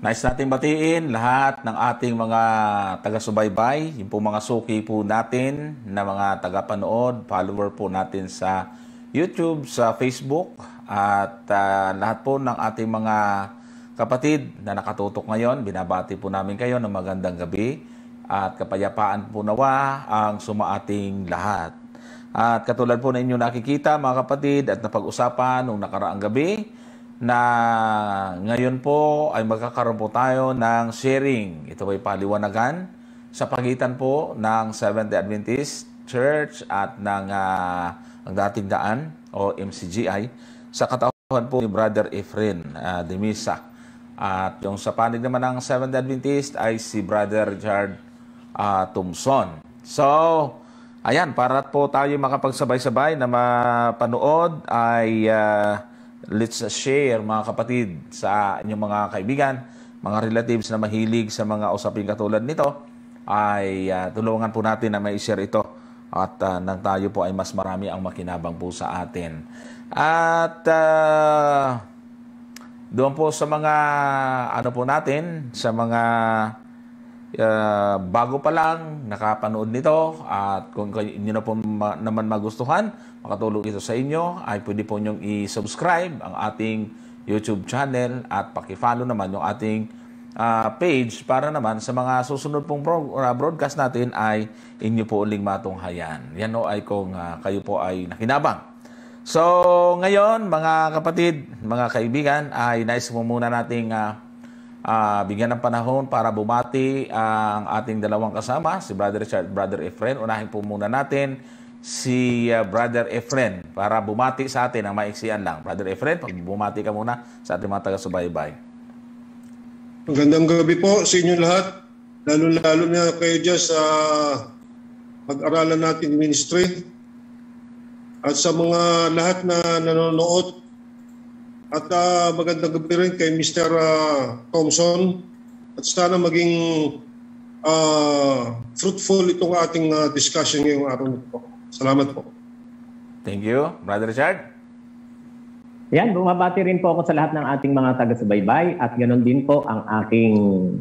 Nice natin batiin lahat ng ating mga taga-subaybay, yung po mga suki po natin na mga taga-panood, follower po natin sa YouTube, sa Facebook, at lahat po ng ating mga kapatid na nakatutok ngayon. Binabati po namin kayo ng magandang gabi at kapayapaan po nawa ang sumaating lahat. At katulad po na inyo nakikita mga kapatid at napag-usapan nung nakaraang gabi, na ngayon po ay magkakaroon po tayo ng sharing. Ito ay paliwanagan sa pagitan po ng Seventh-day Adventist Church at ng ang dating daan o MCGI sa katauhan po ni Brother Efren de Misa. At yung sa panig naman ng Seventh-day Adventist ay si Brother Richard Thompson. So, ayan, para po tayo makapagsabay-sabay na mapanood ay let's share mga kapatid sa inyong mga kaibigan, mga relatives na mahilig sa mga usaping katulad nito, ay tulungan po natin na mai-share ito at nang tayo po ay mas marami ang makinabang po sa atin. At doon po sa mga ano po natin, sa mga bago pa lang nakapanood nito at kung inyo na po naman magustuhan, makatulong ito sa inyo, ay pwede po nyong i-subscribe ang ating YouTube channel at paki-follow naman yung ating page para naman sa mga susunod pong broadcast natin ay inyo po uling matunghayan. Yan o ay kung kayo po ay nakinabang. So ngayon mga kapatid, mga kaibigan, ay nais mo muna nating bigyan ng panahon para bumati ang ating dalawang kasama, si Brother Richard, Brother Efren. Unahin po muna natin si Brother Efren para bumati sa atin ang maiksian lang. Brother Efren, bumati ka muna sa ating mga taga-subaybay. Magandang gabi po sa inyo lahat, lalo-lalo na kayo dyan sa pag-aralan natin ministry at sa mga lahat na nanonood. At magandang gabi rin kay Mr. Thompson. At sana maging fruitful itong ating discussion ngayong araw nito. Salamat po. Thank you. Brother Richard? Yan, bumabati rin po ako sa lahat ng ating mga taga-subaybay at ganoon din po ang aking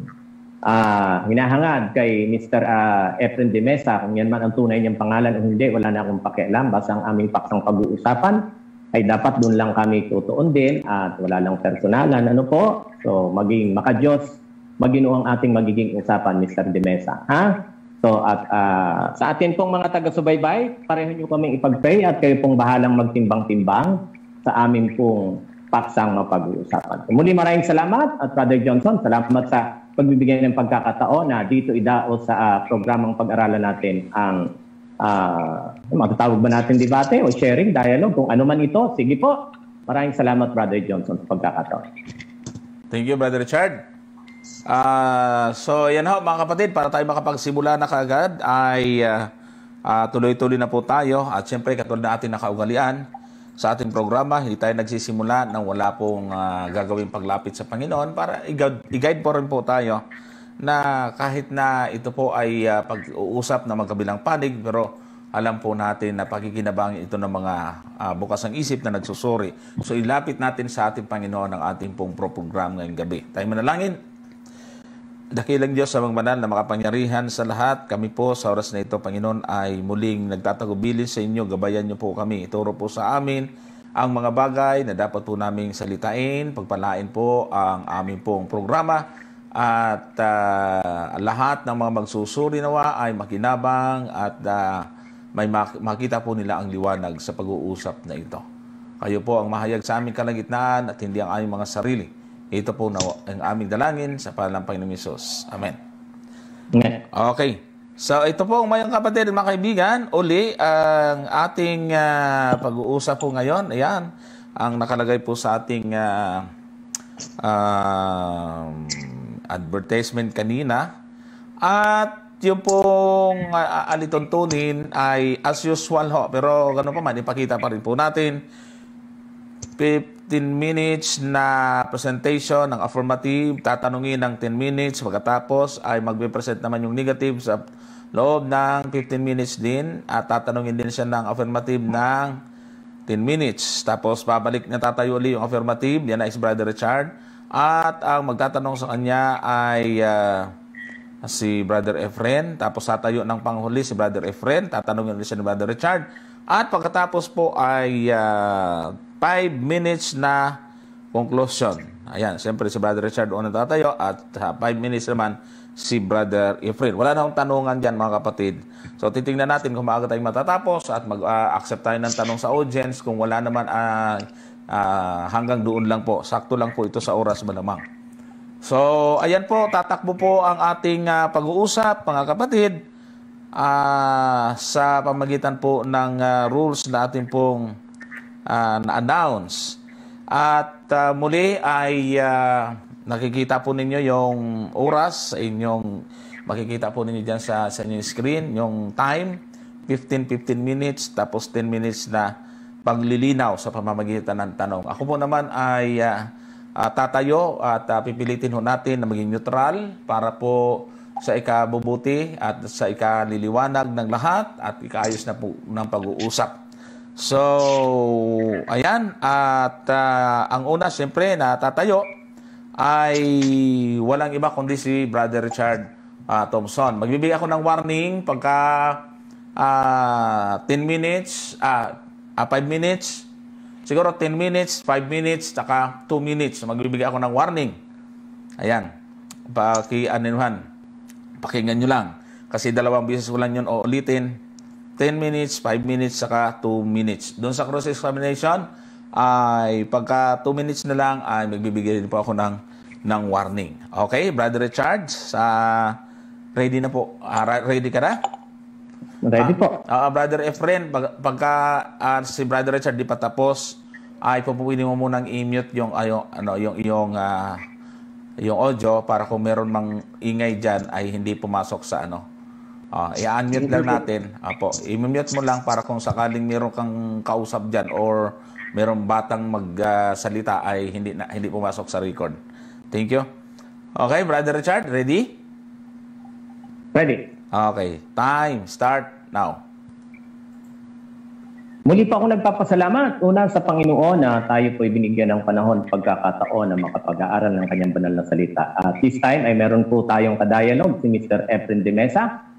hinahangad kay Mr. Efren de Mesa. Kung yan man ang tunay niyang pangalan o hindi, wala na akong pakialam. Basta ang aming paksang pag-uusapan ay dapat doon lang kami tutuon din at wala lang personalan. Ano po? So, maging makadiyos, magino ang ating magiging usapan, Mr. De Mesa. Ha? So, at sa atin pong mga taga-subaybay, pareho nyo kaming ipag-pray at kayo pong bahalang magtimbang-timbang sa amin pong paksang mapag-uusapan. So, muli maraming salamat at Brother Johnson, salamat sa pagbibigay ng pagkakataon na dito idaos sa programang pag-aralan natin ang matatawag ba natin debate o sharing, dialogue, kung ano man ito. Sige po. Maraming salamat, Brother Johnson, sa pagkakataon. Thank you, Brother Richard. So, yan ho, mga kapatid, para tayo makapagsimula na kaagad, ay tuloy-tuloy na po tayo. At siyempre, katulad na ating nakaugalian sa ating programa, hindi tayo nagsisimula nang wala pong gagawing paglapit sa Panginoon para i-guide po rin po tayo na kahit na ito po ay pag-uusap na magkabilang panig, pero alam po natin na pakikinabangin ito ng mga bukas ang isip na nagsusuri. So ilapit natin sa ating Panginoon ang ating pong program ngayong gabi. Tayo manalangin. Dakilang Diyos sa mga banal na makapangyarihan sa lahat, kami po sa oras na ito, Panginoon, ay muling nagtatagubilin sa inyo. Gabayan niyo po kami. Ituro po sa amin ang mga bagay na dapat po naming salitain. Pagpalain po ang aming pong programa. At lahat ng mga magsusuri nawa ay makinabang at may makita po nila ang liwanag sa pag-uusap na ito. Kayo po ang mahayag sa aming kalagitnaan at hindi ang aming mga sarili. Ito po ang aming dalangin sa pangalan ng Panginoong Hesus. Amen. Okay. So ito po mga kapatid at mga kaibigan, uli ang ating pag-uusap po ngayon. Ayan, ang nakalagay po sa ating advertisement kanina. At yung pong alituntunin ay as usual ho. Pero gano'n pa man, ipakita pa rin po natin. 15 minutes na presentation ng affirmative. Tatanungin ng 10 minutes. Pagkatapos ay magbe-present naman yung negative sa loob ng 15 minutes din. At tatanungin din siya ng affirmative ng 10 minutes. Tapos pabalik na tatayo ulit yung affirmative. Yan na is Brother Richard. At ang magtatanong sa kanya ay si Brother Efren. Tapos tatayo ng panghuli si Brother Efren. Tatanungin ulit siya ni Brother Richard. At pagkatapos po ay 5 minutes na conclusion. Ayan, siyempre si Brother Richard unang tatayo at 5 minutes naman si Brother Efren. Wala na akong tanungan dyan mga kapatid. So titingnan natin kung maaga tayong matatapos at mag-accept tayo ng tanong sa audience. Kung wala naman hanggang doon lang po. Sakto lang po ito sa oras malamang. So ayan po, tatakbo po ang ating pag-uusap mga kapatid sa pamagitan po ng rules na ating pong na-announce. At muli ay nakikita po ninyo yung oras sa inyong, makikita po ninyo dyan sa inyong screen, yung time, 15 minutes, tapos 10 minutes na paglilinaw sa pamamagitan ng tanong. Ako po naman ay tatayo at pipilitin ho natin na maging neutral para po sa ikabubuti at sa ikaliliwanag ng lahat at ikaayos na po ng pag-uusap. So, ayan. At ang una, siyempre, na tatayo ay walang iba kundi si Brother Richard Thompson. Magbibigay ako ng warning pagka 10 minutes, 5 minutes, siguro 10 minutes, 5 minutes, saka 2 minutes. Magbibigay ako ng warning. Ayan. Pakinggan nyo lang. Kasi 2 beses ko lang yun ulitin. 10 minutes, 5 minutes, saka 2 minutes. Doon sa cross-examination, ay pagka 2 minutes na lang, ay magbibigay din po ako ng warning. Okay, Brother Richard, ready na po. Ready ka na? Ready po. Brother Efren, pagka si Brother Richard di patapos, ay pupwede mo munang i-mute yung audio para kung meron mang ingay dyan ay hindi pumasok sa i-unmute lang natin. I-mute mo lang para kung sakaling meron kang kausap dyan or merong batang magsalita ay hindi pumasok sa record. Thank you. Okay, Brother Richard, ready? Ready. Okay, time, start now. Muli pa ako nagpapasalamat. Una sa Panginoon na tayo po'y binigyan ng panahon pagkakataon na makapag-aaral ng kanyang banal na salita. At this time ay meron po tayong kadialog si Mr. Efren de Mesa.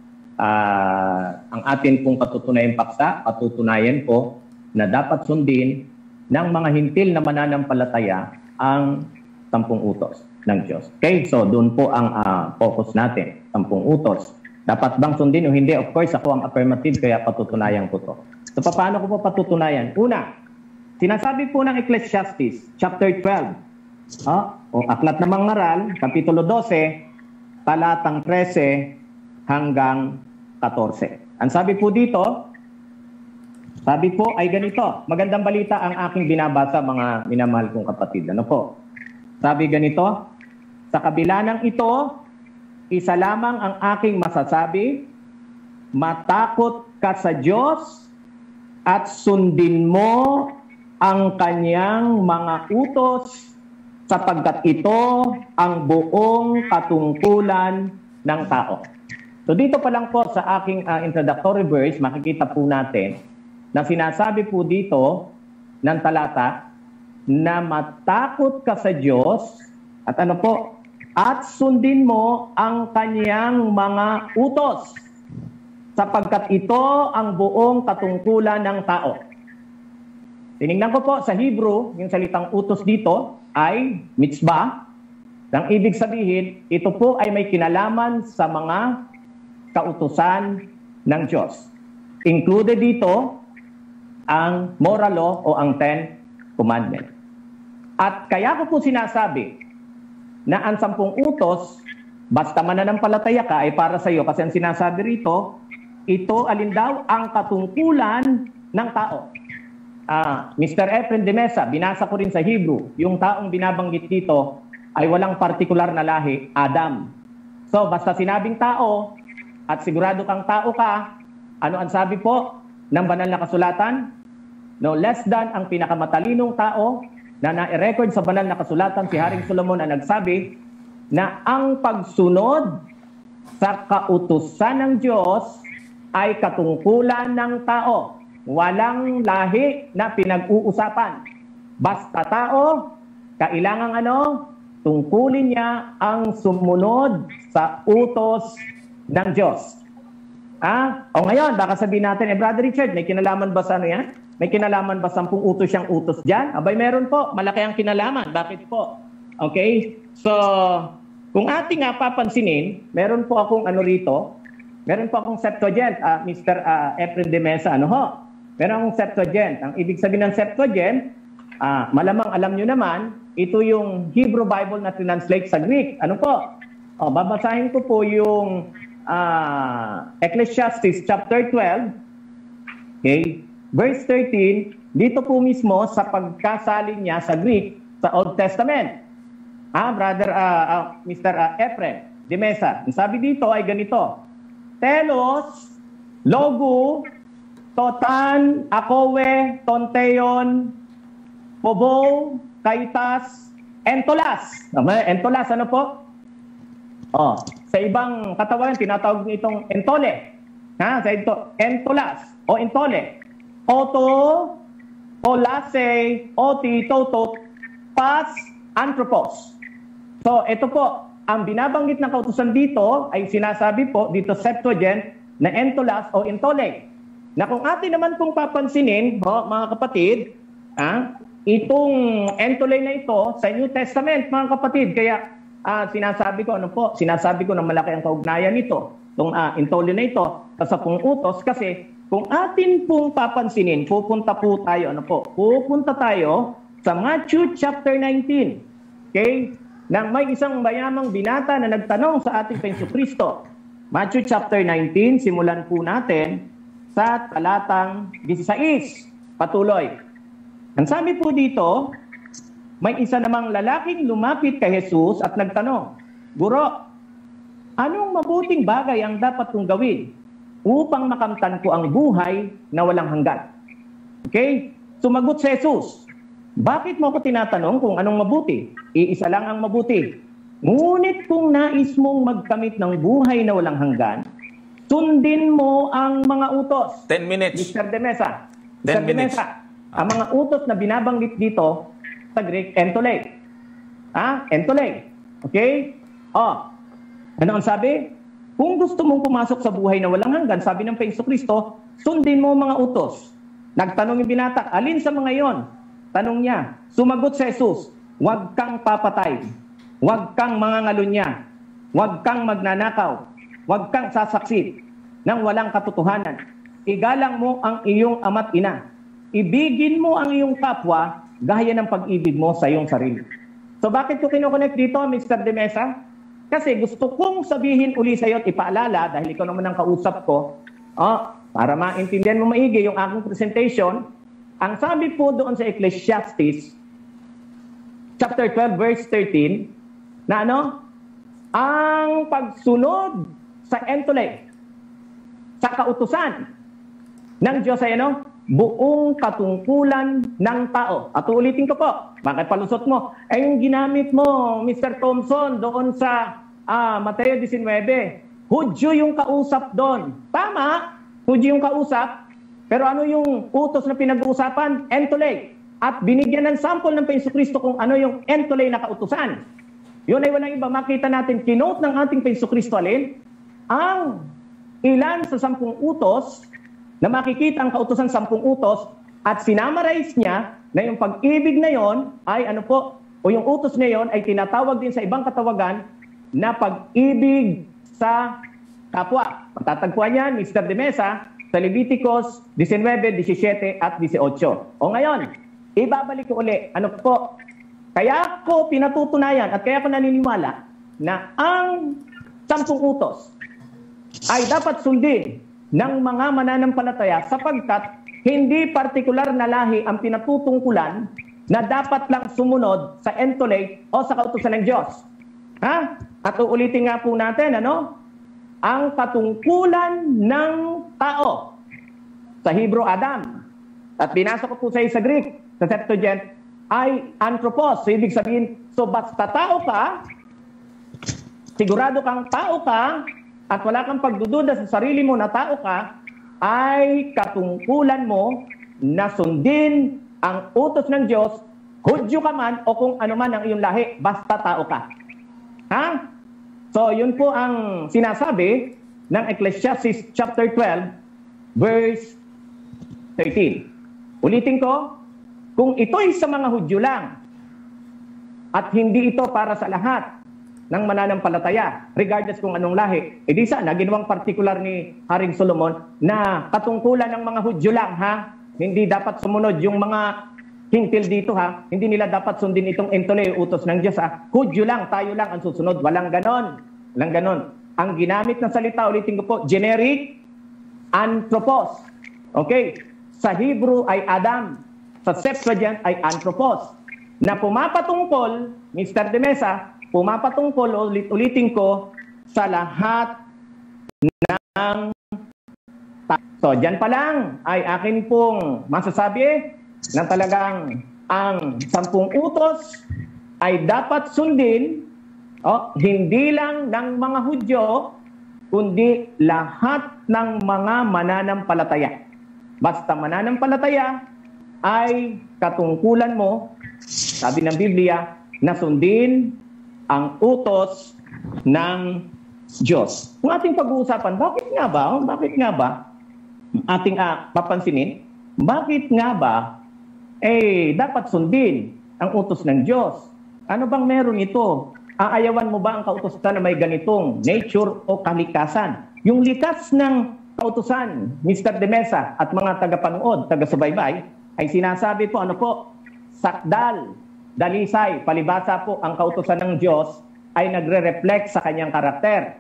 Ang atin pong patutunayang paksa, patutunayan po na dapat sundin ng mga hintil na mananampalataya ang 10 utos ng Diyos. Okay, so doon po ang focus natin, 10 utos. Dapat bang sundin o hindi? Of course, ako ang affirmative, kaya patutunayan ko to. So paano ko po patutunayan? Una, sinasabi po ng Ecclesiastes, chapter 12, o Aklat ng Mangaral, kapitulo 12, talatang 13 hanggang 14. Ang sabi po dito, sabi po ay ganito. Magandang balita ang aking binabasa, mga minamahal kong kapatid. Ano po? Sabi ganito, sa kabila ng ito, isa lamang ang aking masasabi, matakot ka sa Diyos at sundin mo ang kanyang mga utos sapagkat ito ang buong katungkulan ng tao. So dito pa lang po sa aking introductory verse, makikita po natin na sinasabi po dito ng talata na matakot ka sa Diyos at ano po, at sundin mo ang kanyang mga utos sapagkat ito ang buong katungkulan ng tao. Tinignan ko po sa Hebrew, yung salitang utos dito ay mitzvah. Ang ibig sabihin, ito po ay may kinalaman sa mga kautusan ng Diyos. Included dito ang moral law o ang 10 commandments. At kaya ko po sinasabi na ang 10 utos, basta mananampalataya ka ay para sa iyo kasi ang sinasabi rito, ito alin daw ang katungkulan ng tao. Mr. Efren de Mesa, binasa ko rin sa Hebrew, yung taong binabanggit dito ay walang partikular na lahi, Adam. So basta sinabing tao, at sigurado kang tao ka, ano ang sabi po ng banal na kasulatan? No less than ang pinakamatalinong tao na na-record sa banal na kasulatan, si Haring Solomon ang nagsabi na ang pagsunod sa kautusan ng Diyos ay katungkulan ng tao. Walang lahi na pinag-uusapan. Basta tao, kailangang tungkulin niya ang sumunod sa utos ng Diyos. O ngayon, baka sabihin natin, Brother Richard, may kinalaman ba sa ano yan? May kinalaman ba 10 utos siyang utos dyan? Abay, meron po. Malaki ang kinalaman. Bakit po? Okay? So, kung ating papansinin, meron po akong ano rito, meron po akong Septuagint, Mr. Efren de Mesa, ano ho? Meron akong Septuagint. Ang ibig sabihin ng Septuagint, malamang alam nyo naman, ito yung Hebrew Bible na translate sa Greek. Ano po? Babasahin ko po yung Ecclesiastes chapter 12, okay? Verse 13, dito po mismo sa pagkasalin niya sa Greek, sa Old Testament. Brother Mr. Efren de Mesa, ang sabi dito ay ganito, Telos, Logu, Totan, Akowe, Tonteon, Pobo, Kaitas, Entolas. Entolas, ano po? Sa ibang katawan, tinatawag nitong Entole. Sa ito, Entolas o Entole. Oto, Olase, Oti, Toto, Pas, Anthropos. So, ito po, ang binabanggit ng kautusan dito ay sinasabi po dito Septuagint na Entolas o Entole. Na kung atin naman pong papansinin, mga kapatid, itong Entole na ito sa New Testament, mga kapatid. Kaya sinasabi ko na malaki ang kaugnayan nito, itong Entole na ito, sa 10 utos, kasi kung atin pong papansinin, pupunta tayo sa Matthew chapter 19. Okay? Nang may isang mayamang binata na nagtanong sa ating Jesucristo. Matthew chapter 19, simulan po natin sa talatang 16. Patuloy. Ang sabi po dito, may isa namang lalaking lumapit kay Jesus at nagtanong, Guro, anong mabuting bagay ang dapat kong gawin upang makamtan ko ang buhay na walang hanggan? Okay? Sumagot si Jesus, bakit mo ako tinatanong kung anong mabuti? Iisa lang ang mabuti. Ngunit kung nais mong magkamit ng buhay na walang hanggan, sundin mo ang mga utos. 10 minutes. Mr. De Mesa. 10 minutes. Ang mga utos na binabanggit dito sa Greek, Entole. Entole. Okay? Ano ang sabi? Kung gusto mong pumasok sa buhay na walang hanggan, sabi ng Jesucristo, sundin mo mga utos. Nagtanong yung binata, alin sa mga yon? Tanong niya. Sumagot si Jesus, huwag kang papatay. Huwag kang mangangalunya. Huwag kang magnanakaw. Huwag kang sasaksi ng walang katotohanan. Igalang mo ang iyong ama't ina. Ibigin mo ang iyong kapwa gaya ng pag-ibig mo sa iyong sarili. So bakit ko kinoconnect dito, Mr. De Mesa? Kasi gusto kong sabihin uli sa iyo at ipaalala, dahil ikaw naman ang kausap ko, para maintindihan mo maigi yung aking presentation, ang sabi po doon sa Ecclesiastes, chapter 12, verse 13, na ang pagsunod sa Entole, sa kautusan ng Diyos ay buong katungkulan ng tao. At ulitin ko po, bakit palusot mo? Yung ginamit mo, Mr. Thompson, doon sa Mateo 19, Hudyo yung kausap doon. Tama, Hudyo yung kausap, pero ano yung utos na pinag-uusapan? Entole. At binigyan ng sample ng Jesucristo kung ano yung Entole na kautusan. Yun ay walang iba. Makita natin, kinote ng ating Jesucristo alin? Ang ilan sa 10 utos na makikita ang kautusan 10 utos at sinamarize niya na yung pag-ibig na yon ay yung utos na yon ay tinatawag din sa ibang katawagan na pag-ibig sa kapwa. Matatagpuan yan, Mr. De Mesa, sa Leviticus 19, 17 at 18. O ngayon, ibabalik ko uli. Kaya ko pinatutunayan at kaya ko naniniwala na ang 10 utos ay dapat sundin ng mga mananampalataya sapagkat hindi partikular na lahi ang pinatutungkulan na dapat lang sumunod sa Entole o sa kautusan ng Diyos. At uulitin nga po natin, ang katungkulan ng tao sa Hebrew Adam. At binasa ko po sa Greek, sa Septuagint, ay anthropos. So, ibig sabihin, basta tao ka, sigurado kang tao ka, at wala kang pagdududa sa sarili mo na tao ka, ay katungkulan mo na sundin ang utos ng Diyos Hudyo ka man o kung ano man ang iyong lahi, basta tao ka. Ha? So, yun po ang sinasabi ng Ecclesiastes chapter 12, verse 13. Ulitin ko, kung ito'y sa mga Hudyo lang, at hindi ito para sa lahat ng mananampalataya, regardless kung anong lahi, edi sana, ginawang partikular ni Haring Solomon na katungkulan ng mga Hudyo lang, ha? Hindi dapat sumunod yung mga hintil dito, ha? Hindi nila dapat sundin itong entole, utos ng Diyos, ha? Hudyo lang, tayo lang ang susunod. Walang ganon. Walang ganon. Ang ginamit ng salita, ulitin ko po, generic, anthropos. Okay? Sa Hebrew ay Adam. Sa Septuagint ay anthropos. Na pumapatungkol, Mr. De Mesa, pumapatungkol, ulitin ko, sa lahat ng so, dyan pa lang ay akin pong masasabi na talagang ang 10 utos ay dapat sundin, hindi lang ng mga Hudyo, kundi lahat ng mga mananampalataya. Basta mananampalataya ay katungkulan mo, sabi ng Biblia, na sundin ang utos ng Diyos. Kung ating pag-uusapan, bakit nga ba, ating papansinin, bakit nga ba dapat sundin ang utos ng Diyos? Ano bang meron ito? Aayawan mo ba ang kautusan na may ganitong nature o kalikasan? Yung likas ng kautusan, Mr. De Mesa at mga tagapanood, taga-subaybay, ay sinasabi po, sakdal, dalisay, palibasa po ang kautusan ng Diyos ay nagre-reflect sa kanyang karakter.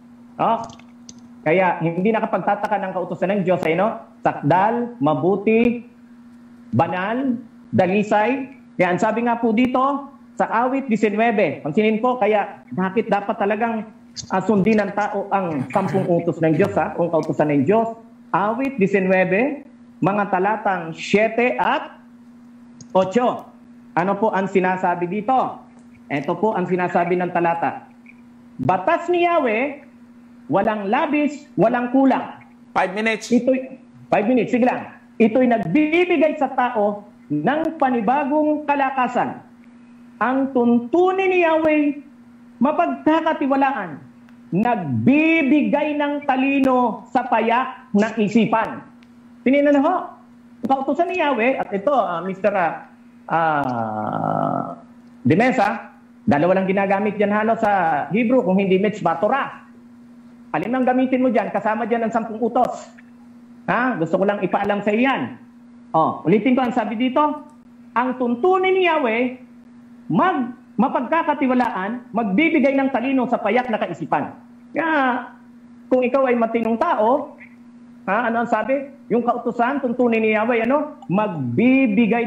Kaya hindi nakapagtataka ng kautusan ng Diyos ay sakdal, mabuti, banal, dalisay. Kaya ang sabi nga po dito sa awit 19, pansinin po, kaya bakit dapat talagang sundin ng tao ang 10 utos ng Diyos, kung kautusan ng Diyos. Awit 19, mga talatang 7 at 8. Ano po ang sinasabi dito? Ito po ang sinasabi ng talata. Batas ni Yahweh, walang labis, walang kulang. 5 minutes. 5 minutes, sige lang. Ito'y nagbibigay sa tao ng panibagong kalakasan. Ang tuntunin ni Yahweh, mapagkakatiwalaan, nagbibigay ng talino sa payak ng isipan. Tininan ho, kautusan ni Yahweh, at ito, Mr. De Mesa, dalawa lang ginagamit dyan halos sa Hebrew, kung hindi mitzvah, Torah. Alin ang gamitin mo dyan? Kasama dyan ang 10 utos. Gusto ko lang ipaalam sa iyan. Ulitin ko ang sabi dito, ang tuntunin ni Yahweh, mapagkakatiwalaan, magbibigay ng talino sa payak na kaisipan. Kaya, kung ikaw ay matinong tao, ano ang sabi? Yung kautusan, tuntunin ni Yahweh, magbibigay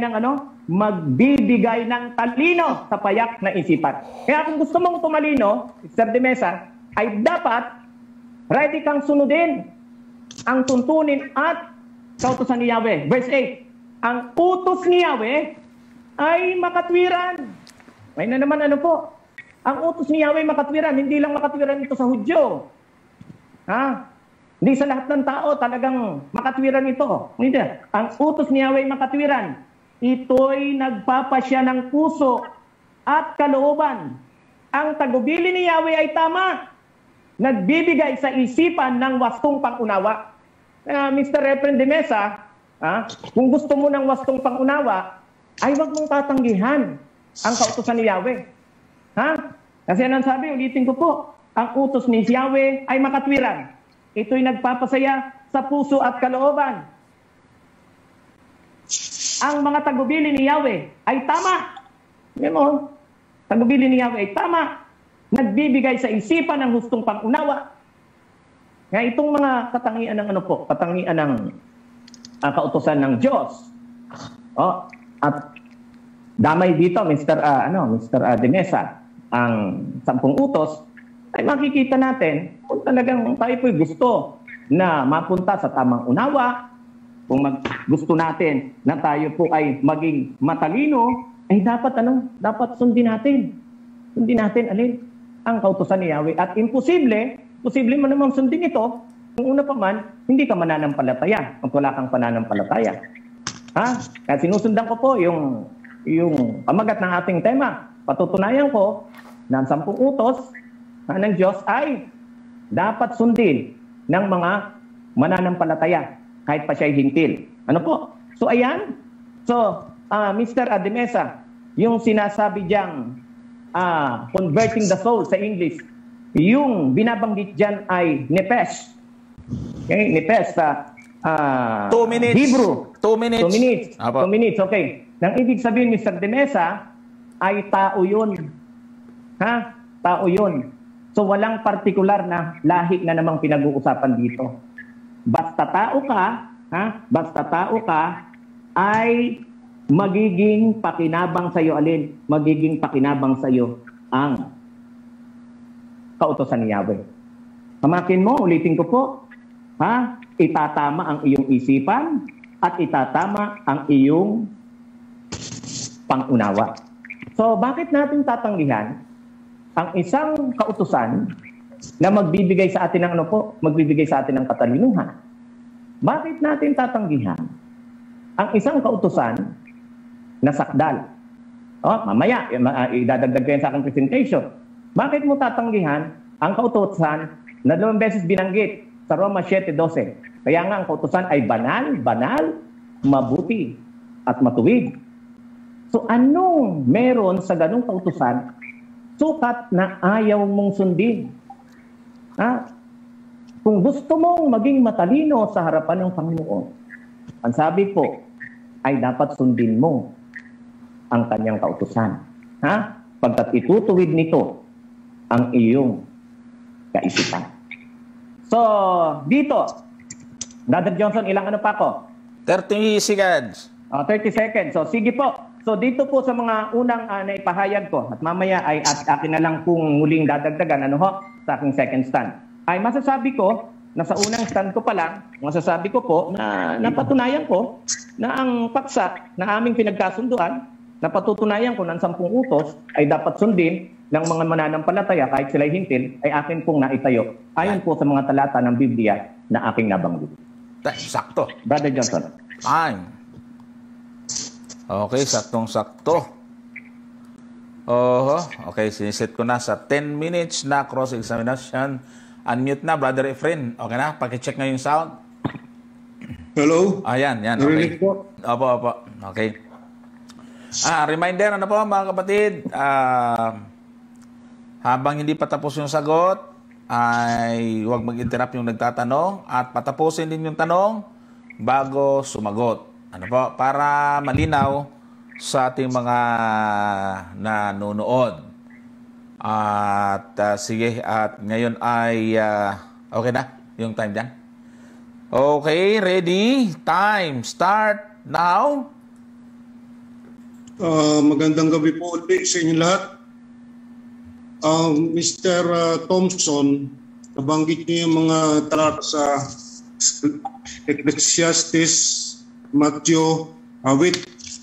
ng talino sa payak na isipan. Kaya kung gusto mong tumalino, Mr. De Mesa, ay dapat ready kang sunodin ang tuntunin at kautusan ni Yahweh. Verse 8, ang utos ni Yahweh ay makatwiran. May na naman ang utos ni Yahweh makatwiran, hindi lang makatwiran ito sa Hudyo. Hindi sa lahat ng tao talagang makatwiran ito. Hindi. Ang utos ni Yahweh makatwiran, ito'y nagpapasya ng puso at kalooban. Ang tagubili ni Yahweh ay tama. Nagbibigay sa isipan ng wastong pangunawa. Mr. Reverend De Mesa, kung gusto mo ng wastong pangunawa, ay wag mong tatanggihan ang kautusan ni Yahweh. Kasi anong sabi, ulitin ko po, ang utos ni Yahweh ay makatwiran. Ito'y nagpapasaya sa puso at kalooban. Ang mga tagubili ni Yahweh ay tama. Tagubili ni Yahweh ay tama. Nagbibigay sa isipan ng hustong pangunawa. Kaya itong mga katangian ng katangian ng kautusan ng Diyos. At damay dito, Mr. De Mesa, ang 10 utos, ay makikita natin kung talagang tayo po'y gusto na mapunta sa tamang unawa, kung gusto natin na tayo po ay maging matalino, ay dapat sundin natin. Sundin natin ang kautusan ni Yahweh. At posible mo namang sundin ito, kung una pa man, hindi ka mananampalataya, kung wala kang pananampalataya. Kaya sinusundan ko po yung yung pamagat ng ating tema. Patutunayan ko na ang 10 utos ng Diyos ay dapat sundin ng mga mananampalataya kahit pa siya'y hintil. Ano po? So ayan. So, Mr. Adimesa, yung sinasabi diyang converting the soul sa English, yung binabanggit dyan ay nepes. Okay? Nepes sa 2 minutes. Hebrew. 2 minutes. 2 minutes. Apo. 2 minutes, okay. Nang ibig sabihin, Mr. Demesa, ay tao yun. Ha? Tao yun. So walang partikular na lahi na namang pinag-uusapan dito. Basta tao ka, basta tao ka, ay magiging pakinabang sa iyo. Alin? Magiging pakinabang sa iyo ang kautosan ni Yahweh. Pamakin mo, ulitin ko po, itatama ang iyong isipan at itatama ang iyong pangunawa. So, bakit natin tatanggihan ang isang kautusan na magbibigay sa atin ng magbibigay sa atin ng katalinuhan? Bakit natin tatanggihan ang isang kautusan na sakdal? Mamaya, idadagdag ko yan sa aking presentation. Bakit mo tatanggihan ang kautusan na 2 beses binanggit sa Roma 7:12? Kaya nga ang kautusan ay banal, mabuti, at matuwid. So anong meron sa ganung kautusan sukat na ayaw mong sundin? Kung gusto mong maging matalino sa harapan ng Panginoon, ang sabi po ay dapat sundin mo ang kanyang kautusan. Pagkat itutuwid nito ang iyong kaisipan. So, dito, Brother Johnson, ilang ano pa ako? 30 seconds. 30 seconds. So, sige po. So, dito po sa mga unang naipahayag ko, at mamaya ay akin na lang kung muling dadagdagan, sa aking second stand, ay masasabi ko na sa unang stand ko pa lang, masasabi ko po na napatunayan ko na ang paksa na aming pinagkasunduan, napatutunayan ko ng 10 utos ay dapat sundin ng mga mananampalataya kahit sila'y hintil, ay akin pong naitayo. Ayon po sa mga talata ng Biblia na aking nabanggit. Sakto. Brother Johnson. Time. Okay, saktong-sakto. Okay, siniset ko na sa 10 minutes na cross-examination. Unmute na, Brother Efren. Okay na? Paki-check nga yung sound. Hello? Yan. Okay. Narinig po? Opo. Okay. Reminder, po mga kapatid, habang hindi pa tapos yung sagot, ay huwag mag-interrupt yung nagtatanong at patapusin din yung tanong bago sumagot. Para malinaw sa ating mga nanonood. At sige, at ngayon ay okay na yung time dyan. Okay, ready? Time, start now. Magandang gabi po ulit sa inyo lahat. Mr. Thompson, nabanggit niyo yung mga talata sa Ecclesiastes, Matthew, Awit.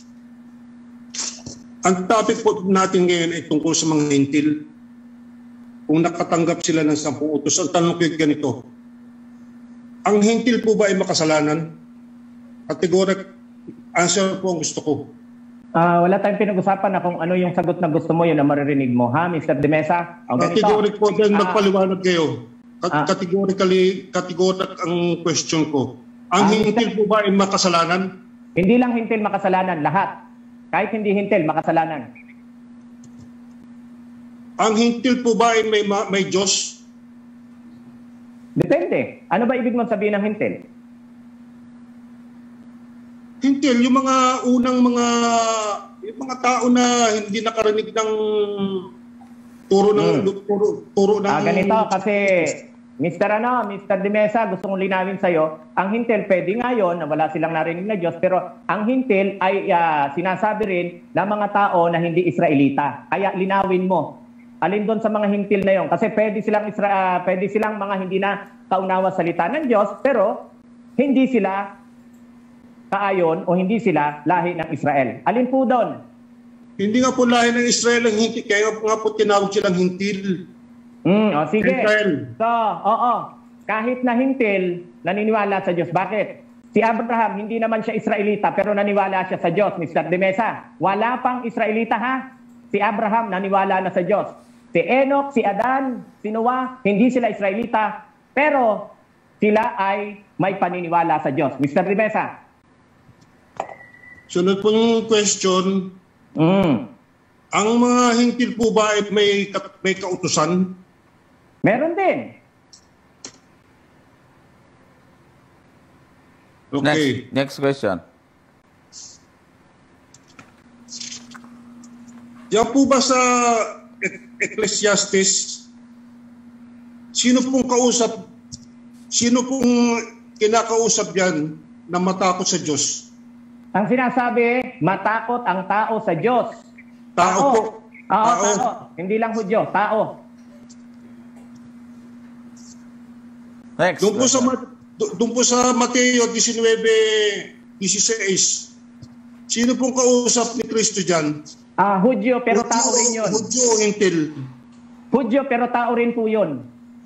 Ang topic po natin ngayon ay tungkol sa mga hintil. Kung nakatanggap sila ng 10 utos, ang tanong ko ganito. Ang hintil po ba ay makasalanan? Categoric answer po ang gusto ko. Wala tayong pinag-usapan na kung ano yung sagot na gusto mo, yun na maririnig mo. Mr. Demesa? Categoric po, then magpaliwanag kayo. Categoric ang question ko. Ang hintil po ba ay makasalanan? Hindi lang hintil makasalanan, lahat. Kahit hindi hintil, makasalanan. Ang hintil po ba ay may Diyos? Depende. Ano ba ibig mong sabihin ng hintil? Hintil, yung mga unang yung mga tao na hindi nakarinig ng turo ng ganito kasi Mr. Demesa, gusto kong linawin sa'yo, ang hintil pwede nga yun, na wala silang narinig na Diyos, pero ang hintil ay sinasabi rin ng mga tao na hindi Israelita. Kaya linawin mo. Alin doon sa mga hintil na yon? Kasi pwede silang mga hindi na kaunawa salita ng Diyos, pero hindi sila kaayon o hindi sila lahi ng Israel. Alin po doon? Hindi nga po lahi ng Israel ang hintil, kaya nga po tinawag silang hintil. Sige. Israel. So, kahit na hintil, naniniwala sa Diyos. Bakit? Si Abraham, hindi naman siya Israelita, pero naniwala siya sa Diyos, Mr. De Mesa. Wala pang Israelita, ha? Si Abraham, naniwala na sa Diyos. Si Enoch, si Adan, si Noah, hindi sila Israelita, pero sila ay may paniniwala sa Diyos. Mr. De Mesa. Sunod pong question, ang mga hintil po ba ay may kautusan? Meron din. Okay. Next question. Yan po ba sa Ecclesiastes, sino pong kinakausap yan na matakot sa Diyos? Ang sinasabi, matakot ang tao sa Diyos. Tao po. Oo, tao. Hindi lang Hudyo, tao. Next. Doon po sa Mateo 19:16, sino pong kausap ni Kristo dyan? Hudyo, pero tao rin yun. Hudyo o hintil? Hudyo, pero tao rin po yun.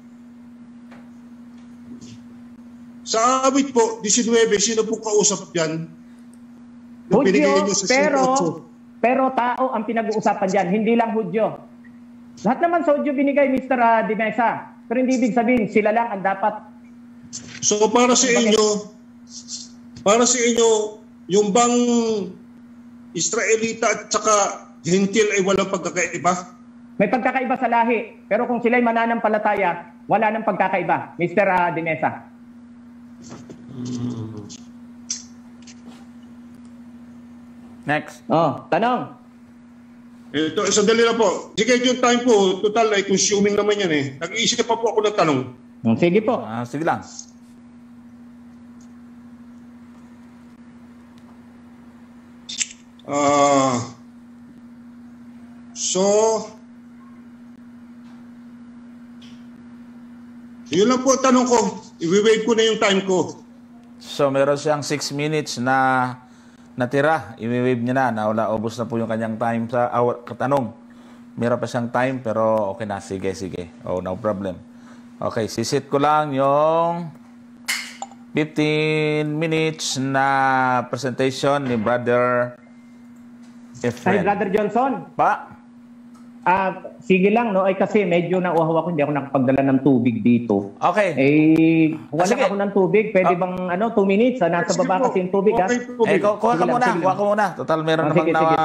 Sa awit po, 19, sino pong kausap dyan? Yung Hudyo, pinigay niyo sa 5:8. pero tao ang pinag-uusapan dyan, hindi lang Hudyo. Lahat naman sa Hudyo binigay, Mr. De Mesa. Pero hindi ibig sabihin, sila lang ang dapat. So para sa inyo, yung bang Israelita at saka hintil ay walang pagkakaiba? May pagkakaiba sa lahi, pero kung sila'y mananampalataya, wala nang pagkakaiba, Mr. De Mesa. Next. Tanong. Ito, sandali na po. Sige, yung time po, total ay consuming naman yan eh. Nag-iisip pa po ako ng tanong. Sige po. Sige lang. Yun lang po ang tanong ko. I-wave ko na yung time ko. So, meron siyang 6 minutes na natira. I-wave niya na wala, ubos na po yung kanyang time sa katanong. Meron pa siyang time, pero okay na. Sige. Oh, no problem. Okay, sisit ko lang yung 15 minutes na presentation ni Brother Efren. Hi, Brother Johnson. Pa? Sige lang, no? Ay kasi medyo nauhaw ako, hindi ako nakapagdala ng tubig dito. Okay. Wala Sige. ako ng tubig. Pwede bang 2 minutes? Nasa Sige baba po. kasi yung tubig, ha? Okay, tubig. Kuha ka muna. Kuha ka muna. Total, meron namang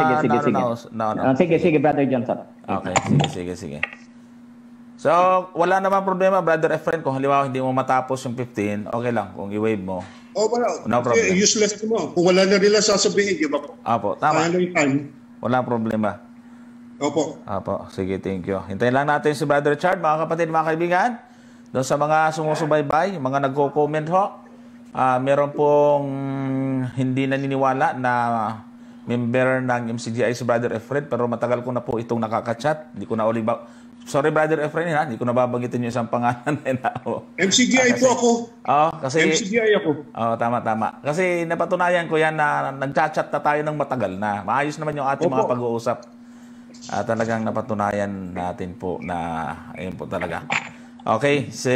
Sige, Brother Johnson. Okay, sige. So, wala namang problema, Brother Efren. Kung halimbawa hindi mo matapos yung 15, okay lang kung i-wave mo. Wala. No problem. Useless mo. Kung wala na nila sasabihin, di ba po? Apo, tama. Ano yung time? Walang problema. Opo. Apo, sige, thank you. Hintayin lang natin si Brother Chard, mga kapatid, mga kaibigan. Doon sa mga sumusubaybay, mga nagko-comment ho, meron pong hindi naniniwala na member ng MCGI si Brother Efren, pero matagal ko na po itong nakaka-chat. Hindi ko na ulit Sorry, Brother Efren, hindi ko nababanggitin yung isang pangalan. MCGI po ako. Kasi MCGI ako. tama. Kasi napatunayan ko yan na nagchat-chat na tayo ng matagal na. Maayos naman yung ating mga pag-uusap. Talagang napatunayan natin po na ayun po talaga. Okay, so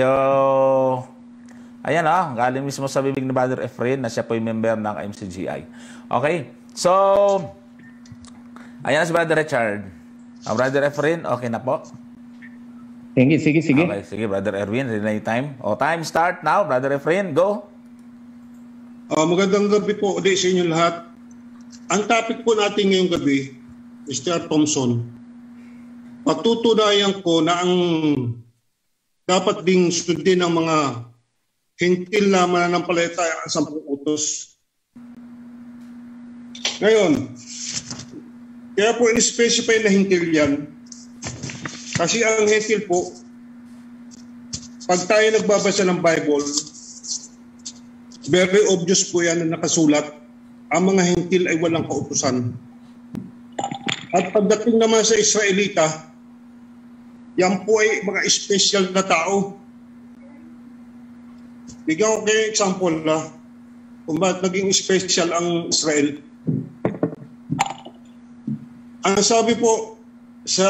ayan galing mismo sa bibig ni Brother Efren na siya po yung member ng MCGI. Okay, so ayan si Brother Richard. Brother Efren, okay na po? Sige. Okay, sige, Brother Erwin, relay time. Time start now, Brother Efren, go. Magandang gabi po ulit sa inyo lahat. Ang topic po natin ngayong gabi, Mr. Thompson, patutunayan ko na ang dapat ding sundin ng mga hintil na mananampalataya ang 10 utos. Ngayon, kaya po in-specify na hintil yan. Kasi ang hintil po, pag tayo nagbabasa ng Bible, very obvious po yan na nakasulat, ang mga hintil ay walang kautusan. At pagdating naman sa Israelita, yan po ay mga special na tao. Bigyan ko kayo example kung bakit naging special ang Israel. Ang sabi po sa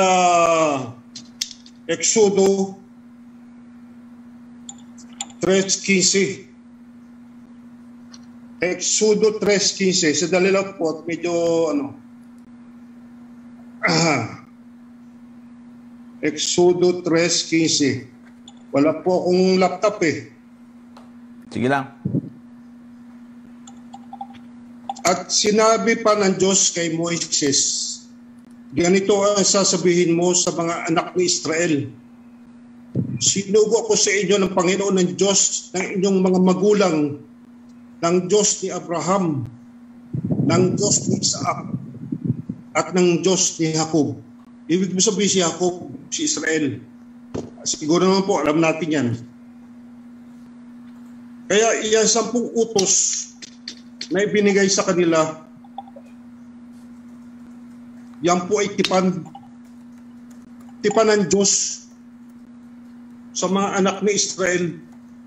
Exodo 3:15, Exodo 3:15. Sa dali lang po at medyo Exodo 3:15. Wala po akong laptop eh. Sige lang. At sinabi pa ng Diyos kay Moises, ganito ang sasabihin mo sa mga anak ni Israel. Sinugo ko sa inyo ng Panginoon ng Diyos ng inyong mga magulang, ng Diyos ni Abraham, ng Diyos ni Isaac, at ng Diyos ni Jacob. Ibig mo sabihin si Jacob, si Israel. Siguro naman po, alam natin yan. Kaya iyan 10 utos na ibinigay sa kanila, yan po ay tipan ng Diyos sa mga anak ni Israel.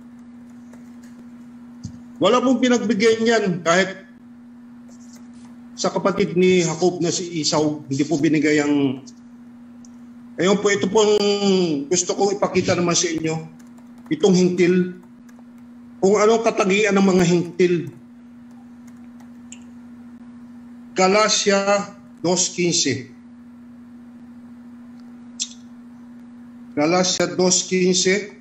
Wala pong pinagbigyan yan kahit sa kapatid ni Jacob na si Esau, hindi po binigay ang... Ayun po, ito pong gusto kong ipakita naman sa inyo, itong hintil, kung anong katagian ng mga hintil. Galatia 2:15. Galatia 2:15.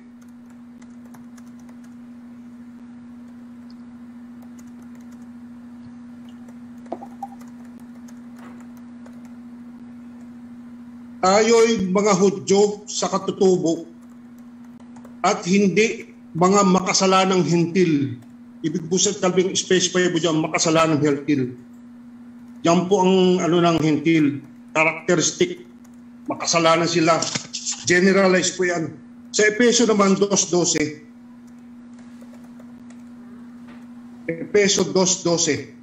Tayo'y mga Hudyo sa katutubo at hindi mga makasalanang hintil. Ibig po sabihin, specify po dyan, makasalanang hintil. Yan po ang ng hintil. Characteristic. Makasalanan sila. Generalize po yan. Sa Efeso naman 2:12. Efeso 2:12.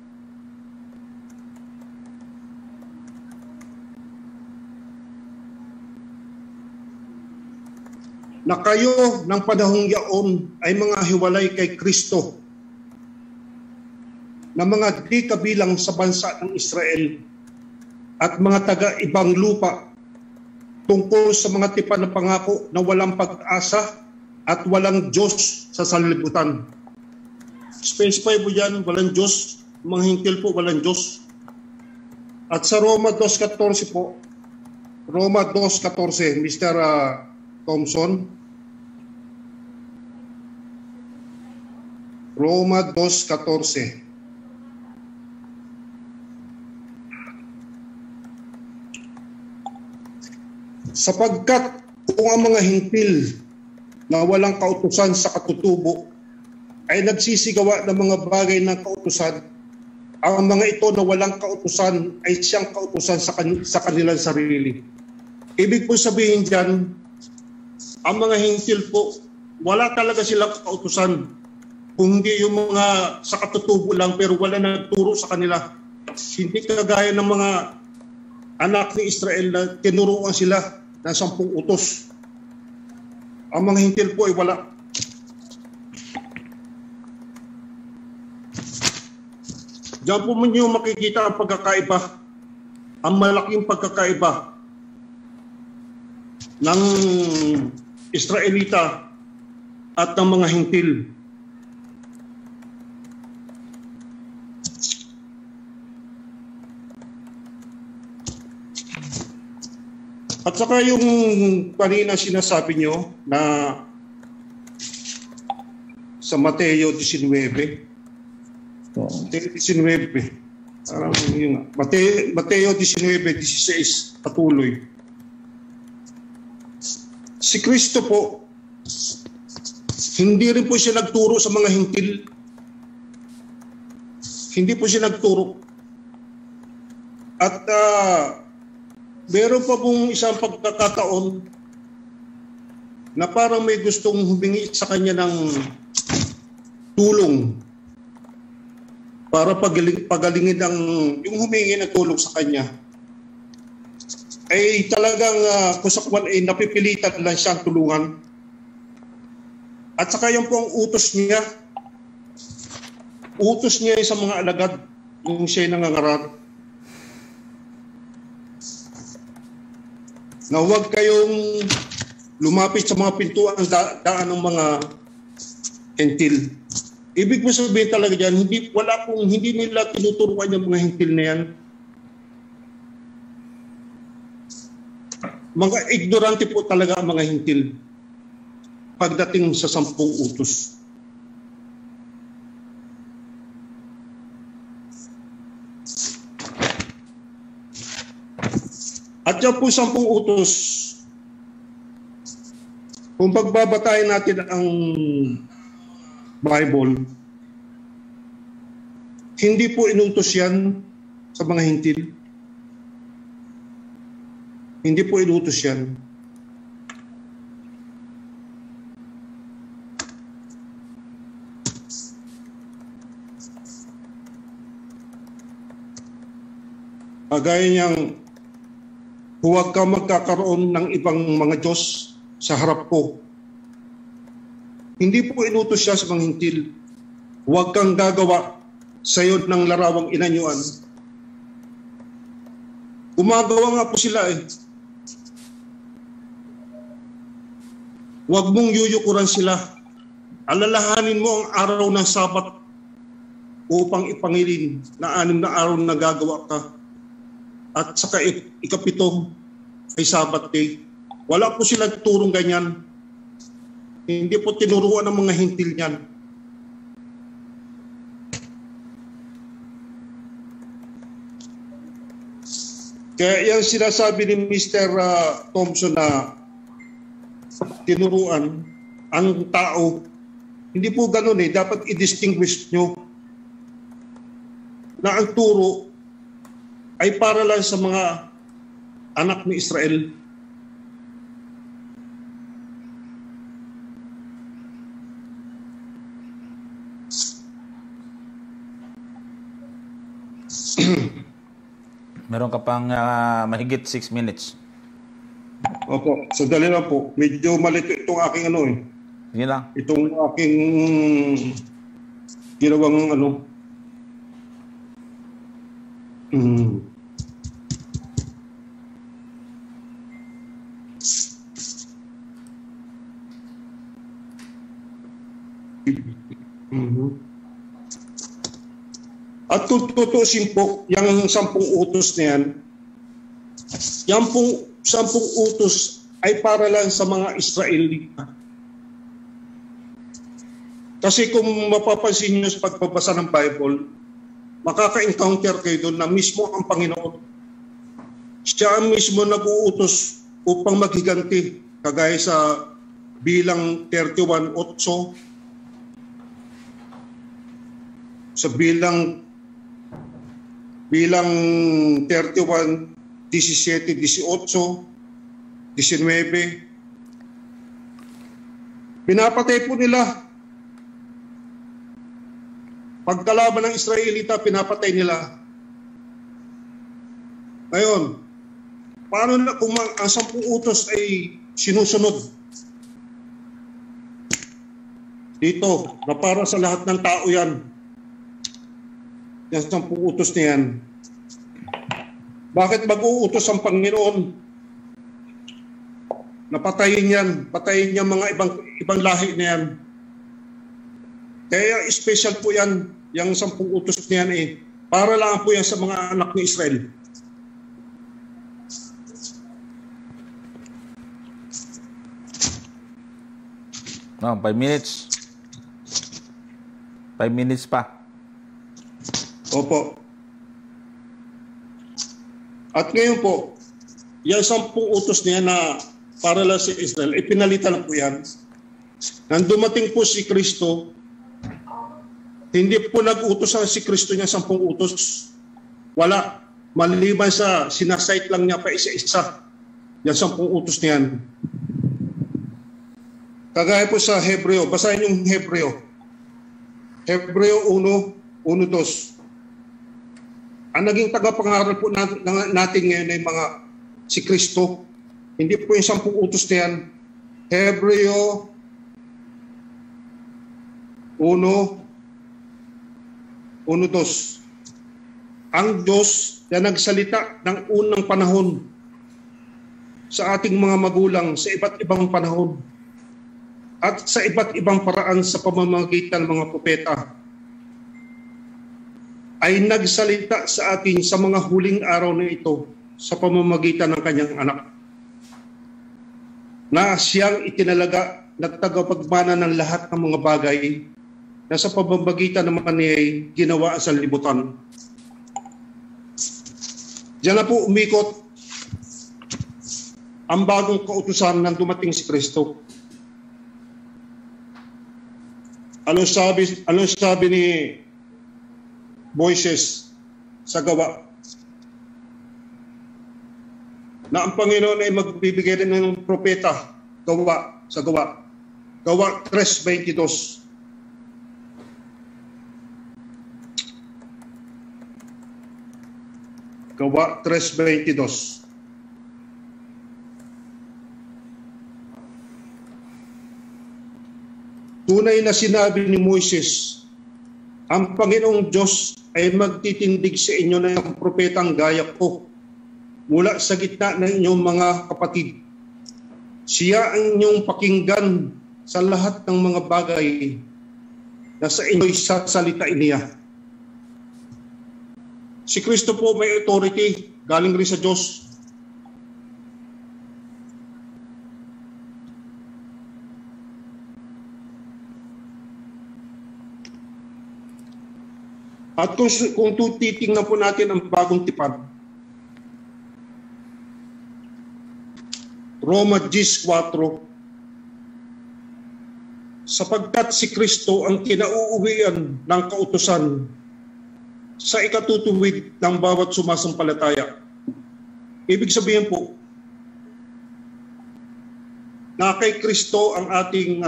Na kayo ng panahong yaon ay mga hiwalay kay Kristo, na mga di kabilang sa bansa ng Israel at mga taga-ibang lupa, tungkol sa mga tipan ng pangako na walang pag-asa at walang Diyos sa sanlibutan. Specify po dyan, walang Diyos. Mga hintil po, walang Diyos. At sa Roma 2:14 po, Roma 2:14, Mr. Thompson, Roma 2:14. Sapagkat kung ang mga hintil na walang kautusan sa katutubo ay nagsisigawa ng mga bagay ng kautusan, ang mga ito na walang kautusan ay siyang kautusan sa kanilang sarili. Ibig po sabihin dyan, ang mga hintil po, wala talaga silang kautusan. Kung hindi yung mga sa katutubo lang pero wala nagturo sa kanila. Hindi kagaya ng mga anak ni Israel na tinuruan sila ng 10 utos. Ang mga hintil po ay wala. Diyan po ninyo makikita ang pagkakaiba, ang malaking pagkakaiba ng Israelita at ng mga hintil. At saka yung kanina sinasabi nyo na sa Mateo 19. Mateo 19. Parang yung Mateo 19:16 patuloy. Si Kristo po, hindi rin po siya nagturo sa mga hintil. Hindi po siya nagturo. At meron pa pong isang pagkakataon na parang may gustong humingi sa kanya ng tulong para pagalingin yung humingi ng tulong sa kanya. Ay talagang kusakwan ay napipilitan lang siyang tulungan. At saka yung pong utos niya sa mga alagad yung siya'y nangangaral, na huwag kayong lumapit sa mga pintuan daan ng mga hentil. Ibig mo sabihin talaga dyan, hindi nila tinuturuan yung mga hintil na yan. Mga ignorante po talaga ang mga hintil pagdating sa 10 utos. At yan po 10 utos, kung pagbabatayin natin ang Bible, hindi po inutos yan sa mga hintil. Hindi po inutos yan. Kagaya niyang, huwag ka magkakaroon ng ibang mga Diyos sa harap ko. Hindi po inutos siya sa mga hintil. Huwag kang gagawa sayo ng larawang inanyuan. Gumagawa nga po sila eh. Huwag mong yuyukuran sila. Alalahanin mo ang araw ng Sabat upang ipangilin na 6 na araw na gagawa ka. At saka ikapito ay Sabat day. Wala po sila turong ganyan. Hindi po tinuruan ng mga hintil niyan. Kaya yung sinasabi ni Mr. Thompson na tinuruan ang tao, hindi po ganun eh. Dapat i-distinguish nyo na ang turo ay para lang sa mga anak ni Israel. Meron ka pang mahigit 6 minutes. Opo, sandali lang po. Medyo malito itong aking ano eh. Sige lang. Itong aking ginawang ano. At kung tutusin po, yung 10 utos na yan, yung pong 10 utos ay para lang sa mga Israelita. Kasi kung mapapansin nyo sa pagbabasa ng Bible, makaka-encounter kayo doon na mismo ang Panginoon. Siya ang mismo nag-uutos upang maghiganti, kagaya sa Bilang 31:8, sa Bilang 31, 17, 18, 19. Pinapatay po nila. Pagkalaban ng Israelita, pinapatay nila. Ngayon, paano na kung ang 10 utos ay sinusunod? Dito, na para sa lahat ng tao yan. Yung 10 utos na yan. Bakit mag-uutos ang Panginoon? Napatayin yan. Patayin niya mga ibang lahi na yan. Kaya special po yan. Yung 10 utos na yan eh. Para lang po yan sa mga anak ni Israel. No, 5 minutes. 5 minutes pa. Opo. At ngayon po, yung 10 utos niya na para lang sa Israel, ipinalitan na po yan. Nang dumating po si Kristo, hindi po nag-utos si Kristo niya 10 utos. Wala. Maliban sa sinasite lang niya pa isa-isa. Yung 10 utos niyan. Kagaya po sa Hebreo, basahin yung Hebreo. Hebreo 1:2. Ang naging tagapangaral po natin ngayon ay si Kristo. Hindi po yung 10 utos na yan. Hebreo 1:2. Ang Diyos na nagsalita ng unang panahon sa ating mga magulang sa iba't ibang panahon. at sa iba't ibang paraan sa pamamagitan ng mga propeta ay nagsalita sa atin sa mga huling araw na ito sa pamamagitan ng kanyang anak, na siyang itinalaga na tagapagmana ng lahat ng mga bagay na sa pamamagitan ng mga niya'y ginawa sa libutan. Diyan na po umikot ang bagong kautusan ng dumating si Kristo. Ano sabi ni Moises sa gawa? Na ang Panginoon ay magbibigay rin ng propeta sa gawa. Gawa 3:22. Gawa 3:22. Tunay na sinabi ni Moises, ang Panginoong Diyos ay magtitindig sa inyo ng propetang gaya ko mula sa gitna ng inyong mga kapatid. Siya ang inyong pakinggan sa lahat ng mga bagay na sa inyo'y sasalitain niya. Si Kristo po may authority, galing rin sa Diyos. At kung titingnan po natin ang bagong tipan, Roma 10:4, sapagkat si Kristo ang kinauuwian ng kautusan sa ikatutuwid ng bawat sumasampalataya. Ibig sabihin po, na kay Kristo ang ating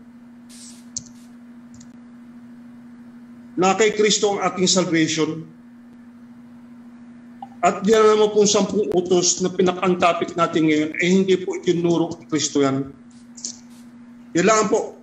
na kay Kristo ang ating salvation. At diyan naman po 10 utos na pinakang-topic natin ngayon ay hindi po itinuro kay Kristo yan. Yan lang po.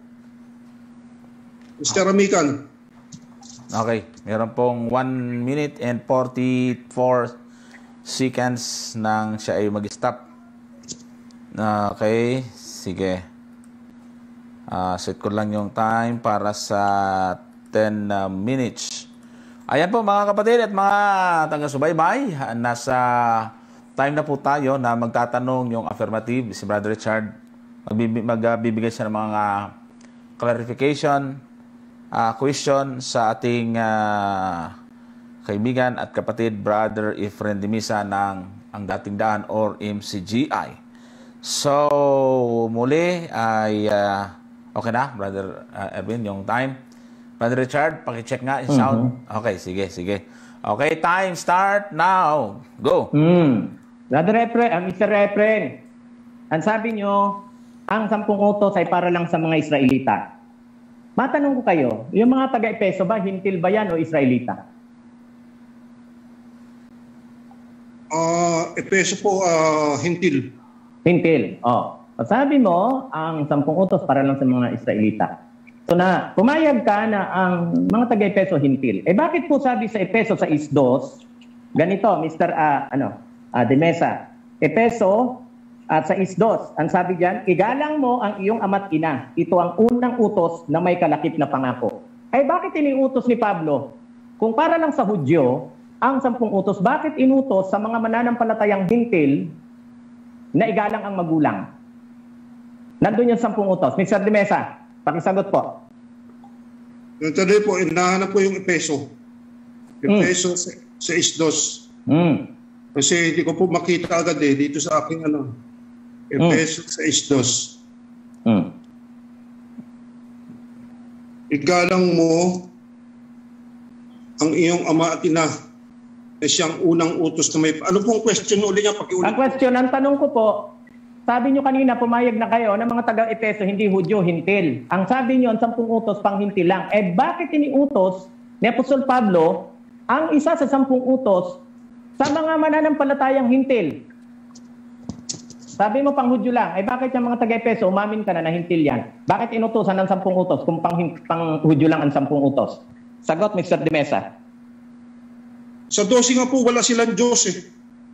Mr. Amican. Okay, meron pong 1 minute and 44 seconds nang siya ay mag-stop. Okay, sige. Set ko lang yung time para sa 10 minutes. Ayan po mga kapatid at mga taga-subaybay, nasa time na po tayo na magtatanong yung affirmative. Si Brother Richard magbibigay siya ng mga clarification, question sa ating kaibigan at kapatid Brother Efren Dimisa ng Ang Dating Daan or MCGI. So muli ay okay na Brother Erwin yung time. Brother Richard, paki-check nga yung sound. Okay, sige. Okay, time start now. Go. Brother Efren, Mr. Efren, ang sabi nyo, ang 10 utos ay para lang sa mga Israelita. Matanong ko kayo, yung mga taga-Epeso ba, hintil ba yan o Israelita? Epeso po, hintil. Hintil, sabi mo, ang 10 utos para lang sa mga Israelita. So na, pumayag ka na ang mga taga-Epeso hintil. Bakit po sabi sa Epeso sa 6:2, ganito, Mr. De Mesa, Epeso at sa 6:2, ang sabi diyan, igalang mo ang iyong ama't ina. Ito ang unang utos na may kalakip na pangako. Bakit iniutos ni Pablo? Kung para lang sa Hudyo, ang 10 utos, bakit inutos sa mga mananampalatayang hintil na igalang ang magulang? Nandun yung 10 utos. Mr. De Mesa, pakisagot po. Yung today po, inahanap po yung Epeso. Epeso sa 6:2. Kasi hindi ko po makita agad dito sa aking Epeso sa 6:2. Igalang mo ang iyong ama at ina na siyang unang utos na may... Ano pong question ulit niya? Ang question, ang tanong ko po, sabi nyo kanina, pumayag na kayo ng mga taga-Epeso, hindi Hudyo, hintil. Ang sabi nyo, ang 10 utos, pang hintil lang. Bakit iniutos ni Apostol Pablo ang isa sa 10 utos sa mga mananampalatayang hintil? Sabi mo, pang Hudyo lang. Bakit yung mga taga-Epeso, umamin ka na hintil yan? Bakit inutosan ng 10 utos kung pang Hudyo lang ang 10 utos? Sagot, Mr. De Mesa. Sa 12 nga po, wala silang Diyos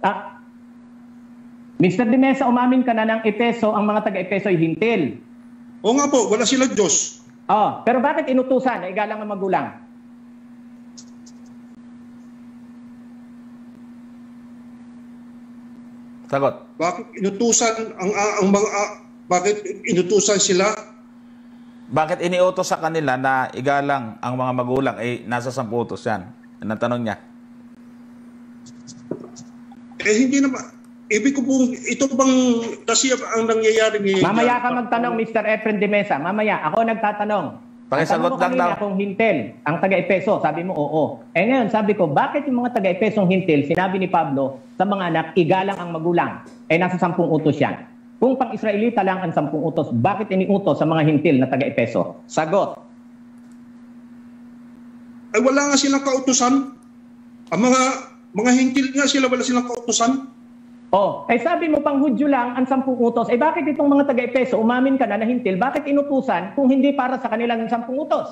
Mr. De Mesa, umamin ka na ng Epeso, ang mga taga-Epeso ay hintil. O nga po, wala silang Diyos. Oh, pero bakit inutusan na igalang ang magulang? Sagot. Bakit inutusan bakit inutusan sila? Bakit iniutos sa kanila na igalang ang mga magulang? Nasa 10 utos yan. Yan ang tanong niya. Hindi naman. Ibig ko pong, ito bang, kasi ang nangyayari ngayon. Mamaya ka magtanong, Mr. Efren de Mesa. Mamaya, ako nagtatanong. Pakisagot lang daw. Kung hintil, ang taga-Epeso, sabi mo, oo. Ngayon, sabi ko, bakit yung mga taga-Epesong hintil, sinabi ni Pablo, sa mga anak, igalang ang magulang? Nasa 10 utos yan. Kung pang-Israelita lang ang 10 utos, bakit iniutos sa mga hintil na taga-Epeso? Sagot. Ay wala nga silang kautusan. Ang mga hintil nga sila, wala silang kautusan. Sabi mo pang Hudyo lang ang 10 utos. Bakit itong mga taga-Epeso, umamin ka na hintil, bakit inutusan kung hindi para sa kanilang 10 utos?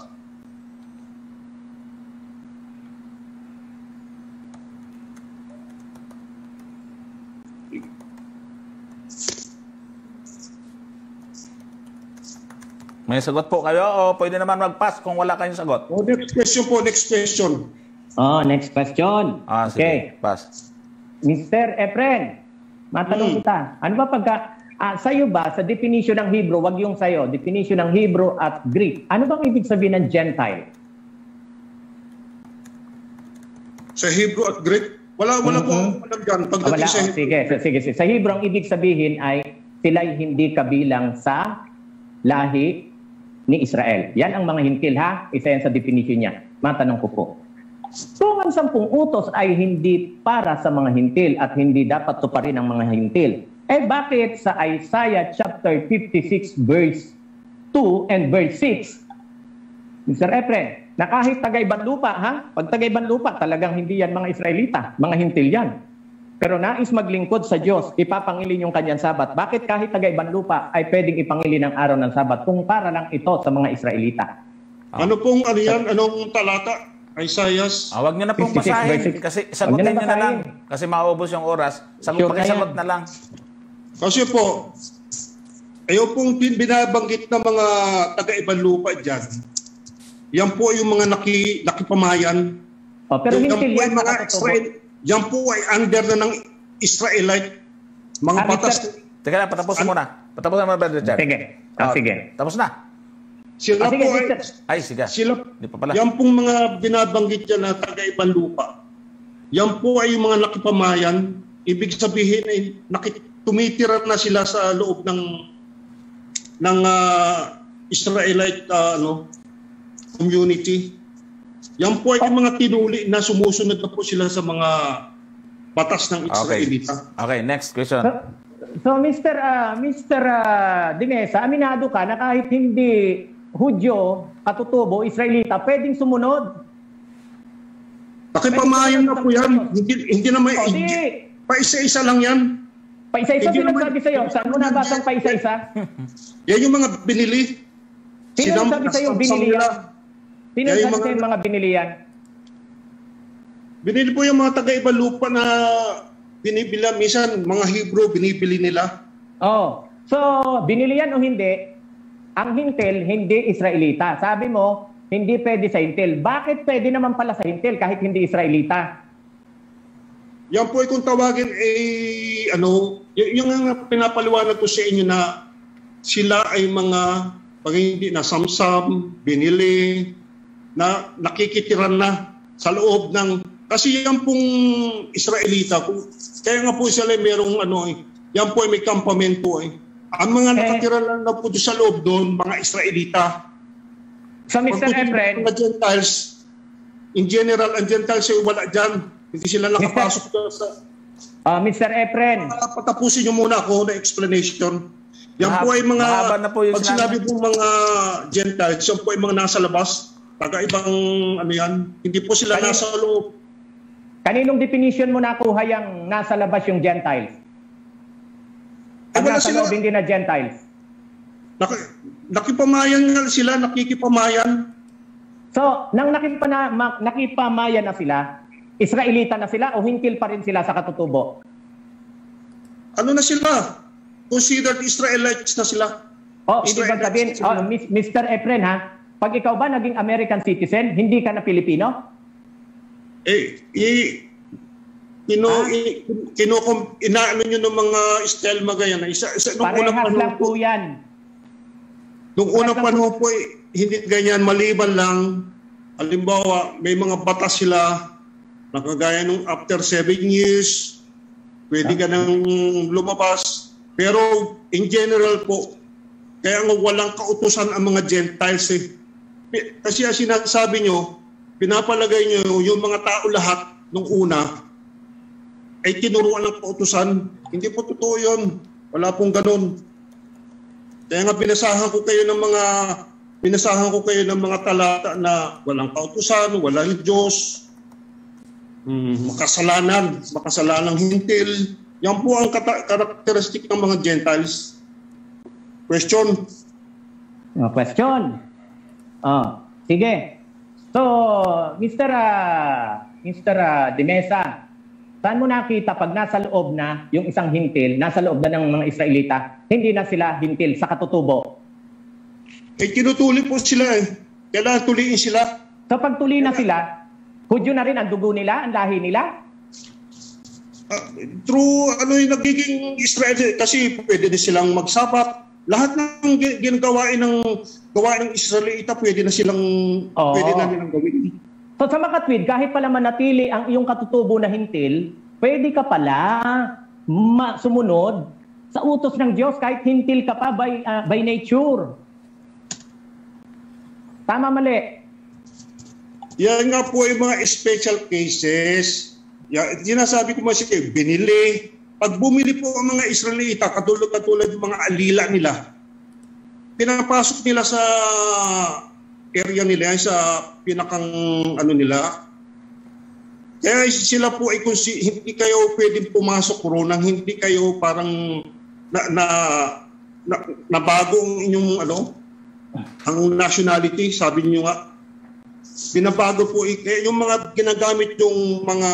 May sagot po kayo o pwede naman mag-pass kung wala kayong sagot? Next question po, next question. Next question. Sige, Okay. pass. Mr. Efren, matanong kita, ano ba sa'yo ba, sa definition ng Hebrew, wag yung sa'yo, definition ng Hebrew at Greek, ano bang ibig sabihin ng Gentile? Sa Hebrew at Greek, wala po akong alam dyan. Pagdating sa Hebrew. Sige. Sa Hebrew, ang ibig sabihin ay sila'y hindi kabilang sa lahi ni Israel. Yan ang mga hintil, ha? Isa yan sa definition niya. Matanong ko po. Kung ang 10 utos ay hindi para sa mga hintil at hindi dapat tuparin ang mga hintil, bakit sa Isaiah chapter 56 verse 2 and verse 6, Mr. Efren, na kahit tagaibang lupa, ha? Pag tagaibang lupa, talagang hindi yan mga Israelita, mga hintil yan. Pero nais maglingkod sa Diyos, ipapangilin yung kanyang sabat. Bakit kahit tagaibang lupa ay pwedeng ipangilin ang araw ng sabat kung para lang ito sa mga Israelita? Ano pong ano yan? Anong talata? Isaiah? Wag niyo na pong basahin kasi sagutin niyo na lang. Kasi maubos yung oras. Pakisagot na lang. Kasi po, ayaw pong binabanggit ng mga taga-ibang lupa dyan. Yan po yung mga nakipamayan. Pero hintil yan, yan po ay under na ng Israelite. Mga batas. Teka lang, patapusin muna. Patapusin muna, Brother Richard. Sige. Tapos na. Sila po ay... sige. Di pa pala. Yan pong mga binabanggit dyan na taga-ibang lupa. Yan po ay yung mga nakipamayan. Ibig sabihin ay tumitira na sila sa loob ng Israelite community. Yan po ay yung mga tinuli na sumusunod na po sila sa mga batas ng Israelita. Okay, next question. So Mr. De Mesa, aminado ka na kahit hindi Hudyo, katutubo, Israelita, pwedeng sumunod? Pakipamayan na po yan. Hindi naman, paisa-isa lang yan. Paisa-isa pinagsabi sa'yo. Saan mo nabasang paisa-isa? Yan yung mga binili. Sino nagsabi sa'yo binili yan? Sino nagsabi sa'yo mga binili yan? Binili po yung mga taga-ibang lupa na binibili. Minsan, mga Hebrew, binibili nila. So, binili yan o hindi? Ang hintil, hindi Israelita. Sabi mo, hindi pwede sa hintil. Bakit pwede naman pala sa hintil kahit hindi Israelita? Yan po ay kung tawagin yung pinapaliwanag ko sa inyo na sila ay mga pag hindi na samsam, binili, na nakikitiran na sa loob ng... Kasi yan pong Israelita, kaya nga po sila merong yan po ay may kampamento Ang mga nakatira lang na po sa loob doon, mga Israelita. So Mr. Efren, mga Gentiles, in general, ang Gentiles ay wala dyan. Hindi sila nakapasok sa... Mr. Efren. Patapusin niyo muna ako na explanation. Yan po ay mga... Pag sinabi po mga Gentiles, yan po ay mga nasa labas. Taga-ibang Hindi po sila nasa loob. Kaninong definition mo nakuha yung nasa labas yung Gentiles? Nasa loob hindi na Gentiles. Nakipamayan nga sila, nakikipamayan. So, nang nakipamayan na sila, Israelita na sila o hintil pa rin sila sa katutubo? Ano na sila? Considered Israelites na sila. Oh, ibig bang sabihin, Mr. Efren ha, pag ikaw ba naging American citizen, hindi ka na Pilipino? Inaano nyo ng mga Estelma ganyan. Parehas lang po yan. Nung unang panahon po, hindi ganyan, maliban lang. Halimbawa, may mga batas sila, nakagaya nung after 7 years, pwede ka nang lumabas. Pero in general po, kaya nga walang kautusan ang mga Gentiles eh. Kasi ang sinasabi nyo, pinapalagay nyo yung mga tao lahat nung una ay tinuruan ng kautusan. Hindi po totoo yun. Wala pong ganun. Kaya nga pinasahan ko kayo ng mga talata na walang kautusan, walang Diyos, makasalanang hintil. Yan po ang karakteristik ng mga Gentiles. Question? Question. Sige. So, Mr. De Mesa, saan mo nakita pag nasa loob na yung isang hintil, nasa loob na ng mga Israelita, hindi na sila hintil sa katutubo? Tinutuli po sila eh. Kailangan tuliin sila. So, pag tuli na sila, Hudyo na rin ang dugo nila, ang lahi nila? True, yung nagiging Israel, kasi pwede din silang magsapat. Lahat ng ginagawain ng Israelita, pwede na nilang gawin. So sa makatwid, kahit pala manatili ang iyong katutubo na hintil, pwede ka pala sumunod sa utos ng Diyos kahit hintil ka pa by nature. Tama, mali? Yan nga po yung mga special cases. Sinasabi ko mas binili. Pag bumili po ang mga Israelita, katulad yung mga alila nila, pinapasok nila sa area nila, sa pinakang nila. Kaya sila po ay kung hindi kayo pwedeng pumasok ro nang hindi kayo parang nabago ang inyong ang nationality, sabi niyo nga. Binabago po yung mga ginagamit yung mga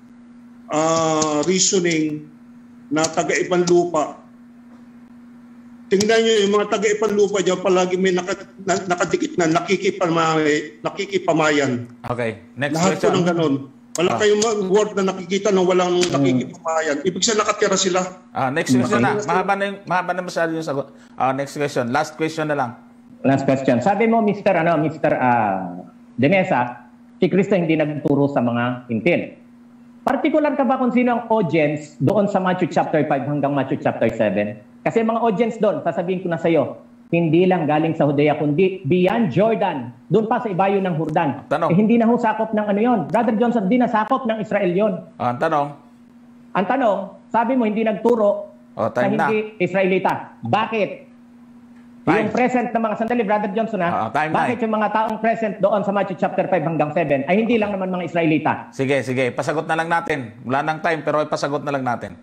reasoning na taga-ibang lupa. Tingnan nyo, yung mga taga-ibang lupa dyan, palagi may nakadikit na nakikipamayan. Okay, next lahat question. Lahat po ng ganun. Wala kayong word na nakikita na walang nakikipamayan. Ibig sabihin nakatira sila. Next question na. Mahaba na masyado yung sagot. Next question. Last question na lang. Last question. Sabi mo, Mr. De Mesa, si Cristo hindi nagturo sa mga hintil. Particular ka ba kung sino ang audience doon sa Matthew chapter 5 hanggang Matthew chapter 7? Kasi mga audience doon, sasabihin ko na sa iyo, hindi lang galing sa Judea, kundi beyond Jordan, doon pa sa ibayo ng Jordan. Hindi na ho sakop ng yon. Brother Johnson, hindi na sakop ng Israel yon. Ang tanong, sabi mo hindi nagturo sa hindi Israelita. Bakit? Yung present na mga sandali, Brother Johnson bakit yung mga taong present doon sa Matthew chapter 5 hanggang 7 ay hindi lang naman mga Israelita? Sige. Pasagot na lang natin. Wala nang time, pero ipasagot na lang natin.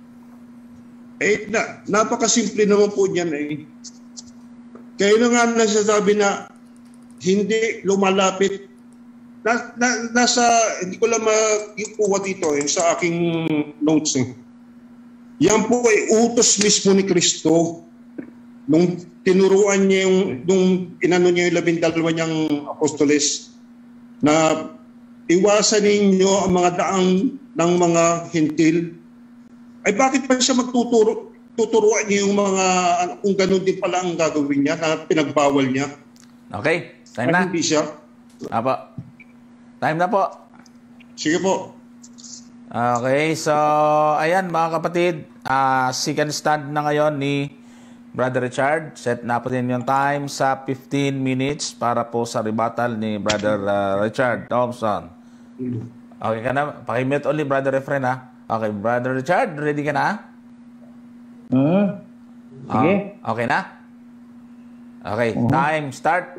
Napakasimple naman po niyan eh. Kaya na nga nasasabi na hindi lumalapit. Hindi ko lang magkuha dito sa aking notes eh. Yan po ay utos mismo ni Kristo. Nung tinuruan niya nung inano niya yung 12 niyang apostoles na iwasan ninyo ang mga daang ng mga hintil, ay bakit pa siya tuturuan niya yung mga kung gano'n din pala ang gagawin niya na pinagbawal niya? Okay, time na. Hindi siya. Time na po. Sige po. Okay, so ayan mga kapatid, second stand na ngayon ni Brother Richard. Set na po din yung time sa 15 minutes para po sa rebuttal ni Brother Richard Thompson. Okay ka na? Pakimute ulit, Brother Efren, ha? Okay, Brother Richard, ready ka na? Sige. Okay na? Okay, time, start.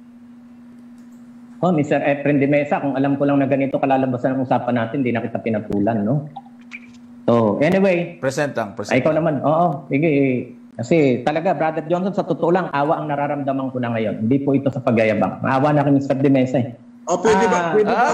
Mr. Efren de Mesa, kung alam ko lang na ganito kalalabasan ang usapan natin, hindi na kita pinatulan, no? So, anyway. Present lang. Ikaw naman, sige. Kasi talaga, Brother Johnson, sa totoo lang, awa ang nararamdaman ko na ngayon. Hindi po ito sa pagyayabang. Maawa na kay Mr. De Mesa eh. Pwede ba?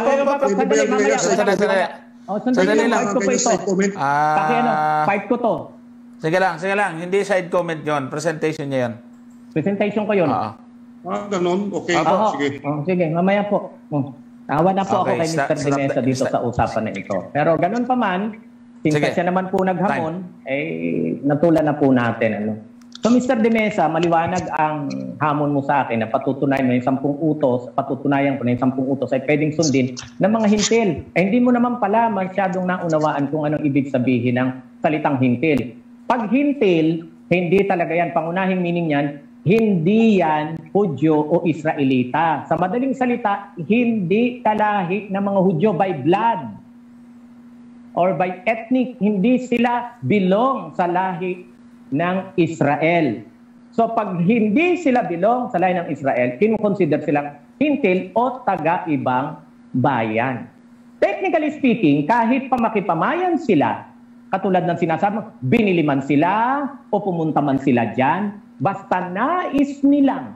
Sandali lang. Fight ko po ito. Fight ko to. Sige lang. Hindi side comment yon. Presentation niya yon. Presentation ko yun. Ganun. Okay. Sige. Sige, mamaya po. Tawa na po ako kay Mr. De Mesa dito sa usapan na ito. Pero ganun pa man, since siya naman po naghamon, natulan na po natin. So Mr. De Mesa, maliwanag ang hamon mo sa akin na patutunayan mo yung 10 utos, patutunayan ko na yung 10 utos ay pwedeng sundin ng mga hintil. Hindi mo naman pala masyadong naunawaan kung anong ibig sabihin ng salitang hintil. Pag hintil, hindi talaga yan. Pangunahing meaning yan, hindi yan Hudyo o Israelita. Sa madaling salita, hindi kalahi ng mga Hudyo by blood or by ethnic. Hindi sila belong sa lahi ng Israel. So pag hindi sila belong sa lahi ng Israel, kinukonsider silang hintil o taga-ibang bayan. Technically speaking, kahit pamakipamayan sila, katulad ng sinasabi, binili man sila o pumunta man sila dyan, basta nais nilang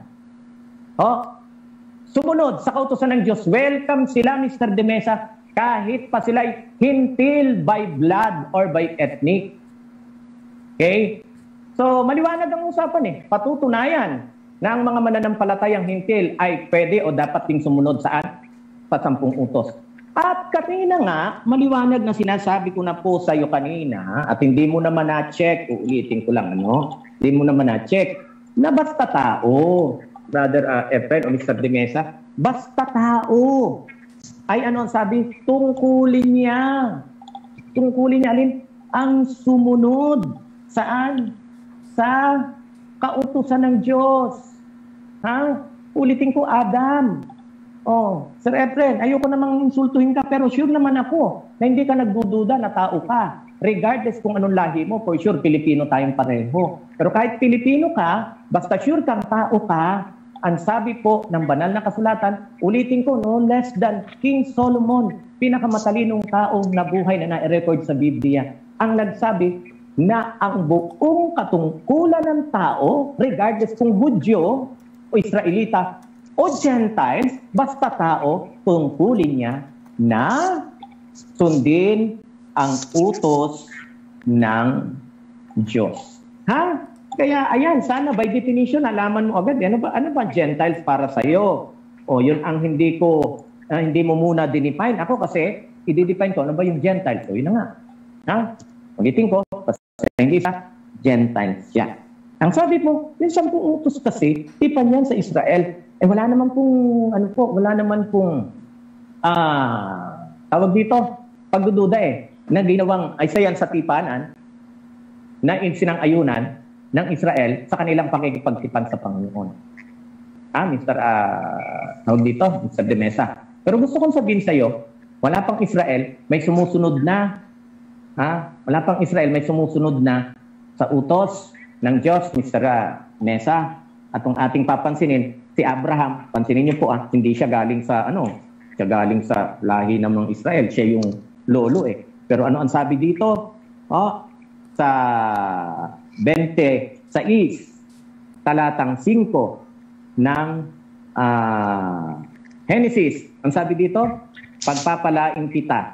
sumunod sa kautusan ng Diyos, welcome sila, Mr. De Mesa, kahit pa sila hintil by blood or by ethnic. Okay? So, maliwanag ang usapan Patutunayan na ang mga mananampalatayang hintil ay pwede o dapat ding sumunod saan? Sa 10 utos. At kanina nga, maliwanag na sinasabi ko na po sa iyo kanina, at hindi mo naman na-check, uulitin ko lang, hindi mo naman na-check, na basta tao, Brother Efren o Mr. De Mesa, basta tao, ay ang sabi, tungkulin niya alin? Ang sumunod. Saan? Sa kautusan ng Diyos. Ulitin ko, Adam. Sir Efren, ayoko namang insultuhin ka, pero sure naman ako na hindi ka nagdududa na tao ka. Regardless kung anong lahi mo, for sure, Pilipino tayong pareho. Pero kahit Pilipino ka, basta sure kang tao ka, ang sabi po ng banal na kasulatan, ulitin ko, no less than King Solomon, pinakamatalinong tao na buhay na na-record sa Biblia, ang nagsabi na ang buong katungkulan ng tao, regardless kung Hudyo o Israelita o Gentiles, basta tao, tungkulin niya na sundin ang utos ng Diyos. Kaya ayan, sana by definition, alaman mo agad, ano ba Gentiles para sa'yo? Yun ang hindi mo muna dinefine. Ako kasi, i-define ko, ano ba yung Gentiles? Yun na nga. Ulitin ko, hindi sa Gentiles yan. Ang sabi po, yung 10 utos kasi, tipan yan sa Israel. Wala naman pong, tawag dito, pagdududa na ginawang, ay sayan sa tipanan, na sinang-ayunan ng Israel sa kanilang pakikipagtipan sa Panginoon. Tawag dito, Mr. De Mesa. Pero gusto kong sabihin sa iyo, wala pang Israel, may sumusunod na wala pang Israel, may sumusunod na sa utos ng Diyos, Mr. Mesa. At kung ating papansinin, si Abraham, pansinin niyo po, hindi siya galing sa siya galing sa lahi ng mga Israel. Siya yung lolo Pero ano ang sabi dito? Sa 26, talatang 5 ng Genesis. Ang sabi dito, pagpapalain kita.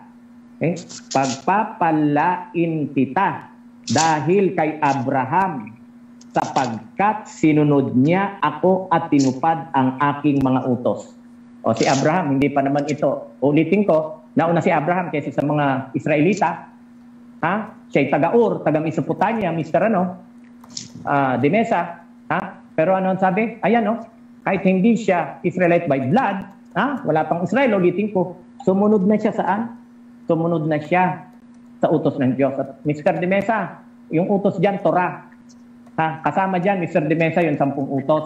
Pagpapalain kita dahil kay Abraham sapagkat sinunod niya ako at tinupad ang aking mga utos. Si Abraham, hindi pa naman ito. Ulitin ko, nauna si Abraham kaysa sa mga Israelita. Siya'y taga-Ur, taga-Mesopotamia, Mr. De Mesa. Pero ano ang sabi? Ayan, kahit hindi siya Israelite by blood, wala pang Israel, ulitin ko, sumunod na siya saan? Sumunod na siya sa utos ng Diyos. At Mr. De Mesa, yung utos dyan, Torah. Kasama dyan, Mr. De Mesa, yung 10 utos.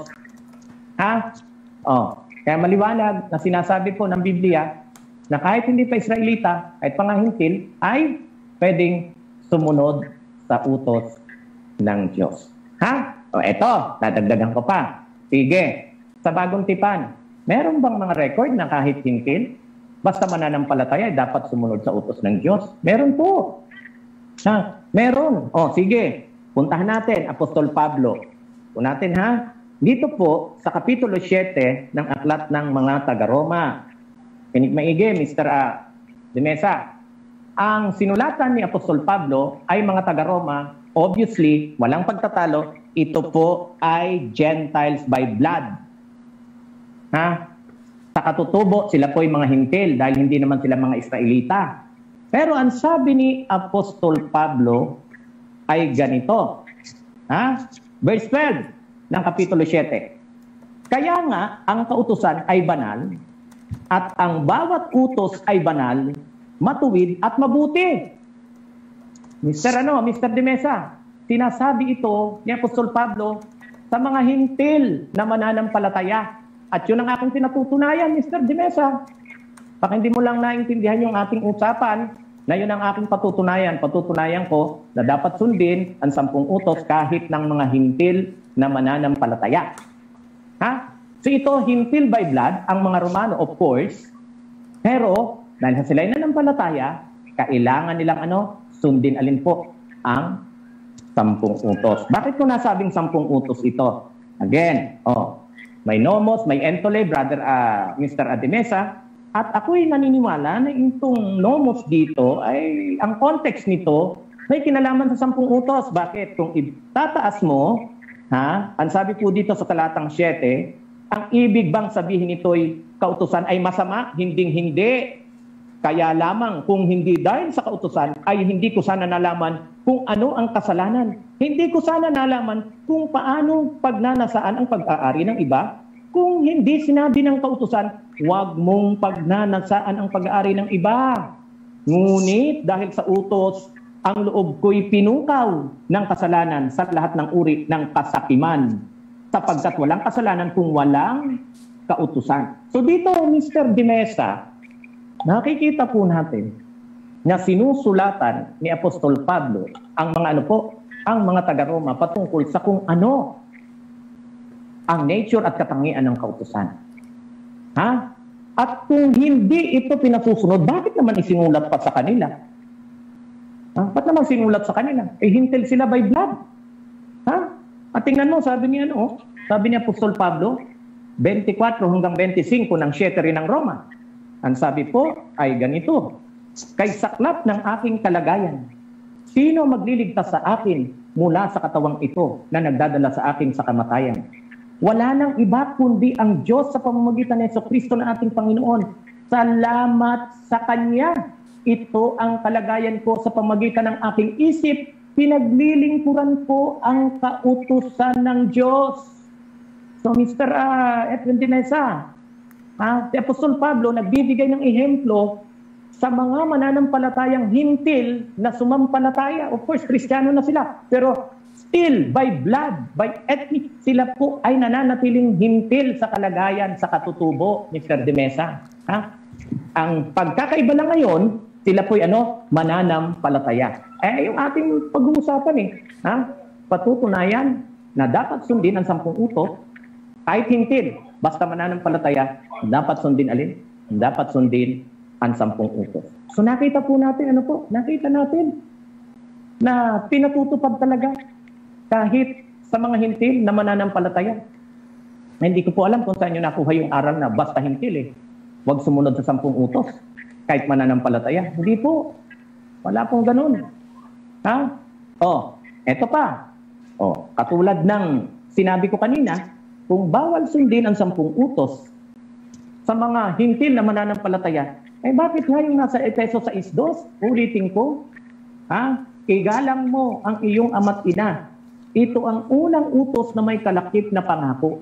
Kaya maliwanag na sinasabi po ng Biblia na kahit hindi pa Israelita, kahit pangahintil, ay pwedeng sumunod sa utos ng Diyos. Eto, dadagdagan ko pa. Sige, sa bagong tipan, meron bang mga record na kahit hintil, basta mananampalataya, dapat sumunod sa utos ng Diyos? Meron po. Meron. Sige. Puntahan natin, Apostol Pablo. Natin Dito po, sa Kapitulo 7 ng Aklat ng mga taga-Roma. Kinig maigi, Mr. De Mesa. Ang sinulatan ni Apostol Pablo ay mga taga-Roma obviously, walang pagtatalo, ito po ay Gentiles by blood. Ha? Sa katutubo, sila po ay mga hintil dahil hindi naman sila mga Israelita. Pero ang sabi ni Apostol Pablo ay ganito. Ha? Verse 12 ng Kapitulo 7. Kaya nga, ang kautusan ay banal at ang bawat utos ay banal, matuwid at mabuti. Mr. De Mesa, sinasabi ito ni Apostol Pablo sa mga hintil na mananampalataya. At yun ang aking pinatutunayan, Mr. De Mesa. Baka hindi mo lang naintindihan yung ating usapan, na yun ang aking patutunayan. Patutunayan ko na dapat sundin ang 10 utos kahit ng mga hintil na mananampalataya. Ha? So ito, hintil by blood, ang mga Romano, of course. Pero, dahil sila ay nanampalataya, kailangan nilang sundin alin po ang 10 utos. Bakit ko nasabing 10 utos ito? Again, may nomos, may entole, brother Mr. Ademesa, at ako'y naniniwala na itong nomos dito ay, ang context nito, may kinalaman sa 10 utos. Bakit? Kung itataas mo, ang sabi po dito sa talatang 7, ang ibig bang sabihin nito'y kautusan ay masama? Hinding-hindi. Kaya lamang kung hindi dahil sa kautusan ay hindi ko sana nalaman kung ano ang kasalanan. Hindi ko sana nalaman kung paano pagnanasaan ang pag-aari ng iba. Kung hindi sinabi ng kautusan, huwag mong pagnanasaan ang pag-aari ng iba. Ngunit dahil sa utos, ang loob ko'y pinukaw ng kasalanan sa lahat ng uri ng kasakiman. Sapagkat walang kasalanan kung walang kautusan. So dito, Mr. De Mesa, nakikita po natin na sinusulatan ni Apostol Pablo ang mga ang mga taga-Roma patungkol sa kung ano ang nature at katangian ng kautusan. Ha? At kung hindi ito pinasusunod, bakit naman isinulat pa sa kanila? Ba't naman sinulat sa kanila? Hintil sila by blood. Ha? At tingnan mo, sabi ni Apostol Pablo, 24 hanggang 25 ng 7 rin ng Roma. Ang sabi po ay ganito, kay saklap ng aking kalagayan, sino magliligtas sa akin mula sa katawang ito na nagdadala sa akin sa kamatayan? Wala nang iba kundi ang Diyos sa pamamagitan ng Jesucristo na ating Panginoon. Salamat sa Kanya. Ito ang kalagayan ko sa pamamagitan ng aking isip. Pinaglilingkuran ko ang kautusan ng Diyos. So Mr. Efren Dinesa, si Apostol Pablo nagbibigay ng ehemplo sa mga mananampalatayang hintil na sumampalataya. Of course, Kristiyano na sila. Pero still, by blood, by ethnic, sila po ay nananatiling hintil sa kalagayan, sa katutubo, Mr. De Mesa. Ang pagkakaiba lang ngayon, sila po ay mananampalataya. Yung ating pag-uusapan patutunayan na dapat sundin ang 10 utos, kahit hintil, basta mananampalataya, dapat sundin alin? Dapat sundin ang 10 utos. So nakita po natin, nakita natin na pinatutupad talaga kahit sa mga hintil na mananampalataya. Hindi ko po alam kung saan nyo nakuha yung aral na basta hintil huwag sumunod sa 10 utos kahit mananampalataya. Hindi po. Wala pong ganun. Eto pa. Katulad ng sinabi ko kanina, kung bawal sundin ang 10 utos sa mga hintil na mananampalataya, bakit nga yung nasa Efeso 6:2? Ulitin ko. Igalang mo ang iyong ama't ina. Ito ang unang utos na may kalakip na pangako.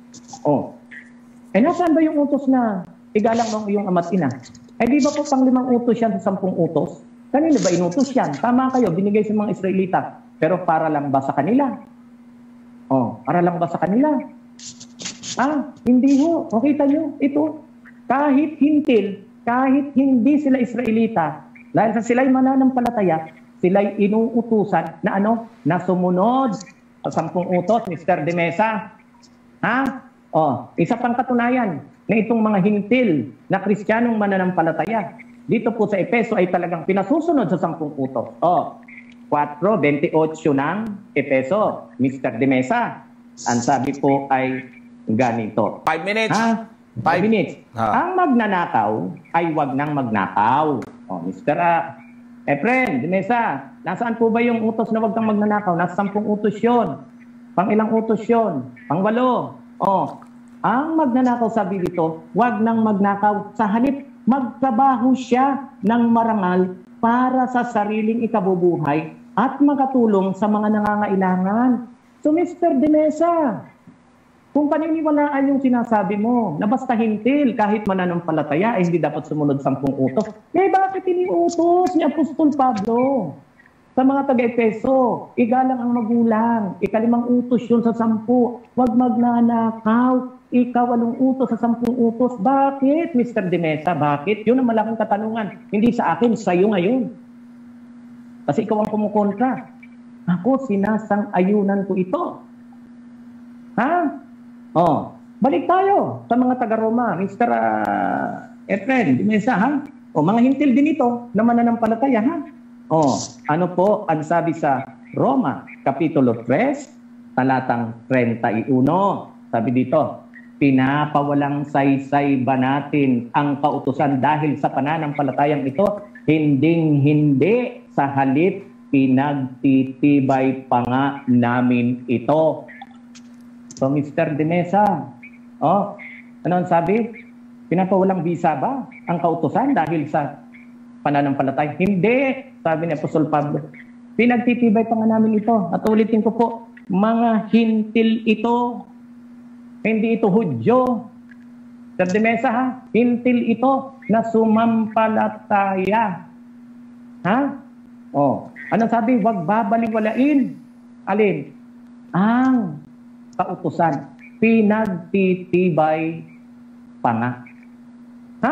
Nasaan ba yung utos na igalang mo ang iyong ama't ina? Di ba po pang 5 utos yan sa 10 utos? Kanino ba inutos yan? Tama kayo, binigay sa mga Israelita. Pero para lang ba sa kanila? Para lang ba sa kanila? Hindi ho. O kita nyo, ito. Kahit hintil, kahit hindi sila Israelita, dahil sa sila'y mananampalataya, sila'y inuutusan na na sumunod sa 10 utos, Mr. De Mesa. Isa pang katunayan na itong mga hintil na Kristiyanong mananampalataya dito po sa Efeso ay talagang pinasusunod sa 10 utos. 4:28 ng Efeso, Mr. De Mesa. Ang sabi po ay ganito. 5 minutes. 5 minutes. Ang magnanakaw ay wag nang magnakaw. Mr. Friend, Dimesa, nasaan po ba yung utos na wag kang magnanakaw? Nasa 10 utos yun. Pang ilang utos yun? Pang 8. Ang magnanakaw, sabi dito, wag nang magnakaw. Sa halip, magtrabaho siya ng marangal para sa sariling ikabubuhay at makatulong sa mga nangangailangan. So, Mr. Dimesa, kung paniniwalaan yung sinasabi mo, na basta hintil, kahit mananampalataya, hindi dapat sumunod 10 utos. Bakit iniutos ni Apostol Pablo? Sa mga taga-Efeso, igalang ang magulang, 5 utos yun sa 10. Huwag magnanakaw, 8 utos sa 10 utos. Bakit, Mr. Dimesa? Bakit? Yun ang malaking katanungan. Hindi sa akin, sa iyo ngayon. Kasi ikaw ang kumukontra. Ako, sinasang-ayunan ko ito. Ha? Balik tayo sa mga taga-Roma, Mr. Efren, Dimesa, ha? Mga hintil din ito na mananampalataya, ha? Ano po ang sabi sa Roma, Kapitulo 3, talatang 31. Sabi dito, pinapawalang saysay ba natin ang kautusan dahil sa pananampalatayang ito? Hinding-hindi, sa halip pinagtitibay pa nga namin ito. So, Mr. Dimesa, ano ang sabi? Pinapawalang bisa ba ang kautusan dahil sa pananampalataya? Hindi, sabi ni Apostol Pablo. Pinagtitibay pa nga namin ito. At ulitin ko po, mga hintil ito. Hindi ito Hudyo. Mr. Dimesa, ha? Hintil ito na sumampalataya. Ha? Anong sabi? Huwag babaliwalain. Alin? Ang kautusan, pinagtitibay pa nga. Ha?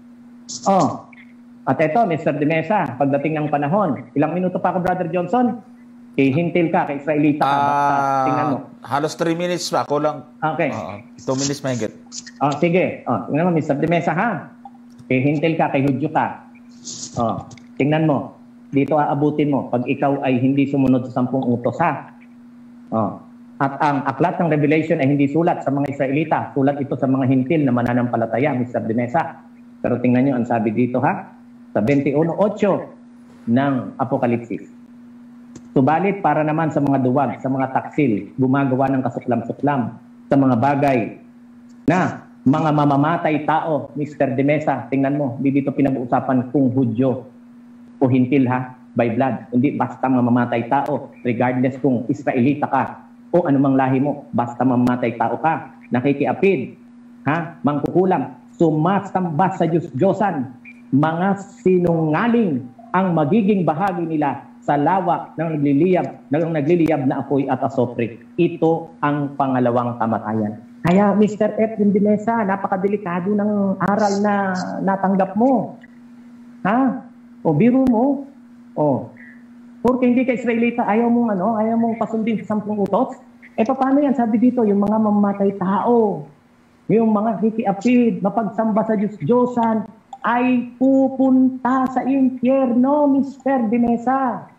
At ito, Mr. Dimesa, pagdating ng panahon, ilang minuto pa ako, Brother Johnson? Hintil ka, kay Israelita ka. Tingnan mo. Halos 3 minutes pa, kulang. Okay. 2 minutes mahigit. Sige. Tingnan mo, Mr. Dimesa, ha? Hintil ka, kay Hudyo ka. Tingnan mo. Dito aabutin mo pag ikaw ay hindi sumunod sa 10 utos, ha? At ang aklat ng Revelation ay hindi sulat sa mga Israelita. Sulat ito sa mga hintil na mananampalataya, Mr. Dimesa. Pero tingnan nyo ang sabi dito, ha? Sa 21:8 ng Apokalipsis. Subalit para naman sa mga duwag, sa mga taksil, gumagawa ng kasuklam-suklam, sa mga bagay na mga mamamatay tao, Mr. Dimesa, tingnan mo, hindi dito pinag-uusapan kung Hudyo o hintil, ha? By blood. Hindi basta mamamatay tao, regardless kung Israelita ka o anumang lahi mo, basta mamamatay tao ka, nakikiapid, ha? Mangkukulam, sumasamba sa Diyos-Diyosan, mga sinungaling ang magiging bahagi nila sa lawak ng nagliliyab na apoy at asopre. Ito ang pangalawang kamatayan. Kaya Mr. Efren Dimesa, napakadelikado ng aral na natanggap mo. Ha? Biro mo. Porque hindi ka Israelita, ayaw mong pasundin sa 10 utos. Paano yan? Sabi dito, yung mga mamamatay tao, yung mga hikiapid, mapagsamba sa Diyos-Diyosan, ay pupunta sa impyerno, Mr. Dimesa.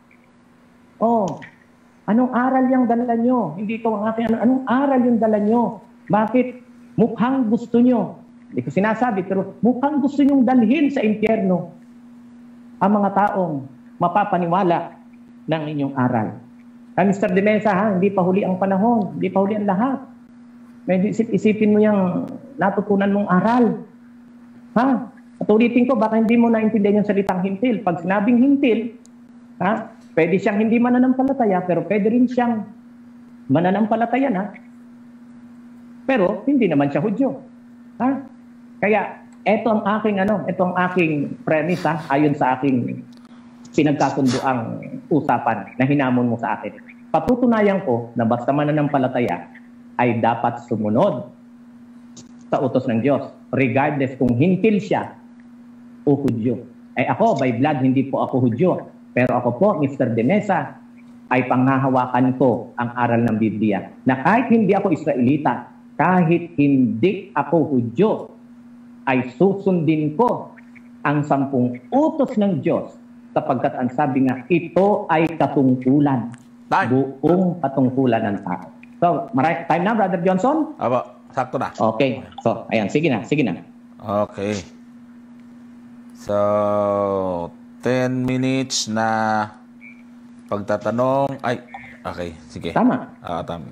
Anong aral yung dala nyo? Hindi ko ang aking anong aral yung dala nyo? Bakit? Mukhang gusto nyo. Hindi ko sinasabi, pero mukhang gusto nyong dalhin sa impyerno ang mga taong mapapaniwala ng inyong aral. Mr. Dimesa, ha? Hindi pa huli ang panahon. Hindi pa huli ang lahat. Medyo isipin mo yung natutunan mong aral. Ha? At ulitin ko, baka hindi mo naintindihan yung salitang hintil. Pag sinabing hintil, ha? Pwede siyang hindi mananampalataya, pero pwede rin siyang mananampalataya na. Pero hindi naman siya Hudyo. Ha? Kaya ito ang aking premise, ha? Ayon sa aking pinagkasunduang usapan na hinamon mo sa akin. Patutunayan ko na basta mananampalataya ay dapat sumunod sa utos ng Diyos, regardless kung hintil siya o Hudyo. Ako, by blood, hindi po ako Hudyo. Pero ako po, Mr. Dimesa, ay panghahawakan ko ang aral ng Biblia na kahit hindi ako Israelita, kahit hindi ako Hudyo, ay susundin ko ang 10 utos ng Diyos sapagkat ang sabi nga, ito ay katungkulan. Buong katungkulan ng tao. So, time na, Brother Johnson? Sakto na. Okay. So, ayan, sige na. Okay. So, 10 minutes na pagtatanong. Ay, okay. Sige. Tama. Tama.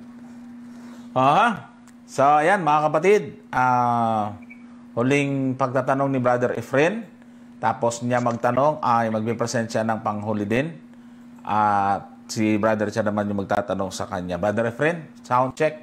So, ayan, mga kapatid. Huling pagtatanong ni Brother Efren. Tapos niya magtanong ay magpipresent siya ng panghuli din. At si Brother siya naman yung magtatanong sa kanya. Brother Efren, sound check.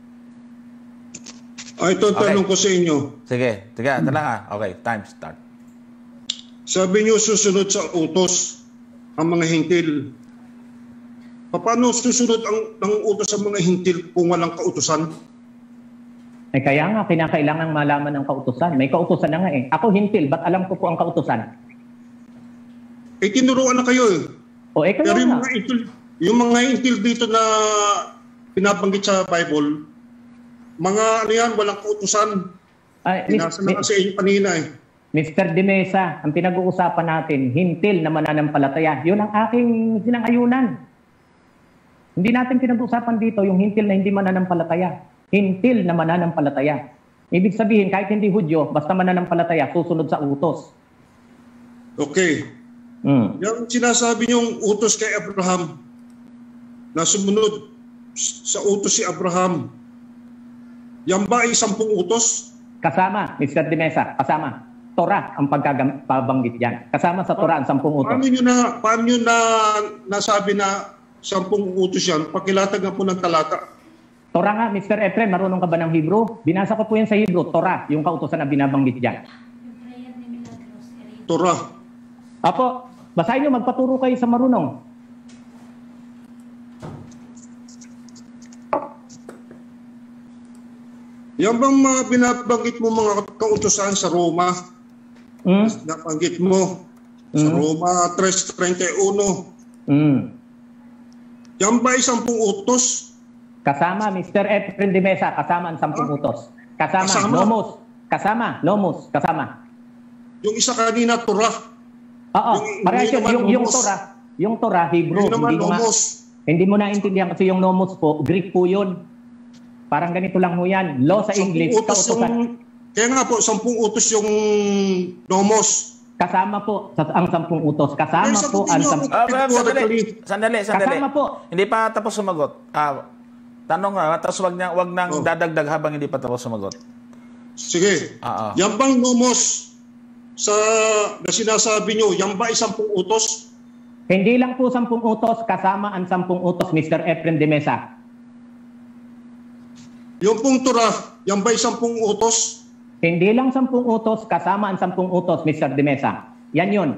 Ito ang tanong ko sa inyo. Sige, ito lang Okay, time start. Sabi niyo susunod sa utos ang mga hintil. Paano susunod ang utos sa mga hintil kung walang kautusan? Kaya nga, kinakailangan malaman ng kautusan. May kautusan na nga eh. Ako hintil, ba't alam ko po ang kautusan? Tinuruan na kayo eh. Kaya pero nga. yung mga hintil dito na pinabanggit sa Bible, mga ano yan, walang kautusan. Pinasa na kasi inyo kanina eh. Mr. De Mesa, ang pinag-uusapan natin, hintil na mananampalataya. Yun ang aking sinangayunan. Hindi natin pinag-uusapan dito yung hintil na hindi mananampalataya. Hintil na mananampalataya. Ibig sabihin, kahit hindi Hudyo, basta mananampalataya, susunod sa utos. Okay. Yung sinasabi niyong utos kay Abraham, na sumunod sa utos si Abraham, yan ba ay 10 utos? Kasama, Mr. De Mesa, kasama. Torah ang pagkabanggit dyan. Kasama sa Torah ang 10 utos. Paano nyo na nasabi na 10 utos yan? Pakilatag nga po ng talata. Torah nga, Mr. Efren, marunong ka ba ng Hebrew? Binasa ko po yan sa Hebrew, Torah, yung kautosan na binabanggit dyan. Torah. Apo, basahin nyo, magpaturo kayo sa marunong. Yan bang binabanggit mo mga kautosan sa Roma? Nabanggit mo sa Roma 3:31. Yan ba ay 10 utos? Kasama, Mr. Efren de Mesa, kasama ang 10 utos. Kasama, nomos. Kasama. Yung isa kanina, Torah. Oo, parehas yung Torah. Yung Torah, Hebrew. Yung naman, nomos. Hindi mo naintindihan kasi yung nomos po, Greek po yun. Parang ganito lang mo yan. Law sa English, kautosan. Kaya nga po, 10 utos yung nomos. Kasama po ang 10 utos. Kasama po ang 10. Sandali. Kasama po. Hindi pa tapos sumagot. Tanong nga, tapos wag nang dadagdag habang hindi pa tapos sumagot. Sige. Yan bang nomos na sinasabi nyo, yan ba ay 10 utos? Hindi lang po 10 utos, kasama ang 10 utos, Mr. Efren de Mesa. Yung pong Torah, yan ba ay 10 utos? Hindi lang 10 utos, kasama ang 10 utos, Mr. De Mesa. Yan yun.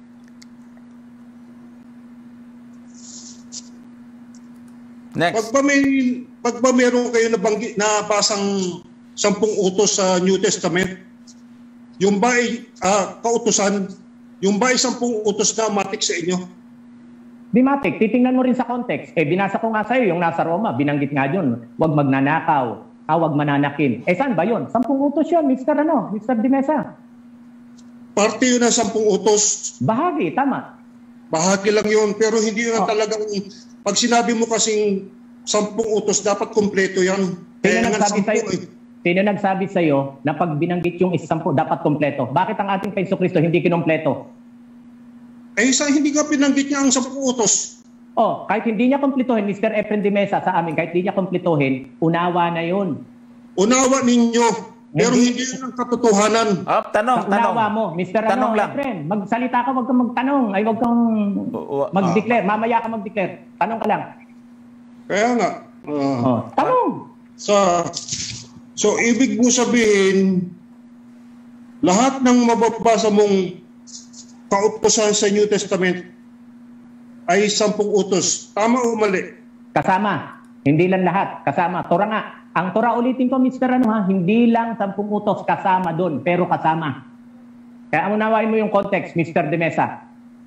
Next. Pag ba meron kayo na basang 10 utos sa New Testament, yung ba ay kautusan, yung ba ay 10 utos na matik sa inyo? Di matik, titingnan mo rin sa context. Binasa ko nga sa'yo yung nasa Roma, binanggit nga yun. Huwag magnanakaw. Huwag mananakin. Saan ba yun? 10 utos yun, Mr. De Mesa. Parte yun ng 10 utos. Bahagi, tama. Bahagi lang yun, pero hindi yun talagang, pag sinabi mo kasing 10 utos, dapat kumpleto yan. Sino nagsabi sa'yo na pag binanggit yung 10, dapat kumpleto? Bakit ang ating Paiso Kristo hindi kinumpleto? Hindi ka pinanggit niya ang 10 utos. Kahit hindi niya kumplituhin, Mr. Efren de Mesa, sa amin, kahit hindi niya kumplituhin, unawa na yun. Unawa ninyo, pero hindi yun ang katotohanan. Tanong. Unawa mo, Mr. Tanong lang. Efren, magsalita ka, wag kang magtanong. Huwag kang mag-declare. Mamaya ka mag-declare. Tanong ka lang. Kaya nga. Tanong. So, ibig mo sabihin, lahat ng mababasa mong kautosan sa New Testament ay 10 utos. Tama o mali? Kasama. Hindi lang lahat. Kasama. Torah nga. Ang Torah, ulitin ko, Mr. Hindi lang 10 utos kasama doon, pero kasama. Kaya unawain mo yung context, Mr. De Mesa.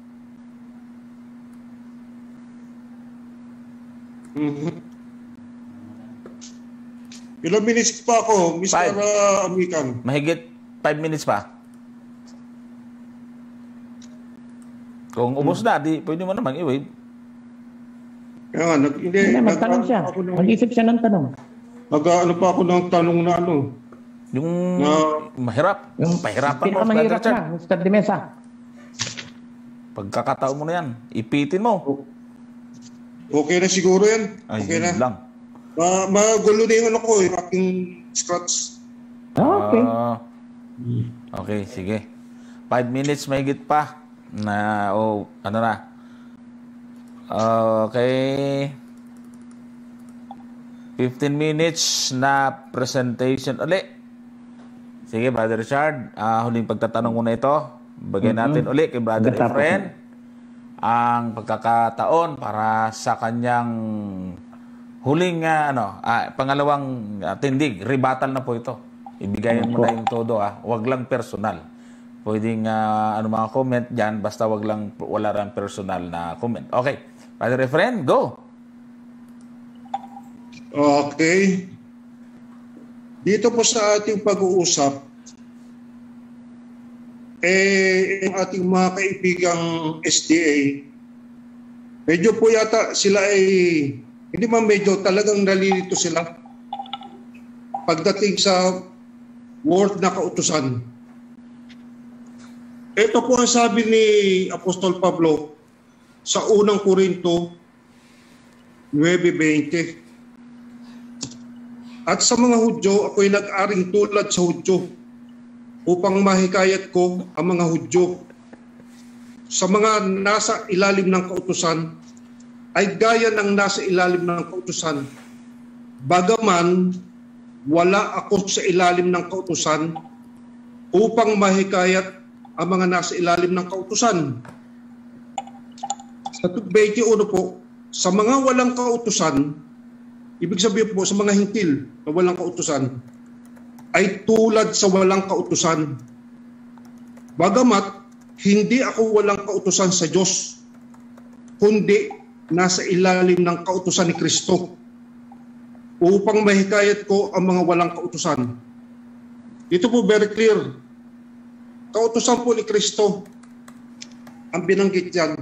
Ilang minutes pa ako, Mr. Amikan? Mahigit 5 minutes pa. Kung ubos na, pwede mo naman i-wave. Kaya nga, magtanong siya. Mag-isip siya ng tanong. Mag-ano pa ako ng tanong na ano? Yung mahirap. Yung pahirapan mo. Pinakamahirap na, Mr. De Mesa. Pagkakataon mo na yan. Ipitin mo. Okay na siguro yan. Ay, Okay yun na. lang. Magulo na yung ano ko, yung aking scratch. Okay. Okay, sige. 5 minutes may higit pa. Ano na. Okay. 15 minutes na presentation uli. Sige, Brother Richard. Huling pagtatanong muna ito. Bagay natin uli kay Brother Efren ang pagkakataon para sa kanyang huling pangalawang tindig. Rebuttal na po ito. Ibigayan mo na yung todo. Huwag lang personal. Pwedeng mga comment dyan, basta wala lang personal na comment. Okay. Brother Efren, go! Okay. Dito po sa ating pag-uusap, yung ating mga kaibigang SDA, medyo po yata sila hindi man medyo talagang nalilito sila pagdating sa word na kautusan. Ito po ang sabi ni Apostol Pablo sa unang Korinto 9:20. At sa mga Hudyo, ako'y nag-aring tulad sa Hudyo upang mahikayat ko ang mga Hudyo. Sa mga nasa ilalim ng kautusan, ay gaya ng nasa ilalim ng kautusan. Bagaman, wala ako sa ilalim ng kautusan upang mahikayat ang mga nasa ilalim ng kautusan. Sa 21 po, sa mga walang kautusan, ibig sabihin po sa mga hintil na walang kautusan, ay tulad sa walang kautusan. Bagamat, hindi ako walang kautusan sa Diyos, kundi nasa ilalim ng kautusan ni Kristo upang mahikayat ko ang mga walang kautusan. Ito po very clear. Kautusan po ni Kristo ang binanggit yan.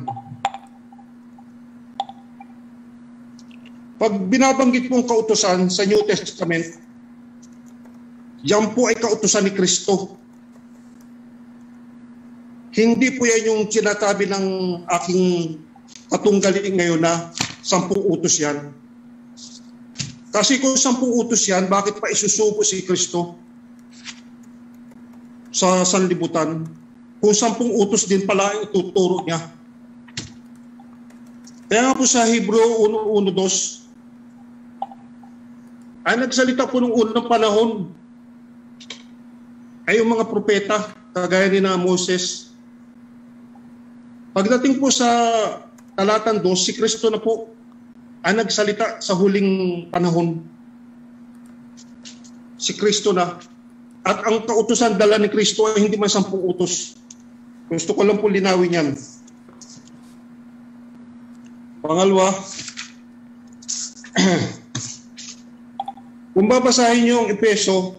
Pag binabanggit pong kautusan sa New Testament, yan po ay kautusan ni Kristo. Hindi po yan yung sinatabi ng aking katunggalin ngayon na 10 utos yan. Kasi kung 10 utos yan, bakit pa isusubo si Kristo sa sanlibutan? Kung 10 utos din pala ang ituturo niya. Kaya nga po sa Hebreo 1:1-2, ay nagsalita po nung unang panahon ay yung mga propeta, kagaya ni na Moses. Pagdating po sa talatang 2, si Kristo na po ay nagsalita sa huling panahon. Si Kristo na. At ang kautusan dala ni Kristo ay hindi man 10 utos. Gusto ko lang po linawin yan. Pangalawa, kung babasahin niyo ang Efeso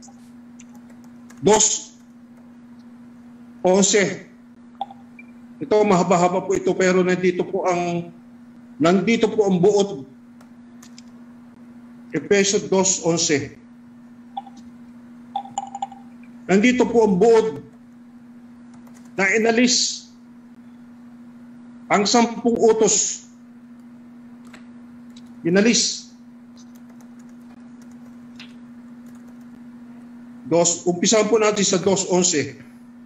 2:11. Ito mahaba-haba po ito pero nandito po ang buod. Efeso 2:11. Nandito po ang buod na inalis ang 10 utos. Inalis. Umpisahan po natin sa 2:11.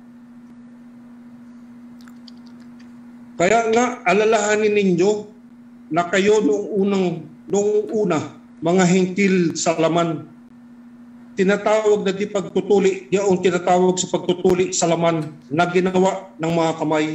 Kaya nga, alalahanin ninyo na kayo noong una, mga hintil sa laman, tinatawag na di pagtutuli, yaong tinatawag sa pagtutuli sa laman na ginawa ng mga kamay,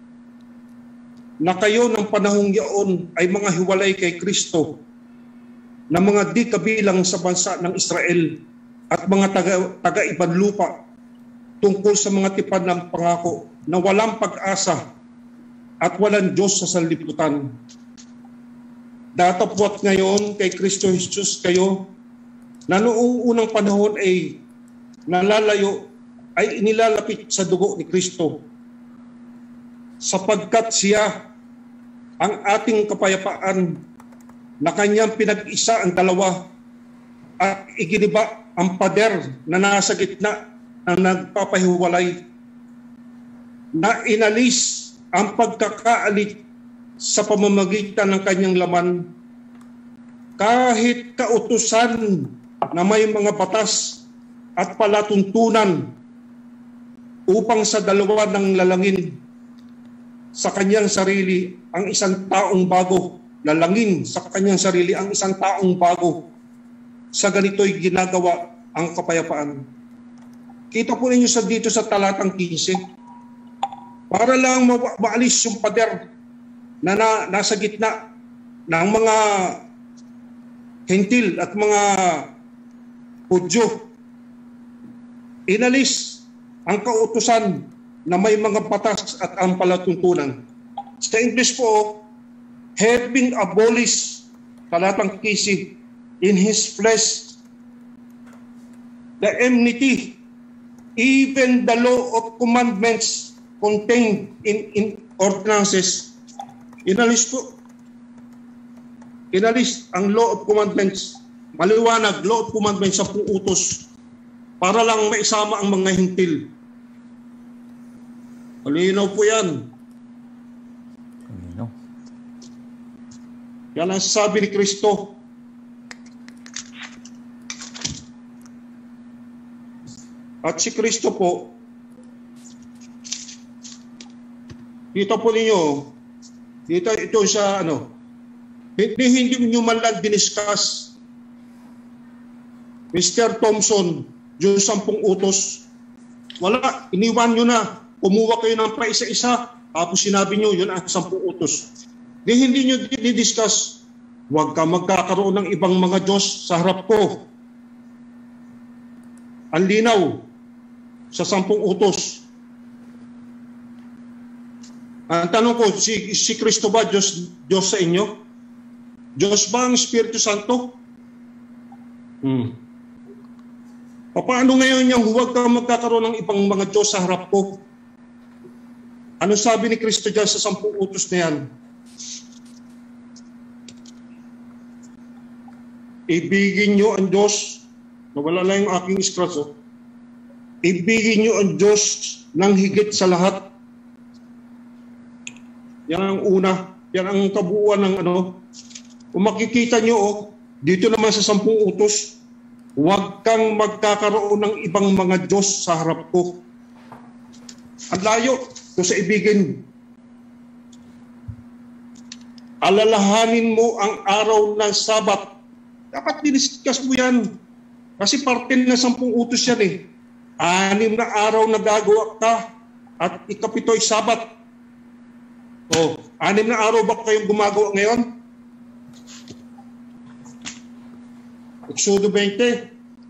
na kayo ng panahong yaon ay mga hiwalay kay Kristo, na mga di kabilang sa bansa ng Israel, at mga taga-ibang lupa tungkol sa mga tipad ng pangako na walang pag-asa at walang Diyos sa sanlibutan. Datapwat ngayon kay Kristo Jesus kayo na noong unang panahon ay nalalayo ay inilalapit sa dugo ni Kristo, sapagkat siya ang ating kapayapaan na kanyang pinag-isa ang dalawa at iginiba ang pader na nasa gitna ng nagpapahiwalay, na inalis ang pagkakaalit sa pamamagitan ng kanyang laman, kahit kautusan na may mga batas at palatuntunan upang sa dalawa ng lalangin sa kanyang sarili ang isang taong bago, lalangin sa kanyang sarili ang isang taong bago, sa ganito'y ginagawa ang kapayapaan. Kita po ninyo dito sa talatang 15, para lang maalis yung pader na nasa gitna ng mga Hentil at mga Hudyo. Inalis ang kautusan na may mga batas at ang palatuntunan. Sa English po, having abolished, talatang 15, in his flesh, the enmity, even the law of commandments contained in ordinances. Inalis po. Inalis ang law of commandments, maliwanag, law of commandments sa utos, para lang maisama ang mga Hentil. Malinaw po yan. Malinaw. Yan ang sabi ni Kristo. At si Kristo po, dito po ninyo, dito ito sa hindi nyo man lang diniscuss, Mr. Thompson, yung 10 utos. Wala, iniwan nyo na. Kumuha kayo ng paisa-isa, tapos sinabi nyo, yun ang 10 utos. Hindi nyo didiscuss, huwag ka magkakaroon ng ibang mga Diyos sa harap ko. Ang linaw sa 10 utos. Ang tanong ko, si Kristo ba Diyos sa inyo? Diyos ba ang Espiritu Santo? Paano ngayon yung huwag kang magkakaroon ng ibang mga Diyos sa harap ko? Ano sabi ni Kristo dyan sa 10 utos na yan? Ibigin nyo ang Diyos, nawala lang yung aking scratch, ibigin nyo ang Diyos ng higit sa lahat. Yan ang una, yan ang kabuuan ng Kung makikita nyo, dito naman sa 10 utos, huwag kang magkakaroon ng ibang mga Diyos sa harap ko. Ang layo, ito sa ibigin. Alalahanin mo ang araw ng Sabat. Dapat diniscuss mo yan. Kasi parte na 10 utos yan eh. 6 na araw na gagawa ka at ikapito'y Sabat. 6 na araw ba kayong gumagawa ngayon? Exodo 20.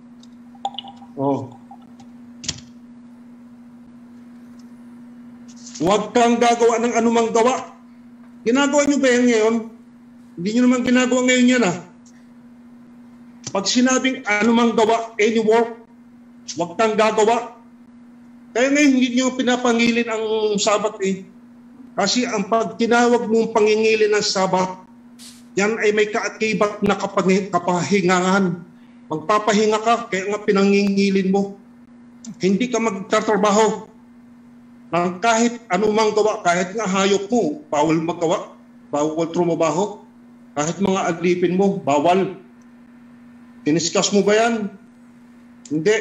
Huwag kang gagawa ng anumang gawa. Ginagawa nyo ba yan ngayon? Hindi nyo naman ginagawa ngayon yan Pag sinabing anumang gawa, any work, huwag kang gagawa. Kaya ngayon hindi nyo pinapangilin ang Sabat Kasi ang pag tinawag mong pangingilin ng Sabat, yan ay may kaakibat na kapahingahan. Magpapahinga ka, kaya nga pinangingilin mo. Hindi ka magtatrabaho ng kahit anumang gawa, kahit nga hayop mo, bawal magawa, bawal trumabaho. Kahit mga alipin mo, bawal. Diniscuss mo ba yan? Hindi.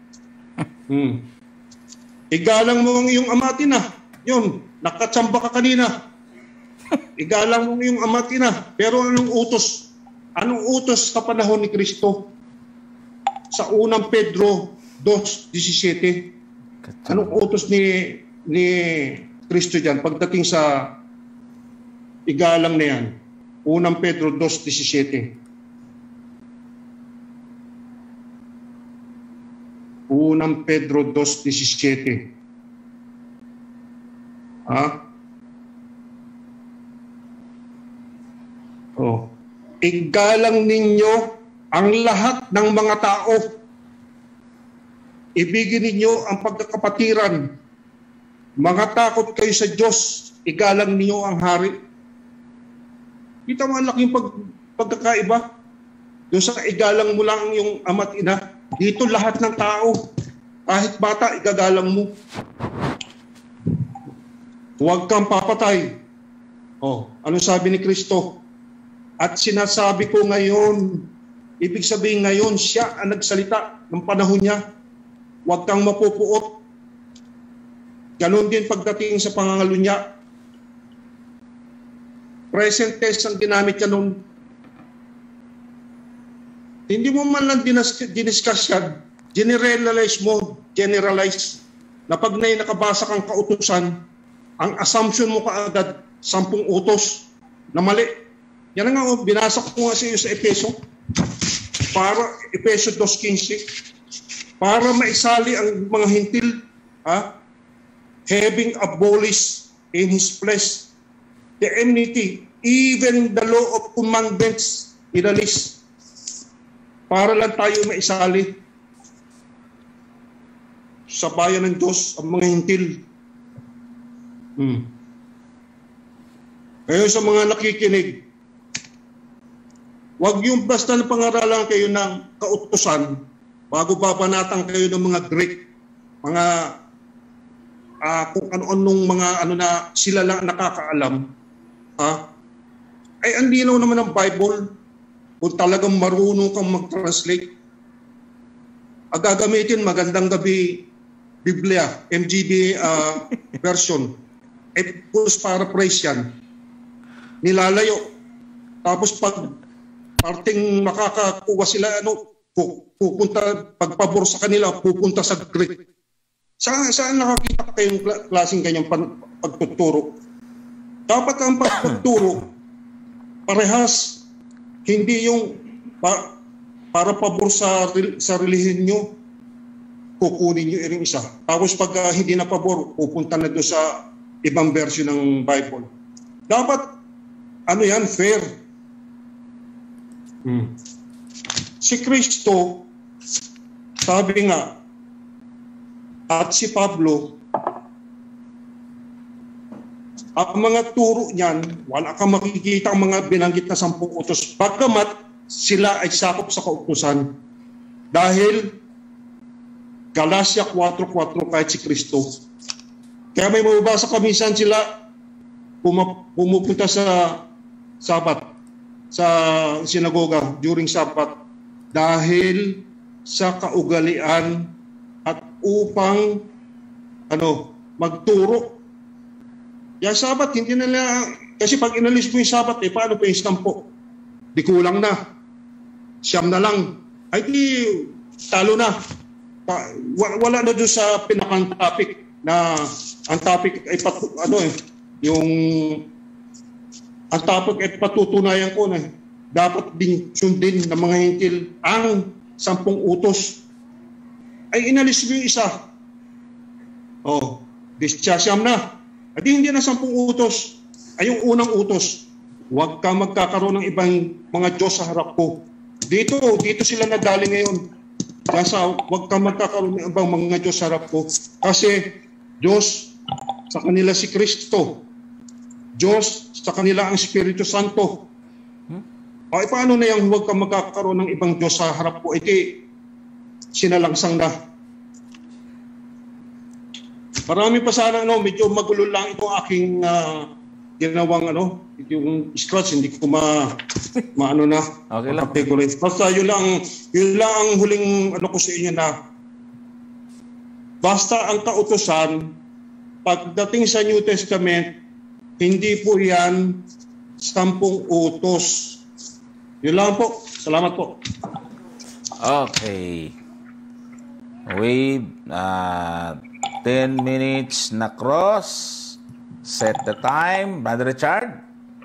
Igalang mo ang iyong ama at ina. Yun, nakatsamba ka kanina. Igalang mo ang iyong ama at ina. Pero anong utos? Anong utos sa panahon ni Kristo? Sa unang Pedro 2:17. Anong utos ni Kristo dyan pagdating sa igalang na yan? Unang Pedro 2:17. Unang Pedro 2:17. Igalang ninyo ang lahat ng mga tao. Ibigin ninyo ang pagkakapatiran. Mga takot kayo sa Diyos. Igalang ninyo ang hari. Kita mo ang laking pagkakaiba. Doon sa igalang mo lang yung ama at ina. Dito lahat ng tao, kahit bata, igagalang mo. Huwag kang papatay. Ano sabi ni Kristo? At sinasabi ko ngayon, ibig sabihin ngayon, siya ang nagsalita ng panahon niya. Huwag kang mapupuot. Ganon din pagdating sa pangangalo niya. Present tense ang ginamit niya noon. Hindi mo man lang diniscuss yan. Generalize na pag nakabasa kang kautusan, ang assumption mo kaagad, 10 utos na mali. Yan nga, binasa ko nga sa iyo sa Efeso, Efeso 2:15, para maisali ang mga hintil, having abolished in his flesh the enmity, even the law of commandments inalis, para lang tayo maisali sa bayan ng Diyos, ang mga hintil. Ngayon sa mga nakikinig, huwag yung basta na pangaralan kayo ng kautusan bago babanatan kayo ng mga Greek, mga kung ano-anong mga na sila lang nakakaalam. Ay ang linaw naman ng Bible kung talagang marunong kang mag-translate. Gagamitin magandang gabi Biblia, MGB version. Tapos paraphrase yan. Nilalayo. Tapos pag parting makakakuha sila, pupunta, pagpabor sa kanila, pupunta sa Greek. Saan nakakita kayong klaseng kanyang pagtuturo? Dapat ang pagtuturo, parehas, hindi yung para pabor sa relihiyon nyo, kukunin nyo yung isa. Tapos pag hindi na pabor, pupunta na doon sa ibang version ng Bible. Dapat, fair. Si Kristo, sabi nga, at si Pablo, ang mga turo niyan, wala kang makikita ang mga binanggit na 10 utos. Bagamat sila ay sakop sa kautusan. Dahil Galatia 4:4 kahit si Kristo. Kaya may mababasa kami saan sila pumupunta sa Sabat, sa sinagoga during Sabat dahil sa kaugalian at upang magturo. Yung Sabat, hindi nila, kasi pag inalis mo yung Sabat, paano pa yung 10? Di kulang na. 9 na lang. Ay di, talo na. Wala na doon sa pinakang topic na ang topic ay ang topic ay patutunayan ko na dapat din sundin ng mga hintil ang 10 utos. Ay inalis mo yung isa. Discharsyam na. At hindi na 10 utos. Ay yung unang utos. Huwag ka magkakaroon ng ibang mga Diyos sa harap ko. Dito sila nagaling ngayon. Kaya huwag kang magkakaroon ng ibang mga Diyos sa harap ko. Kasi Diyos sa kanila si Kristo. Diyos sa kanila ang Espiritu Santo. Paano na yung huwag kang magkakaroon ng ibang Diyos sa harap ko? Sinalangsang na. Marami pa sana, medyo magulo lang itong aking ginawang yung scratch, hindi ko maano na. Okay lang. Basta yun lang ang huling ko sa inyo na basta ang kautusan pagdating sa New Testament, hindi po yan 10 utos. Yun lang po. Salamat po. Okay. We 10 minutes na cross. Set the time. Brother Richard?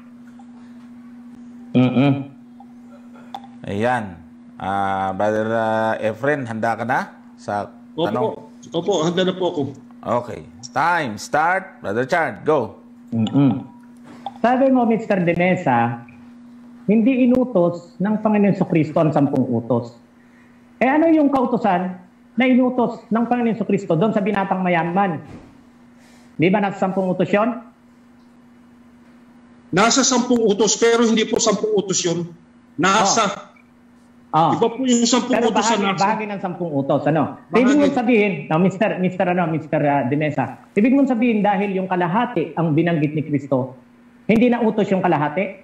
Ayan. Brother Efren, handa ka na sa tanong? Opo, handa na po ako. Okay. Time, start. Brother Richard, go. Sabi mo, Mr. Denesa, hindi inutos ng Panginoon sa Kristo ang 10 utos. Ano yung kautusan na inutos ng Panginoon sa Kristo doon sa binatang mayaman? Di ba nasa 10 utos yun? Nasa 10 utos, pero hindi po 10 utos yun. Iba po yung 10 Pero utos sa bahagi ng 10 utos. Ano? Ibig mong sabihin, Mr. De Mesa, ibig mong sabihin dahil yung kalahati ang binanggit ni Kristo, hindi na utos yung kalahati?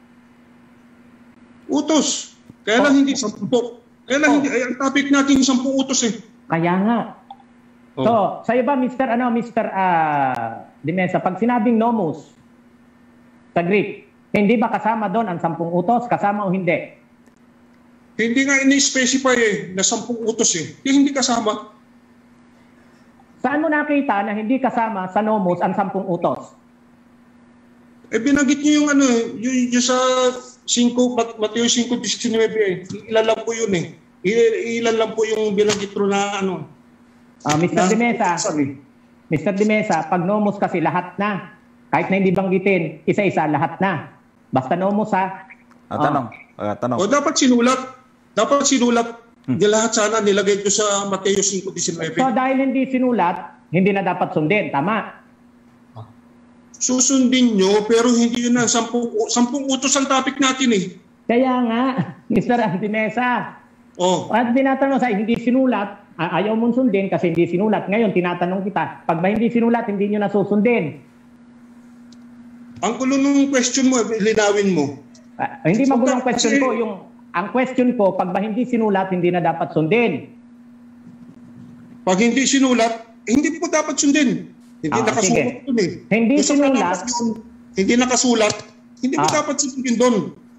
Utos. Kaya lang hindi 10. Kaya lang hindi, ang topic natin yung 10 utos eh. Kaya nga. So, sa iba, Mr. De Mesa, pag sinabing nomos sa Greek, hindi ba kasama doon ang 10 utos? Kasama o hindi? Hindi nga ini-specify na 10 utos eh. Hindi kasama. Saan mo nakita na hindi kasama sa nomos ang 10 utos? Binanggit niyo yung yung sa 5, Mateo 5:19 eh. Ilan lang po yun eh. Ilan lang po yung binanggit ro na Mr. De Mesa, pag nomos kasi lahat na. Kahit na hindi banggitin, isa-isa lahat na. Basta nomos ha. Tanong. O dapat sinulat. Di lahat sana nilagay ko sa Mateo 5:19. So dahil hindi sinulat, hindi na dapat sundin. Tama. Susundin nyo, pero hindi yun ang 10 utos ang topic natin eh. Kaya nga, Mr. De Mesa. At tinatanong sa hindi sinulat, ayaw mong sundin kasi hindi sinulat. Ngayon, tinatanong kita, pag ba hindi sinulat, hindi nyo nasusundin. Ang gulo nung question mo, linawin mo. Hindi magulo ang question ko. Ang question ko, pag ba hindi sinulat, hindi na dapat sundin. Pag hindi sinulat, hindi po dapat sundin. Hindi nakasulat doon eh. Hindi sinulat. Hindi nakasulat. Hindi mo dapat sundin doon.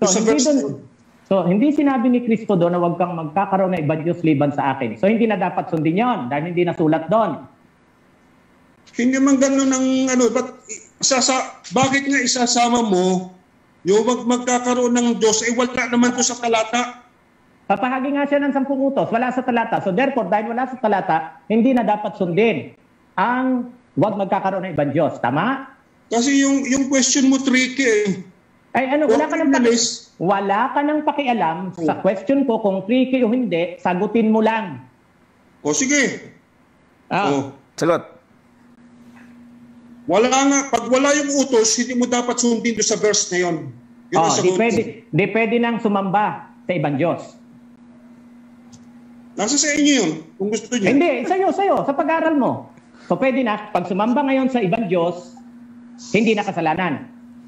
Hindi sinabi ni Kristo doon na huwag kang magkakaroon ng ibang Diyos liban sa akin. So hindi na dapat sundin yon dahil hindi nasulat doon. Hindi man gano'n ang bakit nga isasama mo yung magkakaroon ng Diyos, wala naman to sa talata. Papahagi nga siya ng 10 utos, wala sa talata. So therefore, dahil wala sa talata, hindi na dapat sundin ang huwag magkakaroon ng ibang Diyos. Tama? Kasi yung question mo tricky eh. Wala ka nang pakialam sa question ko kung tricky o hindi, sagutin mo lang. Sige. Sagot. Pag wala yung utos, hindi mo dapat sundin doon sa verse na yun. Di pwede nang sumamba sa ibang Diyos. Nasa sa inyo yun, kung gusto nyo. Hindi, sa'yo, sa pag-aral mo. So pwede na, pag sumamba ngayon sa ibang Diyos, hindi na kasalanan.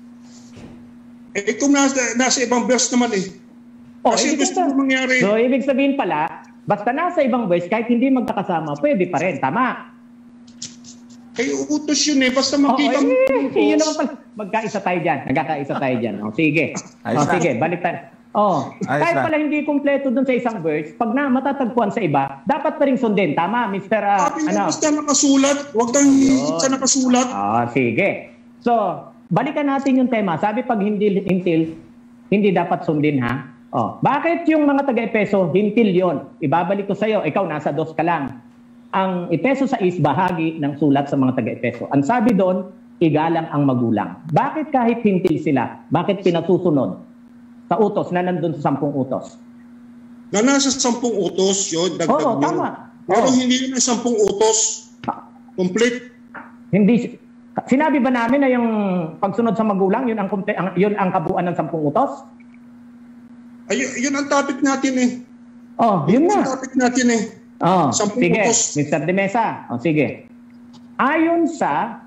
Kung nasa ibang verse naman eh. Kasi gusto mo mangyari. So ibig sabihin pala, basta nasa ibang verse, kahit hindi magkakasama, pwede pa rin. Tama. Utos yun eh. Basta makita mo. Yun naman pala. Magkaisa tayo dyan. Nagkakaisa tayo dyan. Sige. Sige, balik tayo. Kahit pala hindi kumpleto dun sa isang verse, pag matatagpuan sa iba, dapat pa rin sundin. Tama, Mr. Basta nakasulat. Huwag kang sa nakasulat. Sige. So, balikan natin yung tema. Sabi pag hindi dapat sundin ha. Bakit yung mga taga-Epeso, hintil yon? Ibabalik ko sa'yo. Ikaw, nasa 2 ka lang. Ang Epeso 6 bahagi ng sulat sa mga taga-Epeso. Ang sabi doon, igalang ang magulang. Bakit kahit hintil sila? Bakit pinasusunod sa utos na nandun sa 10 utos? Na nasa 10 utos yun, dagdag yun. Tama. Pero hindi yun ang 10 utos. Complete. Hindi. Sinabi ba namin na yung pagsunod sa magulang, yun ang kabuuan ng 10 utos? Yun ang topic natin eh. Yun na. Ang topic natin eh. Sige, Mr. De Mesa. Sige. Ayon sa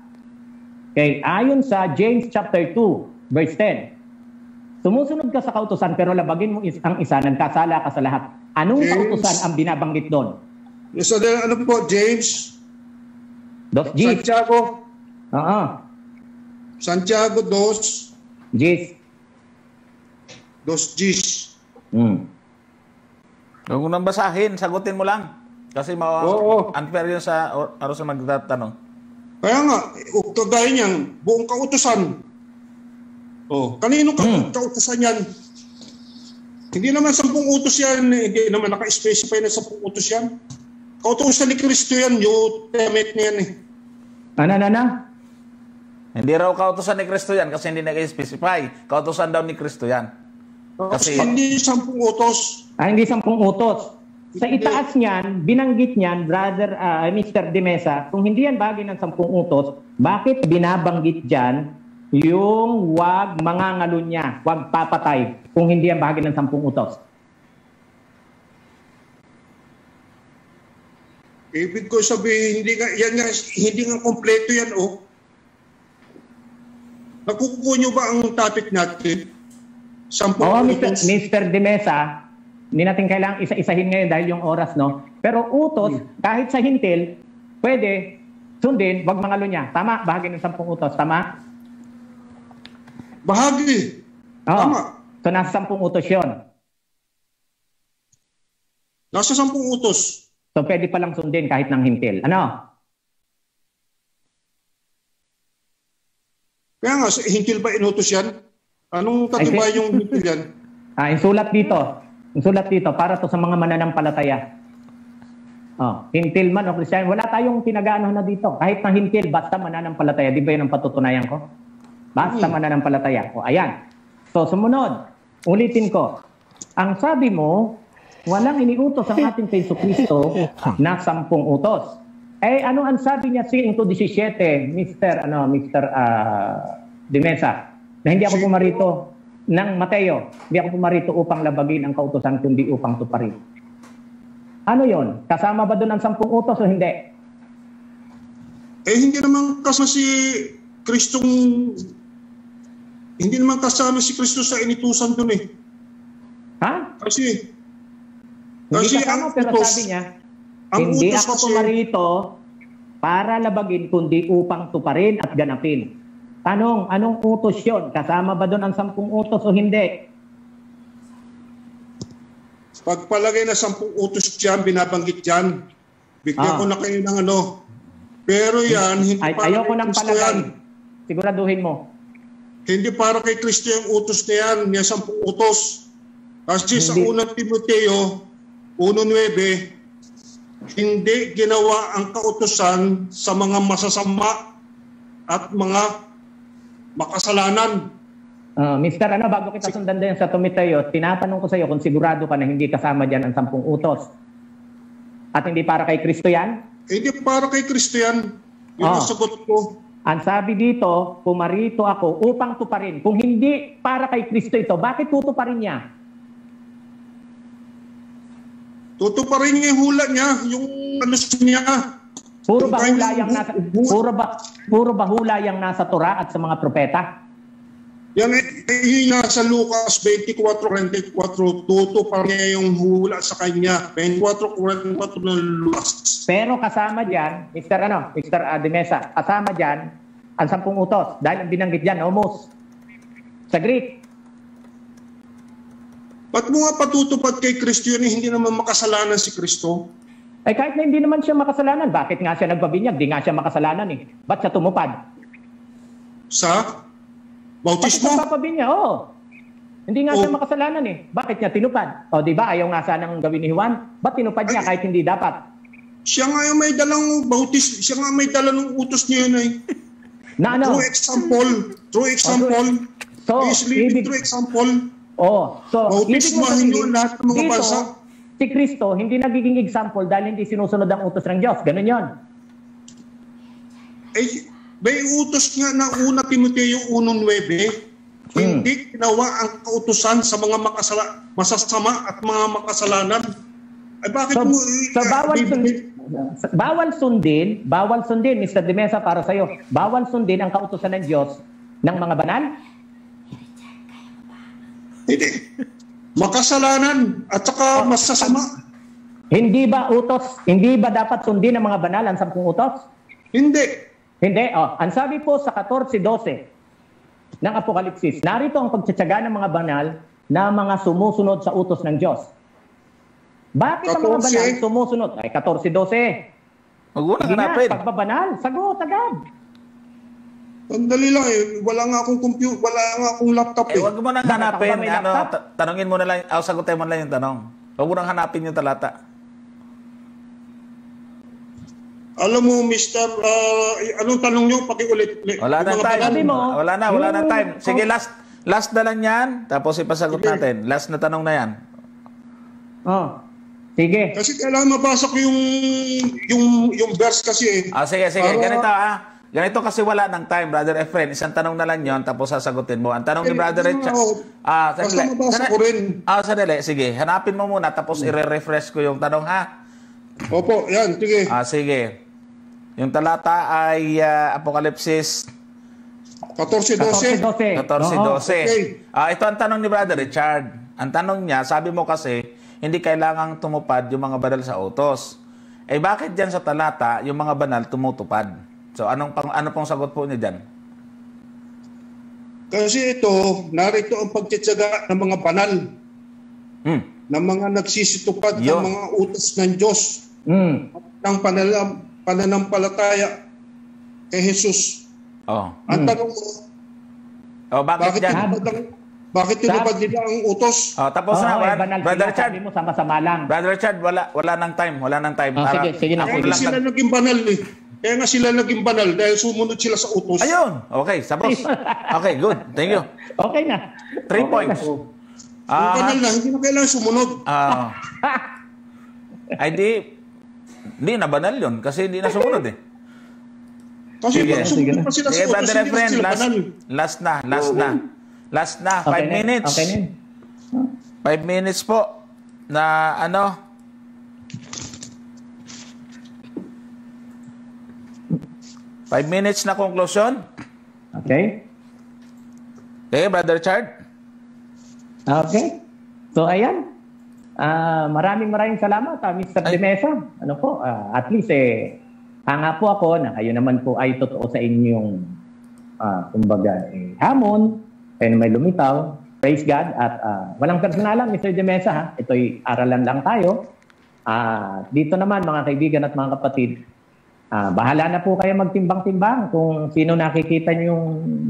James chapter 2, verse 10. Sumusunod ka sa kautusan pero labagin mo ang isa, nagkasala ka sa lahat. Anong kautusan ang binabanggit doon? So, ano po, James? Santiago? Santiago 2. Gis. 2 Gis. Kung nang basahin, sagutin mo lang. Kasi unfair yun sa magtatanong. Kaya nga, kagaya niyan, buong kautusan. Kanino kautusan yan? Hindi naman 10 utos yan. Hindi naman naka-specify na 10 utos yan. Kautusan ni Kristo yan. Yung temet niyan eh. Hindi raw kautusan ni Kristo yan kasi hindi naka-specify. Kautusan daw ni Kristo yan. Kasi hindi 10 utos. Hindi 10 utos. Sa itaas niyan, binanggit niyan, Brother Mr. De Mesa, kung hindi yan bahagi ng 10 utos, bakit binabanggit dyan yung wag mangangalunya, wag papatay, kung hindi yan bahagi ng 10 utos? Ibig ko sabihin, hindi nga kompleto yan, oh. Nakukuha nyo ba ang topic natin? Oo, Mr. De Mesa, hindi natin kailangang isa-isahin ngayon dahil yung oras, no? Pero utos, kahit sa hintil, pwede sundin, wag mga lunya. Tama? Bahagi ng 10 utos. Tama? Bahagi. Oo. Tama. So, nasa 10 utos yun. Nasa 10 utos. So, pwede palang sundin kahit ng hintil. Ano? Kaya nga, hintil ba inutos yan? Anong katibay yung hintil yan? Insulat dito. Insulat dito para to sa mga mananampalataya. Hintil man o Christian, wala tayong pinag-aano na dito. Kahit na hintil, basta mananampalataya. Di ba yun ang patutunayan ko? Basta mananampalataya. O, ayan. So, sumunod. Ulitin ko. Ang sabi mo, walang iniutos ang ating Jesucristo na 10 utos. Eh, ano ang sabi niya 5:17, Mr. De Mesa, na hindi ako pumarito ng Mateo, hindi ako pumarito upang labagin ang kautusan, kundi upang tuparin. Ano yon? Kasama ba doon ang 10 utos o hindi? Eh, hindi naman kasama si Kristong, hindi naman kasama si Kristo sa inutusan doon eh. Ha? Kasi Hindi kasama, pero utos, sabi niya, ang hindi utos ako kasi, pumarito para labagin, kundi upang tuparin at ganapin. Tanong, anong utos yun? Kasama ba doon ang 10 utos o hindi? pagpalagay na 10 utos dyan, binabanggit dyan. Bigyan ko na kayo ng ano. Pero yan, hindi para ayoko kay nang Kristo palagay. yan. Siguraduhin mo. Hindi para kay Kristo yung utos na yan, yung 10 utos. Kasi sa unang Timoteo 1:9, hindi ginawa ang kautusan sa mga masasama at mga makasalanan. Mr. Bago kita sundan din sa Timoteo, tinatanong ko sa iyo kung sigurado ka na hindi kasama dyan ang 10 utos. At hindi para kay Kristo yan? Hindi para kay Kristo yan. Yun ang sagot ko. Ang sabi dito, pumarito ako upang tuparin. Kung hindi para kay Kristo ito, bakit tutuparin niya? Tutuparin niya yung hula niya, yung ano niya. Puro ba hula yang nasa Torah at sa mga propeta? Yan yung nasa Lucas 24:44, tutuparin niya yung hula sa kanya. 24:44 ng Lucas. Pero kasama diyan, Mr. De Mesa, kasama diyan ang 10 utos dahil ang binanggit diyan homos. Sa Greek. Ba't mo nga patutupad kay Kristo yun, hindi naman makasalanan si Kristo? Eh kahit na hindi naman siya makasalanan, bakit nga siya nagbabinyag? Di nga siya makasalanan eh. Ba't siya tumupad? Sa bautismo? Bakit siya papabinyag? Oo. Hindi nga siya makasalanan eh. Bakit niya tinupad? O di ba ayaw nga sanang gawin ni Juan? Ba't tinupad niya kahit hindi dapat? Siya nga yung may dalang bautis, siya nga may dala ng utos niya yun eh. Na ano? True example. So, He's living true example. So, Bautismahin nyo lahat ng mga dito, bansa. si Kristo hindi nagiging example dahil hindi sinusunod ang utos ng Diyos. Ganun yon. Eh, may utos nga na una Timoteo 1:9, hindi ginawa ang kautusan sa mga masasama at mga makasalanan. Ay bakit mo... bawal sundin, Mr. De Mesa, para sa'yo, bawal sundin ang kautusan ng Diyos ng mga banal? Hindi. Makasalanan at saka masasama. Hindi ba dapat sundin ng mga banal ang 10 utos? Hindi. Hindi. Ang sabi po sa 14:12 ng Apokalipsis, narito ang pagtsatsaga ng mga banal na mga sumusunod sa utos ng Diyos. Bakit ang mga banal sumusunod? Ay, 14:12. Huwag mo nang hanapin. Pagbabanal. Sagot agad. Sandali lang eh. Wala nga akong computer, wala nga akong laptop eh. Huwag mo nang hanapin. laptop? Tanungin mo na lang, sagutin mo na lang yung tanong. Huwag mo nang hanapin yung talata. Alam mo, Mr. Anong tanong nyo? Pakiulit. Wala na time. Sabi mo, Wala na time. Sige, last na lang yan. Tapos ipasagot natin. Last na tanong na yan. Sige. Kasi kailangan mabasa ko yung verse kasi eh. Sige. Ganito kasi wala ng time, Brother Efren. Isang tanong na lang yon, tapos sasagutin mo. Ang tanong ni Brother Richard... basta mabasa ko rin. Sadali. Sige, hanapin mo muna, tapos i-refresh ko yung tanong, ha? Opo, yan, sige. Sige. Yung talata ay Apokalipsis 14:12. 14:12. Okay. Ito ang tanong ni Brother Richard. Ang tanong niya, sabi mo kasi, hindi kailangang tumupad yung mga banal sa utos. Bakit dyan sa talata, yung mga banal tumutupad? So, ano pong sagot po niya dyan? Kasi ito, narito ang pagtitsaga ng mga banal. Ng mga nagsisitupad ng mga utos ng Diyos. Ng pananampalataya kay Jesus. Ang tanong mo, bakit tinupad nila ang utos? Tapos na, Brother Richard. Sabi mo sama-sama lang. Brother Richard, wala nang time. Sige na. Kaya nga sila naging banal eh. Kaya nga sila naging banal dahil sumunod sila sa utos. Ayun. Okay, sabos. Okay, good. Thank you. Okay na. 3 points. Yung banal na, hindi na kailangan sumunod. Hindi na banal yun kasi hindi na sumunod eh. Kasi pag sumunod pa sila sa utos, Brother hindi na Efren, sila banal. Last na. 5 minutes. Okay na. 5 minutes po na 5 minutes na conclusion. Okay. Okay, Brother Richard. Okay. So, ayan. Maraming salamat, Mr. De Mesa. At least, hanga po ako na kayo naman po ay totoo sa inyong, hamon, kayo may lumitaw. Praise God. At walang personalan, Mr. De Mesa. Ha? Ito'y aralan lang tayo. Dito naman, mga kaibigan at mga kapatid, bahala na po kayo magtimbang-timbang kung sino nakikita niyong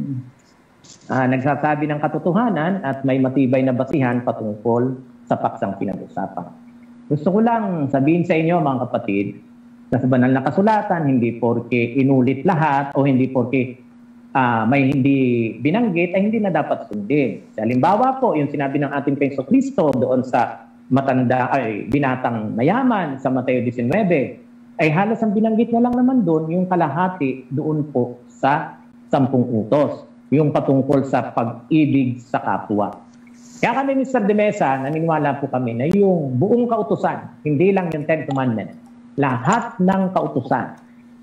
nagsasabi ng katotohanan at may matibay na basihan patungkol sa paksang pinag-usapan. Gusto ko lang sabihin sa inyo, mga kapatid, na sa banal na kasulatan, hindi porke inulit lahat o hindi porke may hindi binanggit ay hindi na dapat sundin. Halimbawa po, yung sinabi ng ating Panginoon Kristo doon sa binatang mayaman sa Mateo 19, ay halos ang binanggit na lang naman doon yung kalahati doon po sa 10 utos. Yung patungkol sa pag-ibig sa kapwa. Kaya kami, Mr. De Mesa, naniniwala po kami na yung buong kautusan, hindi lang yung 10 Commandments, lahat ng kautusan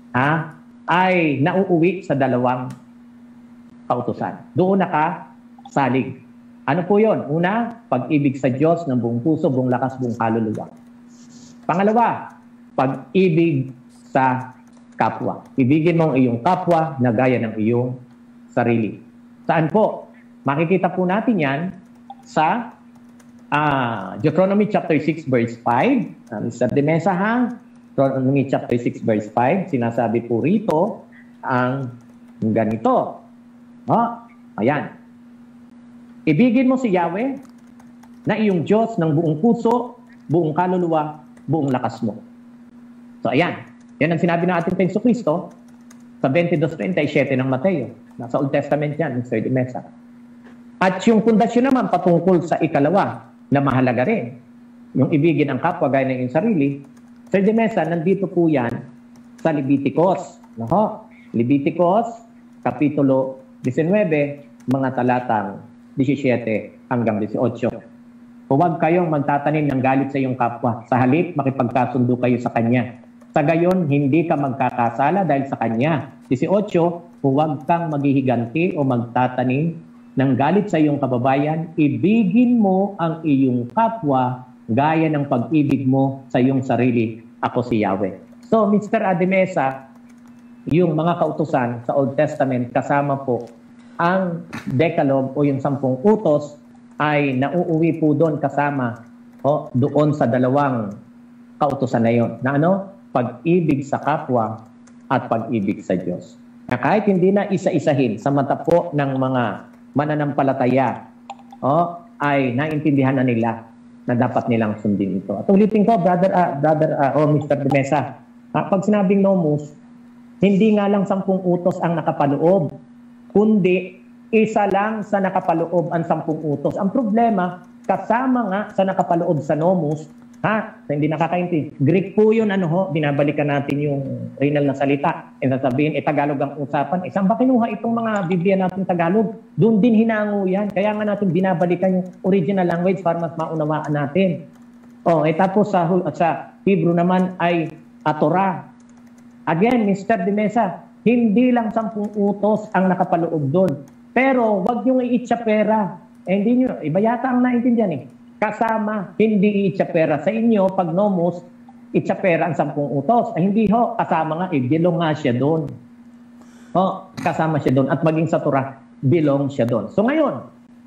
ay nauuwi sa 2 kautusan. Doon nakasalig. Ano po yun? Una, pag-ibig sa Diyos ng buong puso, buong lakas, buong kaluluwa. Pangalawa, pag-ibig sa kapwa. Ibigin mo ang iyong kapwa na gaya ng iyong sarili. Saan po? Makikita po natin yan sa Deuteronomy chapter 6 verse 5. Mr. De Mesa, Deuteronomy chapter 6 verse 5, sinasabi po rito ang ganito. Ayan. Ibigin mo si Yahweh na iyong Diyos ng buong puso, buong kaluluwa, buong lakas mo. So ayan. Yan ang sinabi ng ating Panginoon Kristo sa 22:37 ng Mateo. Nasa Old Testament yan, Mr. De Mesa. At yung pundasyon naman patungkol sa ikalawa na mahalaga rin, yung ibigin ang kapwa gaya ng iyong sarili, Mr. De Mesa, nandito po yan sa Leviticus. Leviticus, Kapitulo 19, mga talatang 17 hanggang 18. Huwag kayong magtatanim ng galit sa iyong kapwa. Sa halip, makipagkasundo kayo sa kanya. Sa gayon, hindi ka magkakasala dahil sa kanya. 18, huwag kang maghihiganti o magtatanim ng galit sa iyong kababayan. Ibigin mo ang iyong kapwa gaya ng pag-ibig mo sa iyong sarili. Ako si Yahweh. So, Mr. Ademesa, yung mga kautusan sa Old Testament kasama po ang Decalogue o yung 10 utos ay nauuwi po doon kasama doon sa 2 kautusan na yun. Na pag-ibig sa kapwa at pag-ibig sa Diyos. Na kahit hindi na isa-isahin sa mata po ng mga mananampalataya, ay naintindihan na nila na dapat nilang sundin ito. At ulitin ko, Mr. De Mesa, pag sinabing nomus, hindi nga lang 10 utos ang nakapaloob, kundi isa lang sa nakapaloob ang 10 utos. Ang problema, kasama nga sa nakapaloob sa nomus, hindi nakakaintindi. Greek po yun, binabalikan natin yung original na salita. E sasabihin, Tagalog ang usapan. Saan ba kinuha itong mga Biblia natin Tagalog? Doon din hinango yan. Kaya nga natin binabalikan yung original language para mas maunawaan natin. Tapos sa Hebrew naman ay Torah. Again, Mr. De Mesa, hindi lang 10 utos ang nakapaloob doon. Pero wag nyo i-itsapera. Hindi nyo, iba yata ang naintindihan eh. Kasama, hindi i-itsapera. Sa inyo, pag nomos, itsapera ang 10 utos. Hindi ho, kasama nga, belong nga siya doon. Kasama siya doon. At maging sa Torah, belong siya doon. So ngayon,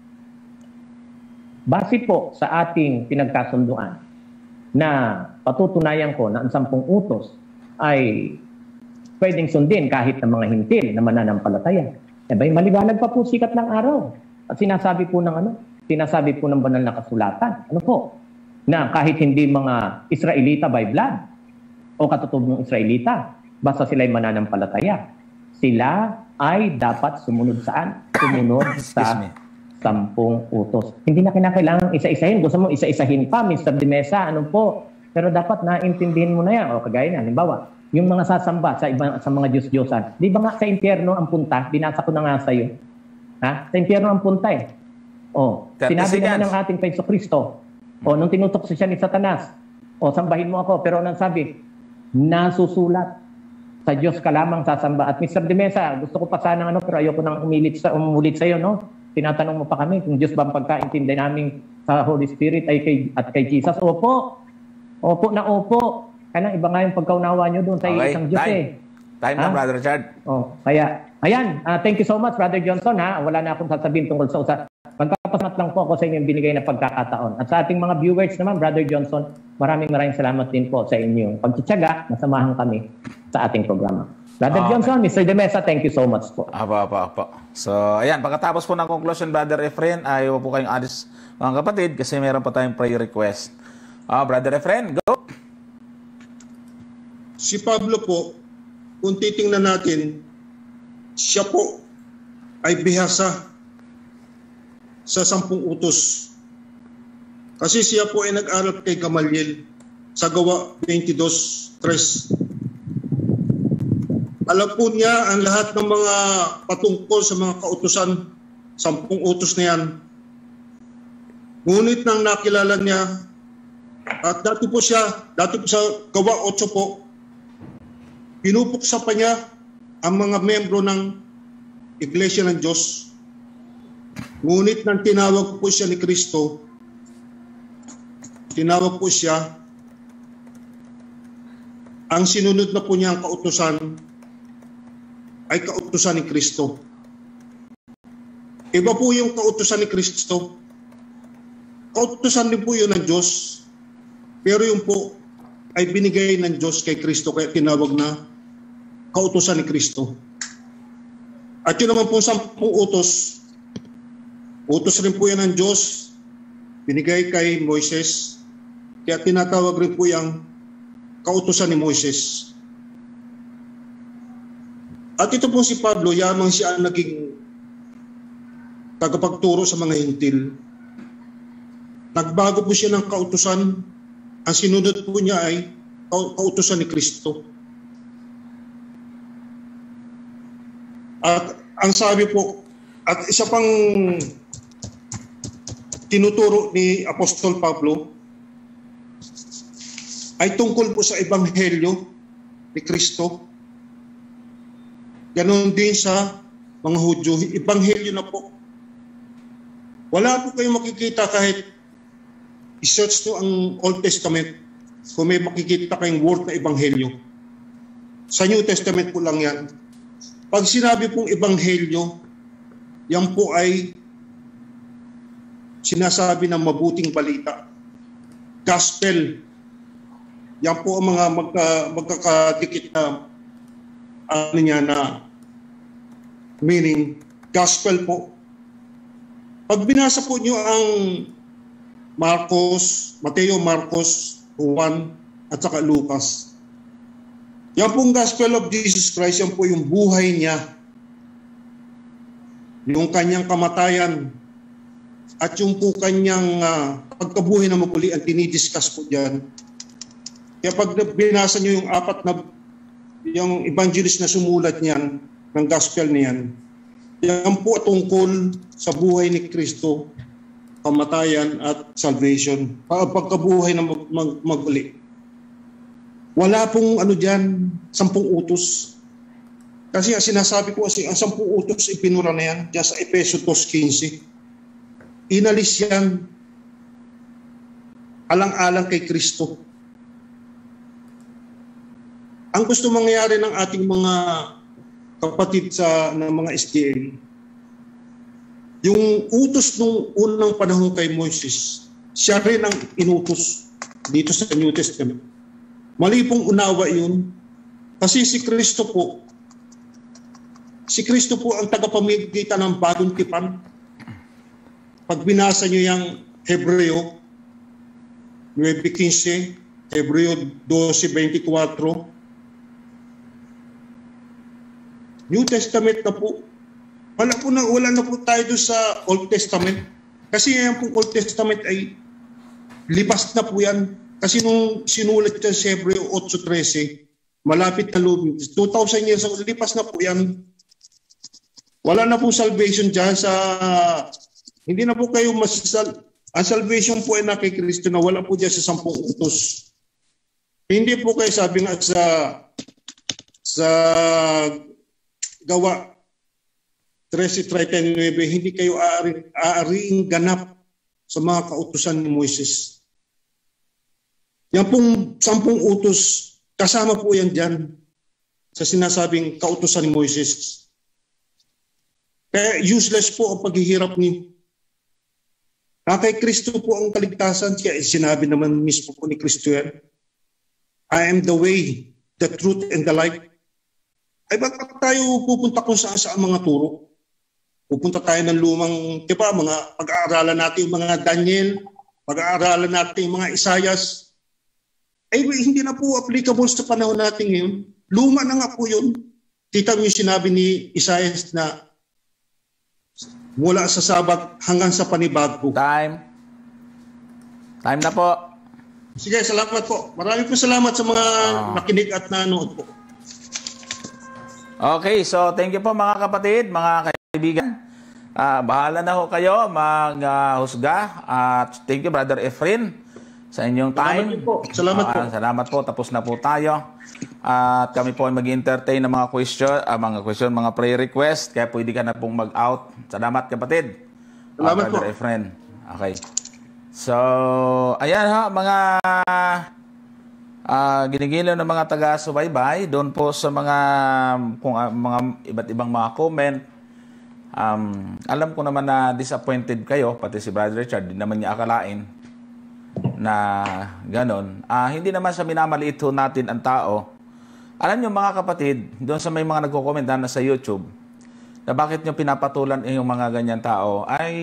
base po sa ating pinagkasunduan na patutunayan ko na ang 10 utos ay pwedeng sundin kahit ng mga hintil na mananampalataya. Maliwanag pa po sikat ng araw. At sinasabi po ng banal na kasulatan. Na kahit hindi mga Israelita by blood o katutubong Israelita, basta sila'y mananampalataya, sila ay dapat sumunod saan? Sumunod sa 10 utos. Hindi na kinakailangan isa-isahin. Gusto mo isa-isahin pa, Mr. De Mesa, Pero dapat naintindihin mo na yan. Kagaya na, halimbawa, yung mga sasamba sa mga Diyos-Diyosan. Di ba nga sa impyerno ang punta? Binasa ko na nga sa iyo. Sa impyerno ang punta eh. Sinabi naman ng ating Paiso Kristo. Nung tinutok siya ni Satanas. Sambahin mo ako. Pero anong sabi? Nasusulat. Sa Diyos ka lamang sasamba. At Mr. De Mesa, gusto ko pa sana pero ayoko nang umulit sa iyo, no? Tinatanong mo pa kami kung Diyos ba ang pagkaintindi namin sa Holy Spirit at kay Jesus. Opo na opo. Kaya iba nga yung pagkaunawa nyo doon sa isang Diyos Time na, Brother Richard. Kaya, ayan, thank you so much, Brother Johnson. Wala na akong sasabihin tungkol sa usa. Magpapasalamat lang po ako sa inyong binigay na pagkakataon. At sa ating mga viewers naman, Brother Johnson, maraming salamat din po sa inyong pagtsitsaga. Nasamahan kami sa ating programa. Brother Johnson, Mr. De Mesa, thank you so much po. Apa. So, ayan, pagkatapos po ng conclusion, Brother Efren, ayaw po kayong alis, mga kapatid, kasi meron pa tayong prayer request. Brother Efren, go! Si Pablo po, kung titingnan natin, siya po ay bihasa sa 10 utos. Kasi siya po ay nag-aral kay Gamaliel sa Gawa 22:3. Alam po niya ang lahat ng mga patungkol sa mga kautusan, 10 utos na yan. Ngunit nang nakilala niya, at dati po sa Gawa 8 po, pinupuksa pa niya ang mga membro ng Iglesia ng Diyos. Ngunit nang tinawag po siya ni Kristo, ang sinunod na po niya ang kautusan ay kautusan ni Kristo. Iba po yung kautusan ni Kristo. Kautusan din po yun ng Diyos. Pero yung po ay binigay ng Diyos kay Kristo, kaya tinawag na kautusan ni Kristo. At yun naman po 10 utos. Utos rin po yan ng Diyos, binigay kay Moises, kaya tinatawag rin po yung kautusan ni Moises. At ito po si Pablo, yamang siya ang naging tagapagturo sa mga hintil. Nagbago po siya ng kautusan. Ang sinunod po niya ay kautusan ni Kristo. At ang sabi po, at isa pang tinuturo ni Apostol Pablo ay tungkol po sa Ebanghelyo ni Kristo. Ganon din sa mga Hudyo. Ebanghelyo na po. Wala po kayong makikita kahit i-search to ang Old Testament kung may makikita kayong word na Ebanghelyo. Sa New Testament po lang yan. Pag sinabi pong Ebanghelyo, yan po ay sinasabi ng mabuting balita. Gospel. Yan po ang mga magkakadikit na na meaning. Gospel po. Pag binasa po nyo ang Mateo, Marcos, Juan, at saka Lucas, yan pong Gospel of Jesus Christ, yan po yung buhay niya. Yung kanyang kamatayan. At yung po kanyang pagkabuhay na muli, ang dinidiscuss po dyan. Kaya pag binasa nyo yung yung evangelist na sumulat niyan, ng Gospel niyan, yan po tungkol sa buhay ni Kristo kamatayan at salvation, pagkabuhay na maguli. Wala pong ano dyan, 10 utos. Kasi sinasabi ko kasi ang 10 utos ipinura na yan dyan sa Efeso 2:15. Inalis yan alang-alang kay Kristo. Ang gusto mangyari ng ating mga kapatid ng mga SDA, yung utos nung unang panahon kay Moises, siya rin ang inutos dito sa New Testament. Mali pong unawa yun. Kasi si Kristo po ang tagapamagitan ng bagong tipan. Pag binasa nyo yung Hebreo 9:15, Hebreo 12:24, New Testament na po. Wala na po tayo doon sa Old Testament. Kasi yan pong Old Testament ay lipas na po yan. Kasi nung sinulat yan sa Hebreo 8:13, malapit na 2,000 years ago, lipas na po yan. Wala na pong salvation dyan sa... Hindi na po kayo ang salvation po ay na kay Kristo na wala po dyan sa 10 utos. Hindi po kayo sabi nga sa Gawa 13:39, hindi kayo aariing ganap sa mga kautusan ni Moises. Yan pong 10 utos, kasama po yan dyan sa sinasabing kautusan ni Moises. Kaya useless po ang paghihirap niyo. Kay Kristo po ang kaligtasan. Kaya sinabi naman mismo po ni Kristo yan, I am the way, the truth, and the life. Ay bakit tayo pupunta kung saan mga turo? Pupunta tayo ng lumang, mga pag-aaralan natin yung mga Daniel, pag-aaralan natin yung mga Isayas. Ay hindi na po applicable sa panahon natin ngayon. Luma na nga po yun. Kita mo yung sinabi ni Isayas na mula sa Sabat hanggang sa panibago. Time na po. Sige, salamat po. Maraming po salamat sa mga nakinig at nanood po. Okay, so thank you po mga kapatid, mga kaibigan. Bahala na ho kayo maghusga. At thank you Brother Efren sa inyong time. Salamat po. Salamat po. Tapos na po tayo. At kami po ay mag-entertain ng mga question, mga prayer request. Kaya pwede ka na pong mag-out. Salamat kapatid. Salamat po. Brother Efren. Okay. So, ayan ha, mga ginigiliw ng mga taga-subaybay doon po sa mga iba't ibang mga comment. Alam ko naman na disappointed kayo, pati si Brother Richard, di naman niya akalain na ganon. Hindi naman sa minamaliit ho natin ang tao. Alam niyo mga kapatid, doon sa may mga nagko-comment na sa YouTube, na bakit niyo pinapatulan yung mga ganyan tao, ay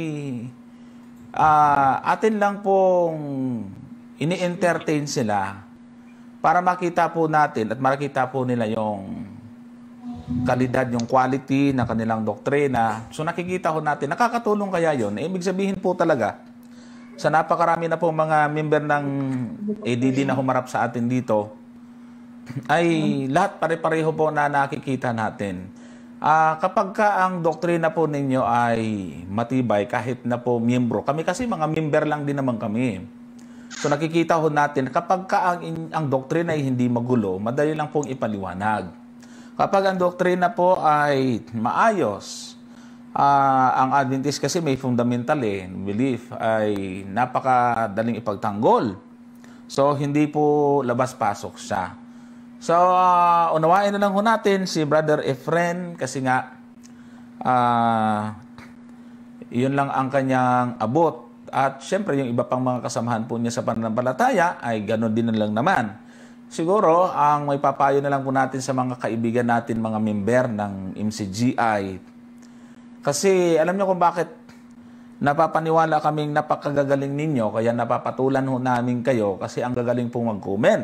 atin lang pong ini-entertain sila para makita po natin at makita po nila yung kalidad, yung quality na kanilang doktrina. So nakikita ho natin, nakakatulong kaya yun. Ibig sabihin po talaga, sa napakarami na po mga member ng ADD na humarap sa atin dito, ay lahat pare-pareho po na nakikita natin. Kapag ka ang doktrina po ninyo ay matibay, kahit na po miyembro, kami kasi mga member lang din naman kami. So nakikita ho natin, kapag ka ang doktrina ay hindi magulo, madali lang pong ipaliwanag. Kapag ang doktrina po ay maayos, ang Adventist kasi may fundamental belief ay napakadaling ipagtanggol. So hindi po labas-pasok siya. So unawain na lang ho natin si Brother Efren kasi nga yun lang ang kanyang abot. At syempre yung iba pang mga kasamahan po niya sa pananampalataya ay gano'n din na lang naman. Siguro ang may papayo na lang po natin sa mga kaibigan natin, mga member ng MCGI. Kasi alam niyo kung bakit napapaniwala kaming napakagagaling ninyo, kaya napapatulan ho namin kayo kasi ang gagaling pong mag-comment.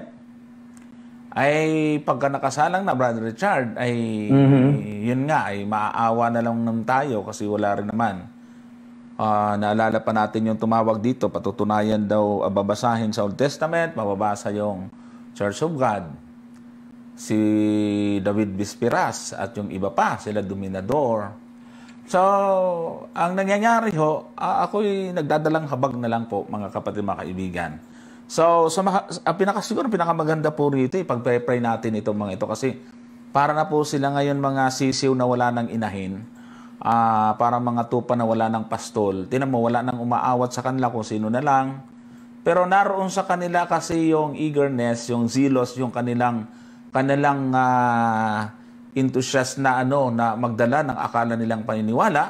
Ay pagka nakasalang na Brother Richard, ay yun nga, ay maaawa na lang naman tayo kasi wala rin naman. Naalala pa natin yung tumawag dito, patutunayan daw, babasahin sa Old Testament, mababasa yung Church of God, si David Bisperas at yung iba pa, sila Dominador. So, ang nangyayari ho, ako'y nagdadalang habag na lang po, mga kapatid, mga kaibigan. So, siguro pinakamaganda po rito, pag-pray natin itong mga ito kasi para na po sila ngayon mga sisiw na wala ng inahin, para mga tupa na wala ng pastol. Tinan mo, wala nang umaawat sa kanila kung sino na lang. Pero naroon sa kanila kasi yung eagerness, yung zealous, yung kanilang enthusiast na na magdala ng akala nilang paniniwala.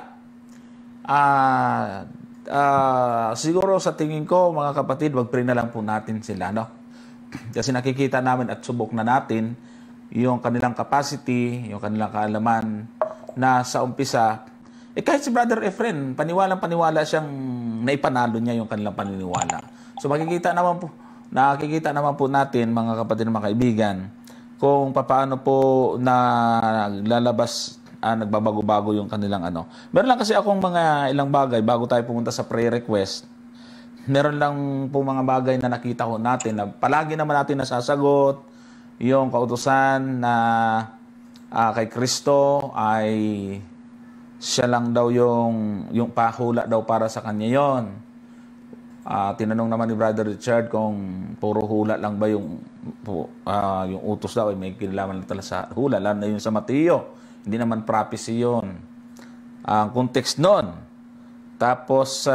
Siguro sa tingin ko, mga kapatid, wag-pray na lang po natin sila, no? Kasi nakikita namin at subok na natin yung kanilang capacity, yung kanilang kaalaman na sa umpisa, kahit si Brother Efren, paniwalang-paniwala siyang naipanalo niya yung kanilang paniniwala. So nakikita naman po natin, mga kapatid, mga kaibigan, kung paano po naglalabas, nagbabago-bago yung kanilang Meron lang kasi akong mga ilang bagay bago tayo pumunta sa prayer request. Meron lang po mga bagay na nakita ko natin na palagi naman natin nasasagot. Yung kautusan na kay Kristo ay siya lang daw yung pahula daw para sa kanya yon. Tinanong naman ni Brother Richard kung puro hula lang ba yung utos daw ay may kinalaman na talaga sa hula, lalo na yun sa Mateo. Hindi naman prophecy yun. Ang context nun. Tapos,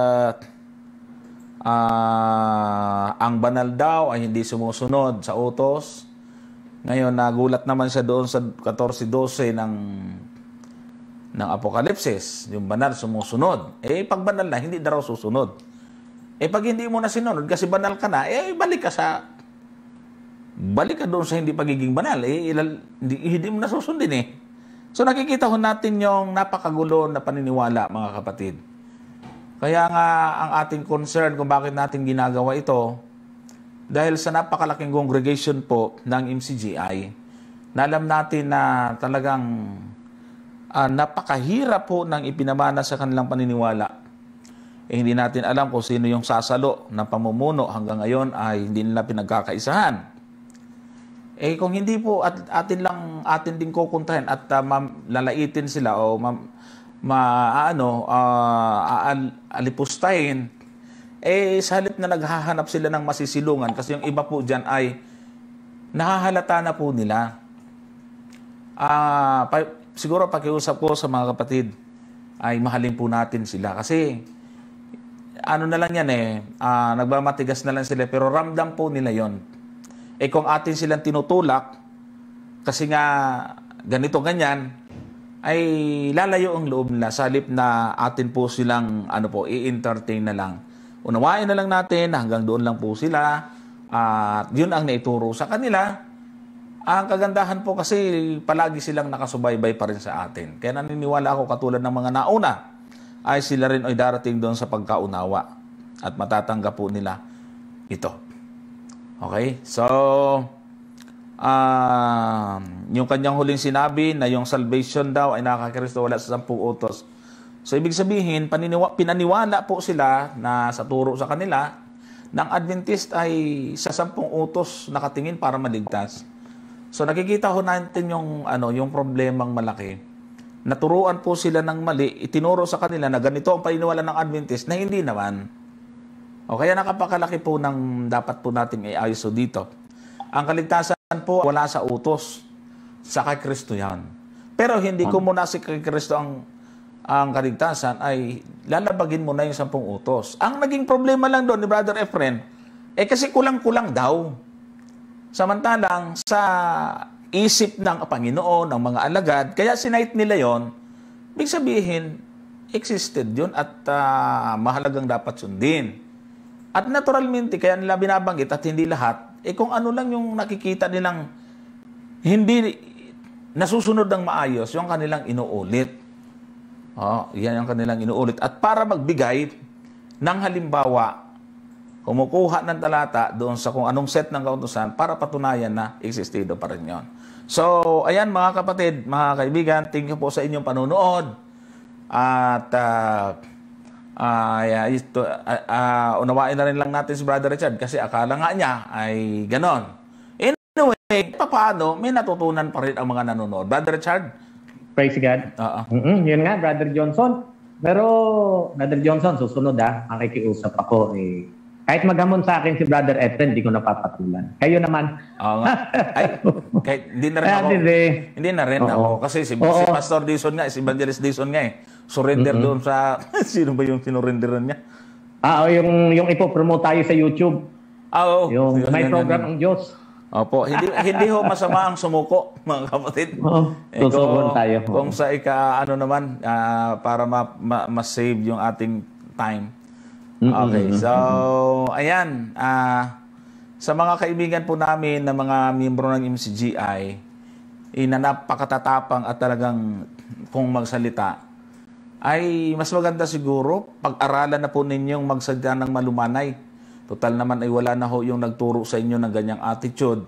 ang banal daw ay hindi sumusunod sa utos. Ngayon, nagulat naman siya doon sa 14:12 ng Apokalipsis. Yung banal sumusunod. Pag banal na, hindi na raw susunod. Pag hindi mo na sinunod, kasi banal ka na, balik ka doon sa hindi pagiging banal. Hindi mo na susundin So nakikita ho natin yung napakagulo na paniniwala, mga kapatid. Kaya nga ang ating concern kung bakit natin ginagawa ito, dahil sa napakalaking congregation po ng MCGI, na alam natin na talagang napakahirap po ng ipinamana sa kanilang paniniwala. Hindi natin alam kung sino yung sasalo ng pamumuno hanggang ngayon ay hindi nila pinagkakaisahan. Kung hindi po atin din kukontrahin at lalaitin sila o alipustahin, sa halip na naghahanap sila ng masisilungan kasi yung iba po dyan ay nahahalata na po nila. Siguro pakiusap ko sa mga kapatid ay mahalin po natin sila kasi na lang yan nagmamatigas na lang sila pero ramdam po nila yon. Kung atin silang tinutulak kasi nga ganito ganyan ay lalayo ang loob nila sa halip na atin po silang i-entertain na lang. Unawain na lang natin hanggang doon lang po sila at yun ang naituro sa kanila. Ang kagandahan po kasi palagi silang nakasubaybay pa rin sa atin. Kaya naniniwala ako katulad ng mga nauna ay sila rin ay darating doon sa pagkaunawa at matatanggap po nila ito. Okay? So, yung kanyang huling sinabi na yung salvation daw ay nakakristo wala sa 10 utos. So, ibig sabihin, pinaniwala po sila na sa turo sa kanila ng Adventist ay sa 10 utos nakatingin para maligtas. So, nakikita ho natin yung problemang malaki. Naturuan po sila ng mali, itinuro sa kanila na ganito ang paniniwala ng Adventist na hindi naman. O kaya nakapakalaki po ng dapat po nating iayos dito. Ang kaligtasan po wala sa utos, sa kay Kristo yan. Pero hindi ko muna si kay Kristo ang kaligtasan ay lalabagin mo na yung 10 utos. Ang naging problema lang doon ni Brother Efren, kasi kulang-kulang daw. Samantalang sa isip ng Panginoon, ng mga alagad, kaya sinight nila yon, ibig sabihin, existed yun at mahalagang dapat sundin. At naturalmente, kaya nila binabanggit at hindi lahat, kung ano lang yung nakikita nilang hindi nasusunod ng maayos, yung kanilang inuulit. Yan ang kanilang inuulit. At para magbigay ng halimbawa, kumukuha ng talata doon sa kung anong set ng kautusan para patunayan na existido pa rin yun. So, ayan mga kapatid, mga kaibigan, thank you po sa inyong panunood. At unawain na rin lang natin si Brother Richard kasi akala nga niya ay ganon. Anyway, paano may natutunan pa rin ang mga nanonood. Brother Richard? Praise God. Yun nga, Brother Johnson. Pero, Brother Johnson, susunod makikiusap ako. Kahit maghamon sa akin si Brother Efren, hindi ko napapatulan. Kayo naman. Oo nga. Kahit hindi na rin ako. Hindi na rin ako. Kasi si Pastor Dison nga, si Evangelist Dison nga surrender doon sa, sino ba yung sinurrenderan niya? Yung ipopromote tayo sa YouTube. Oo. Yung may program ang Diyos. Opo, hindi ho masama ang sumuko, mga kapatid. Susuko tayo. Kung sa naman, para ma-save yung ating time. Okay, so, ayan. Sa mga kaibigan po namin na mga miyembro ng MCGI, napakatatapang at talagang kung magsalita, ay mas maganda siguro pag-aralan na po ninyong magsalita ng malumanay. Total naman ay wala na ho yung nagturo sa inyo ng ganyang attitude.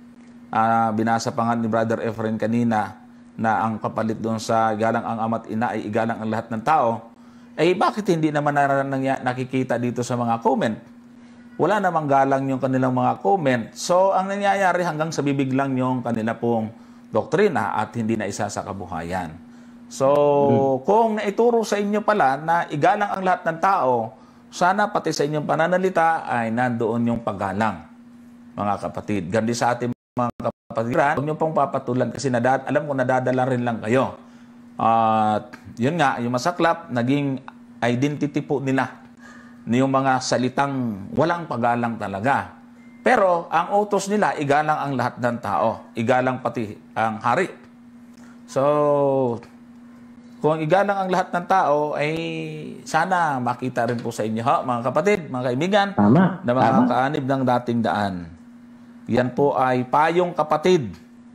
Binasa pa nga ni Brother Efren kanina na ang kapalit doon sa igalang ang ama't ina ay igalang ang lahat ng tao. Bakit hindi naman nakikita dito sa mga comment? Wala namang galang yung kanilang mga comment. So, ang nangyayari hanggang sa bibig lang yung kanila pong doktrina at hindi na isa sa kabuhayan. So, kung naituro sa inyo pala na igalang ang lahat ng tao, sana pati sa inyong pananalita ay nandoon yung paggalang, mga kapatid. Gandi sa ating mga kapatid, huwag nyo pong papatulan kasi alam ko nadadala rin lang kayo. At yun nga, yung masaklap, naging identity po nila yung mga salitang walang paggalang talaga. Pero ang utos nila, igalang ang lahat ng tao. Igalang pati ang hari. So, kung igalang ang lahat ng tao, ay sana makita rin po sa inyo, mga kapatid, mga kaibigan, na mga kaanib ng dating daan. Yan po ay payong kapatid.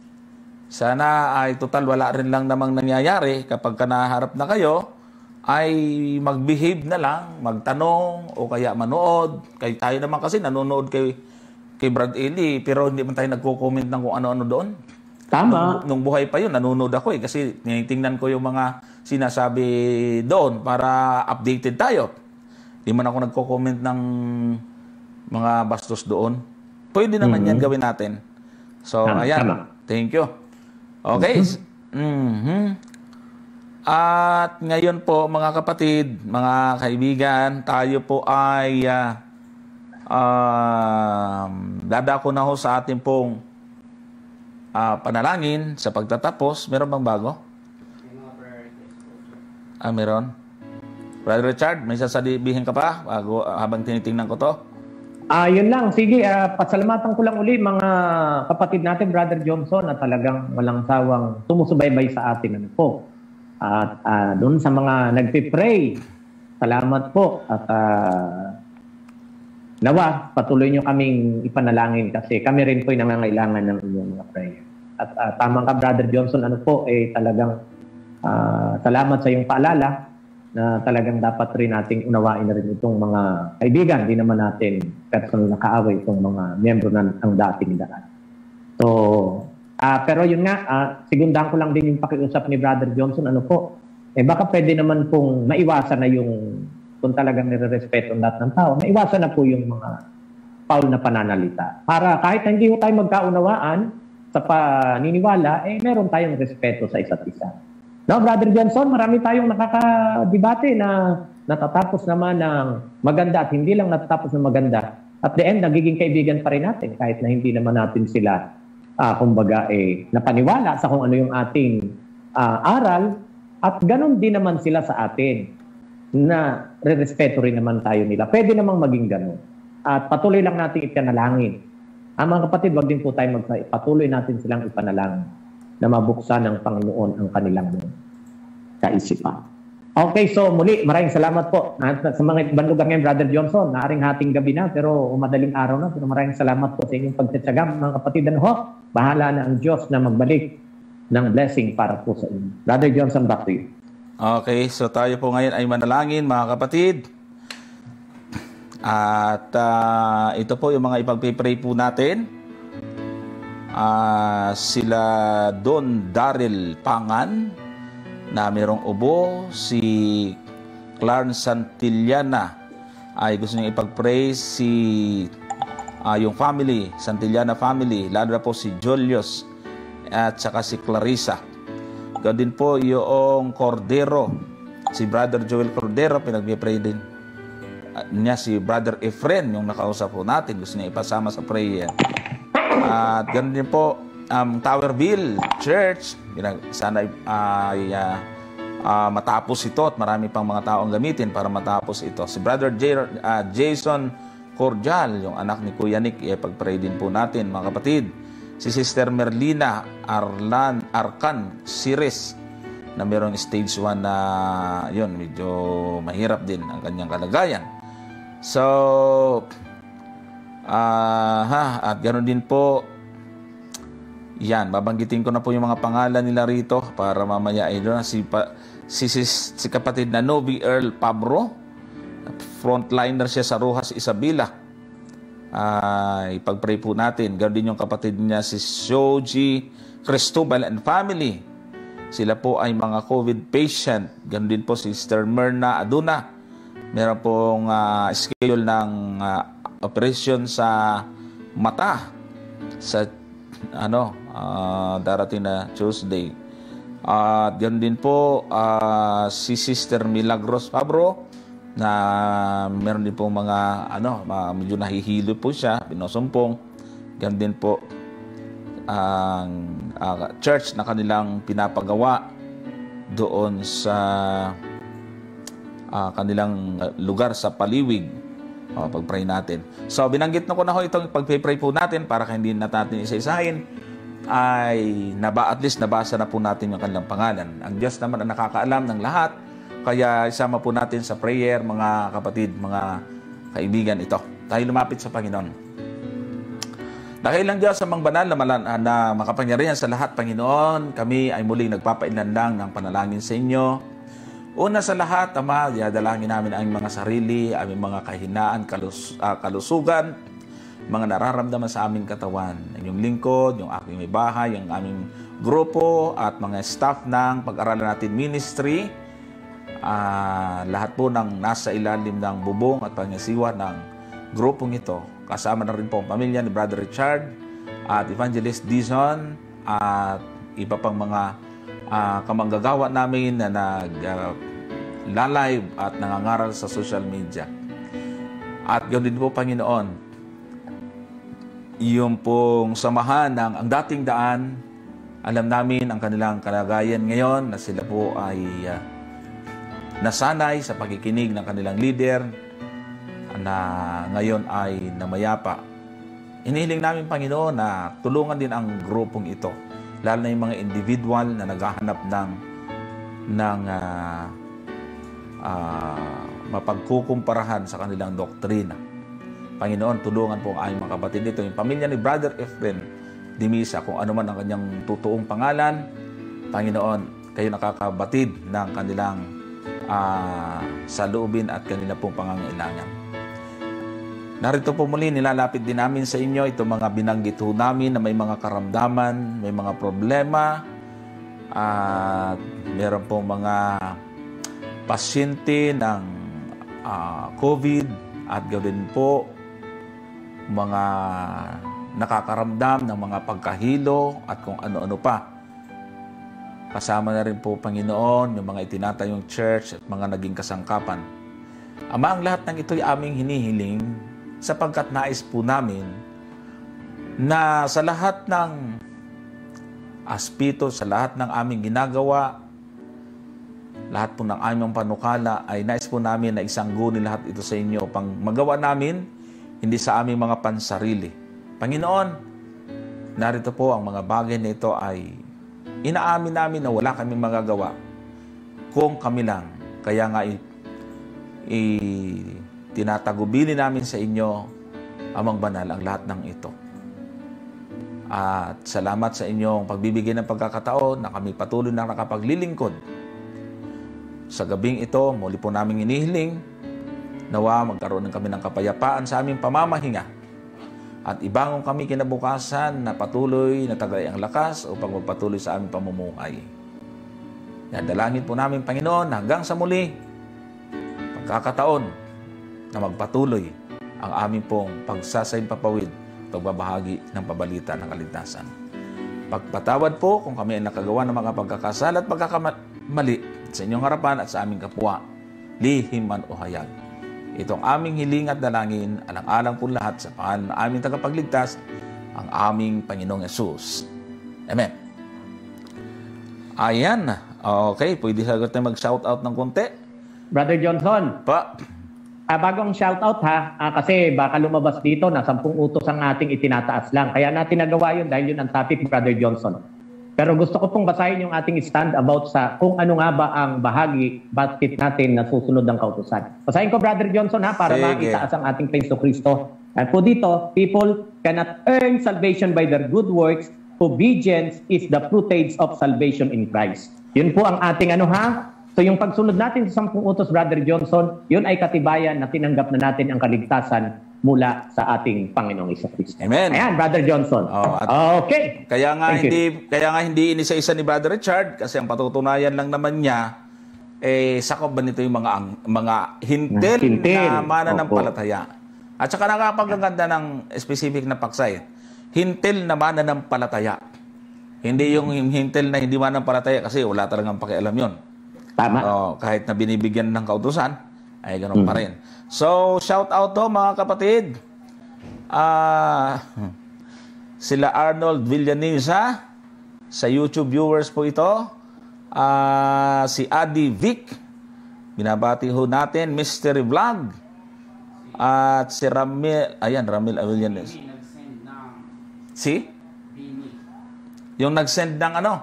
Sana ay total wala rin lang namang nangyayari kapag naharap na kayo, ay mag-behave na lang, magtanong, o kaya manood. Tayo naman kasi nanonood kay Brad Eli, pero hindi man tayo nagko-comment ng kung ano-ano doon. Tama. Nung buhay pa yun, nanonood ako kasi tinitingnan ko yung mga sinasabi doon para updated tayo. Di man ako nagko-comment ng mga bastos doon. Pwede naman yan gawin natin. So, ayan. Tama. Thank you. Okay. At ngayon po, mga kapatid, mga kaibigan, tayo po ay dadako na ho sa ating pong panalangin sa pagtatapos. Meron bang bago? Meron. Brother Richard, may sasabihin ka pa habang tinitingnan ko to? Yun lang. Sige, pasalamatan ko lang uli mga kapatid natin, Brother Johnson, na talagang walang sawang sumusubaybay sa atin. At doon sa mga nagpipray, salamat po. At nawa, patuloy nyo kaming ipanalangin kasi kami rin po ay nangangailangan ng inyong mga prayer. At tamang ka, Brother Johnson, talagang salamat sa iyong paalala na talagang dapat rin nating unawain na rin itong mga kaibigan. Di naman natin personal na kaaway itong mga miyembro ng dating daan. So, pero yun nga, sigundahan ko lang din yung pakiusap ni Brother Johnson. Baka pwede naman pong maiwasan na yung kung talagang nire-respeto ang lahat ng tao, maiwasan na po yung mga foul na pananalita. Para kahit hindi ho tayo magkaunawaan sa paniniwala, meron tayong respeto sa isa't isa. No, Brother Johnson, marami tayong nakakadebate na natatapos naman ng maganda at hindi lang natatapos ng maganda. At the end, nagiging kaibigan pa rin natin kahit na hindi naman natin sila kumbaga napaniwala sa kung ano yung ating aral at ganun din naman sila sa atin na re-respeto rin naman tayo nila. Pwede namang maging ganun. At patuloy lang natin ipanalangin. Mga kapatid, wag din po tayo patuloy natin silang ipanalangin na mabuksan ng Panginoon ang kanilang kaisipan. Okay, so muli, maraming salamat po sa mga ibang lugar ngayon, Brother Johnson. Naaring hating gabi na, pero madaling araw na. Pero maraming salamat po sa inyong pagtsatsaga, mga kapatid. Bahala na ang Diyos na magbalik ng blessing para po sa inyo. Brother Johnson, back to you. Okay, so tayo po ngayon ay manalangin, mga kapatid. At ito po yung mga ipagpipray po natin. Sila Don Daryl Pangan na mayroong ubo, si Clarence Santillana ay gusto niyang ipag-pray yung family, Santillana family, lalo na po si Julius at saka si Clarissa. ganoon din po yung Cordero. Si Brother Joel Cordero, pinag-pray din niya si Brother Efren, yung nakausap po natin. Gusto niya ipasama sa prayer. At ganoon din po, Towerville Church. Sana ay matapos ito at marami pang mga tao ang gamitin para matapos ito. Si Brother Jason Cordial, yung anak ni Kuya Nick, pag-pray din po natin mga kapatid. Si Sister Merlina Arcan Siris, na mayroong stage 1 na yun, medyo mahirap din ang kanyang kalagayan. So, at ganoon din po, yan, babanggitin ko na po yung mga pangalan nila rito para mamaya ay doon si kapatid na Novi Earl Pabro, frontliner siya sa Rojas Isabela. Ipag-pray po natin. Ganoon din yung kapatid niya si Shoji Cristobal and family. Sila po ay mga COVID patient. Ganoon din po si Sister Myrna Aduna. Meron pong schedule ng operation sa mata sa darating na Tuesday. At ganoon din po si Sister Milagros Pabro, na meron din po mga medyo nahihilo po siya, pinusumpong. Ganoon din po ang church na kanilang pinapagawa doon sa kanilang lugar sa Paliwig. Pag-pray natin. So, binanggit na ko na ho itong pag-pray po natin para hindi natin isa-isahin, ay at least nabasa na po natin yung kanilang pangalan. Ang Diyos naman ang nakakaalam ng lahat. Kaya isama po natin sa prayer, mga kapatid, mga kaibigan ito. Tayo lumapit sa Panginoon. Dakilang Diyos sa mga banal na makapangyarihan sa lahat, Panginoon, kami ay muling nagpapailanlang ng panalangin sa inyo. Una sa lahat, Ama, dalangin namin ang mga sarili, aming mga kahinaan, kalusugan, mga nararamdaman sa aming katawan. Ang inyong lingkod, yung aking may bahay, yung aming grupo, at mga staff ng pag-aralan natin ministry. Lahat po ng nasa ilalim ng bubong at pangasiwa ng grupong ito. Kasama na rin po ang pamilya ni Brother Richard at Evangelist Dizon at iba pang mga kamanggagawa namin na nag-live at nangangaral sa social media. At ganoon din po, Panginoon, yung pong samahan ng ang dating daan, alam namin ang kanilang kalagayan ngayon na sila po ay nasanay sa pakikinig ng kanilang leader na ngayon ay namayapa. Inihiling namin, Panginoon, na tulungan din ang grupong ito, lalo na yung mga individual na naghahanap ng mapagkukumparahan sa kanilang doktrina. Panginoon, tulungan po ang aming mga kapatid dito, yung pamilya ni Brother Efren Dimisa, kung ano man ang kanyang totoong pangalan. Panginoon, kayo nakakabatid ng kanilang saloobin at kanila pong pangangailangan. Narito po muli, nilalapit din namin sa inyo itong mga binanggit ho namin na may mga karamdaman, may mga problema, at meron pong mga pasyente ng COVID at gawin po mga nakakaramdam ng mga pagkahilo at kung ano-ano pa. Kasama na rin po, Panginoon, yung mga itinatayong church at mga naging kasangkapan. Ama, ang lahat ng ito'y aming hinihiling sapagkat nais po namin na sa lahat ng aspeto, sa lahat ng aming ginagawa, lahat po ng aming panukala ay nais po namin na isangguni lahat ito sa inyo pang magawa namin, hindi sa aming mga pansarili. Panginoon, narito po ang mga bagay na ito ay inaamin namin na wala kaming magagawa kung kami lang. Kaya nga tinatagubili namin sa inyo, Amang Banal, ang lahat ng ito. At salamat sa inyong pagbibigay ng pagkakataon na kami patuloy na nakapaglilingkod. Sa gabing ito, muli po namin inihiling, nawa magkaroon kami ng kapayapaan sa aming pamamahinga. At ibangon kami kinabukasan na patuloy na tagay ang lakas upang magpatuloy sa aming pamumuhay. Dalangin po namin, Panginoon, hanggang sa muli, pagkakataon na magpatuloy ang aming pong pagsasaimpapawid, pagbabahagi ng pabalita ng kaligtasan. Pagpatawad po kung kami ay nakagawa ng mga pagkakasala at pagkakamali sa inyong harapan at sa aming kapwa, lihim man o hayag. Itong aming hiling at dalangin, alang-alang po lahat sa pangalan ng aming tagapagligtas, ang aming Panginoong Yesus. Amen. Ayan. Okay, pwede sagot na mag-shoutout ng konti. Brother Johnson, Pa. bagong shoutout ha, kasi baka lumabas dito na 10 utos ang ating itinataas lang. Kaya natin nagawa yun dahil yun ang topic, Brother Johnson. Pero gusto ko pong basahin yung ating stand about sa kung ano nga ba ang bahagi, bakit natin nasusunod ang kautusan. Basahin ko, Brother Johnson ha, para Sige. maitaas ang ating Kristo Kristo. At po dito, people cannot earn salvation by their good works. Obedience is the fruitage of salvation in Christ. Yun po ang ating ano ha. So yung pagsunod natin sa 10 utos, Brother Johnson, yun ay katibayan na tinanggap na natin ang kaligtasan mula sa ating Panginoong Kristo. Amen. Ayan, Brother Johnson. Okay. Kaya nga Thank hindi inisa-isa ni Brother Richard kasi ang patutunayan lang naman niya sakop ba nito yung mga hintil na mananampalataya. At saka nakapagaganda ng specific na paksay. Hintil na mananampalataya. Hindi yung hintil na hindi mananampalataya kasi wala talagang pakialam yon. Tama. Kahit na binibigyan ng kautusan, ay ganoon pa rin. So, shout out to mga kapatid. Sila Arnold Villanisa, sa YouTube viewers po ito. Si Adi Vic, binabati ho natin. Mystery Vlog. At si Ramil, Ramil Avillanes. Si? Yung nag-send ng ano?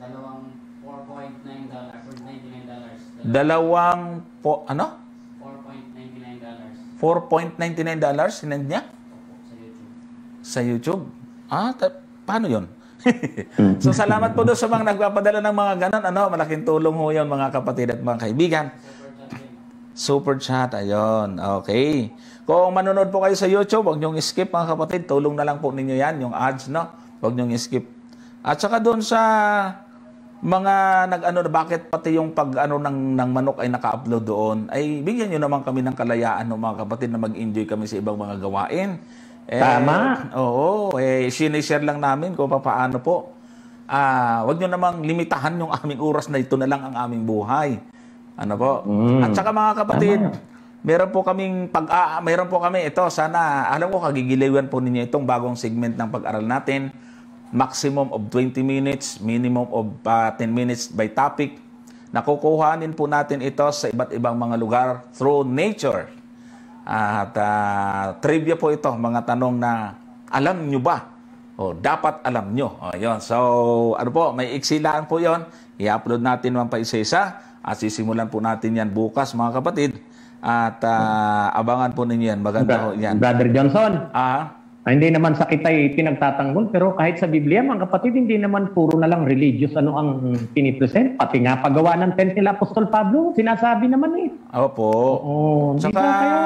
$4.99 sinend niya? Sa YouTube. Paano yun? So, salamat po doon sa mga nagpapadala ng mga ganon. Malaking tulong ho yun, mga kapatid at mga kaibigan. Super chat, ayun. Okay. Kung manonood po kayo sa YouTube, huwag niyong skip, mga kapatid. Tulong na lang po ninyo yan, yung ads, no? Huwag niyong skip. At saka doon sa mga bakit pati yung ng manok ay naka-upload doon, ay bigyan nyo naman kami ng kalayaan ng mga kapatid na mag-enjoy kami sa ibang mga gawain. Tama. Oo. Sinishare lang namin kung paano po. Huwag nyo namang limitahan yung aming oras na ito na lang ang aming buhay. Ano po? At saka mga kapatid, meron po kami ito. Sana, alam ko, kagigiliwan po ninyo itong bagong segment ng pag-aral natin. Maximum of 20 minutes, minimum of 10 minutes by topic. Nakukuhanin po natin ito sa iba't ibang mga lugar through nature. At trivia po ito, mga tanong na alam nyo ba? O dapat alam nyo. Yun. So, may iksilaan po yon. I-upload natin naman pa isa-isa. At sisimulan po natin yan bukas, mga kapatid. At abangan po ninyo yan. Maganda po yan. Brother Johnson, hindi naman sa kita pinagtatanggol, pero kahit sa Biblia, mga kapatid, hindi naman puro na lang religious ang pinipresent. Pati nga paggawa ng tent nila Apostol Pablo, sinasabi naman Opo. Saka,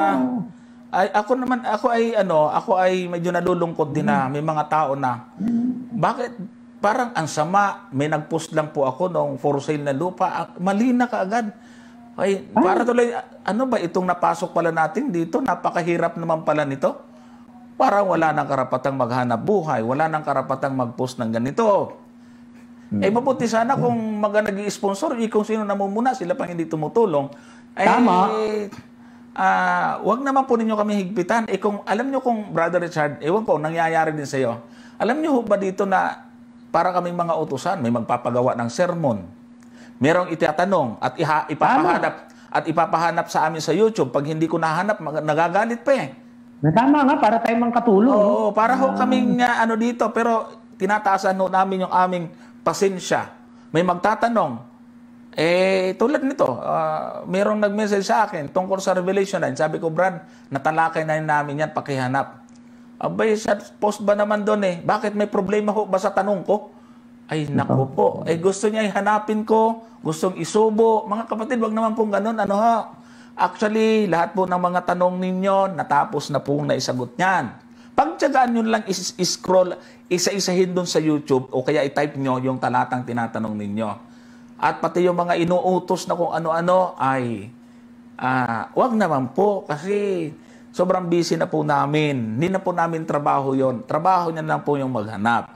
ako ay medyo nalulungkot din na may mga tao na, bakit parang ang sama, may nag-post lang po ako nung for sale na lupa, mali na kaagad. Para tuloy, itong napasok pala natin dito, napakahirap naman pala nito. Parang wala nang karapatang maghanap buhay, wala nang karapatang mag-post ng ganito. Mabuti sana kung nag-i-sponsor, kung sino namumuna, sila pang hindi tumutulong. Tama. Wag naman po ninyo kami higpitan. Kung alam nyo kung, Brother Richard, ewan ko, nangyayari din sa iyo. Alam nyo ba dito na para kaming mga utusan, may magpapagawa ng sermon. Merong itatanong at ipapahanap sa amin sa YouTube. Pag hindi ko nahanap, nagagalit pa Tama nga, para tayo mang katulong. Oo, para ho kaming dito. Pero tinataasan ho namin yung aming pasensya. May magtatanong, tulad nito, merong nag-message sa akin tungkol sa Revelation 9. Sabi ko, Brad, natalakay na namin yan, pakihanap. Abay, sa post ba naman doon bakit may problema ho ba sa tanong ko? Ay, naku po. Gusto niya hanapin ko, gustong isubo. Mga kapatid, wag naman pong ganun. Actually, lahat po ng mga tanong ninyo, natapos na pong naisagot niyan. Pagtyagaan nyo lang scroll, isa-isahin doon sa YouTube o kaya i-type nyo yung talatang tinatanong ninyo. At pati yung mga inuutos na kung ano-ano ay wag naman po kasi sobrang busy na po namin. Hindi na po namin trabaho yon. Trabaho niya lang po yung maghanap.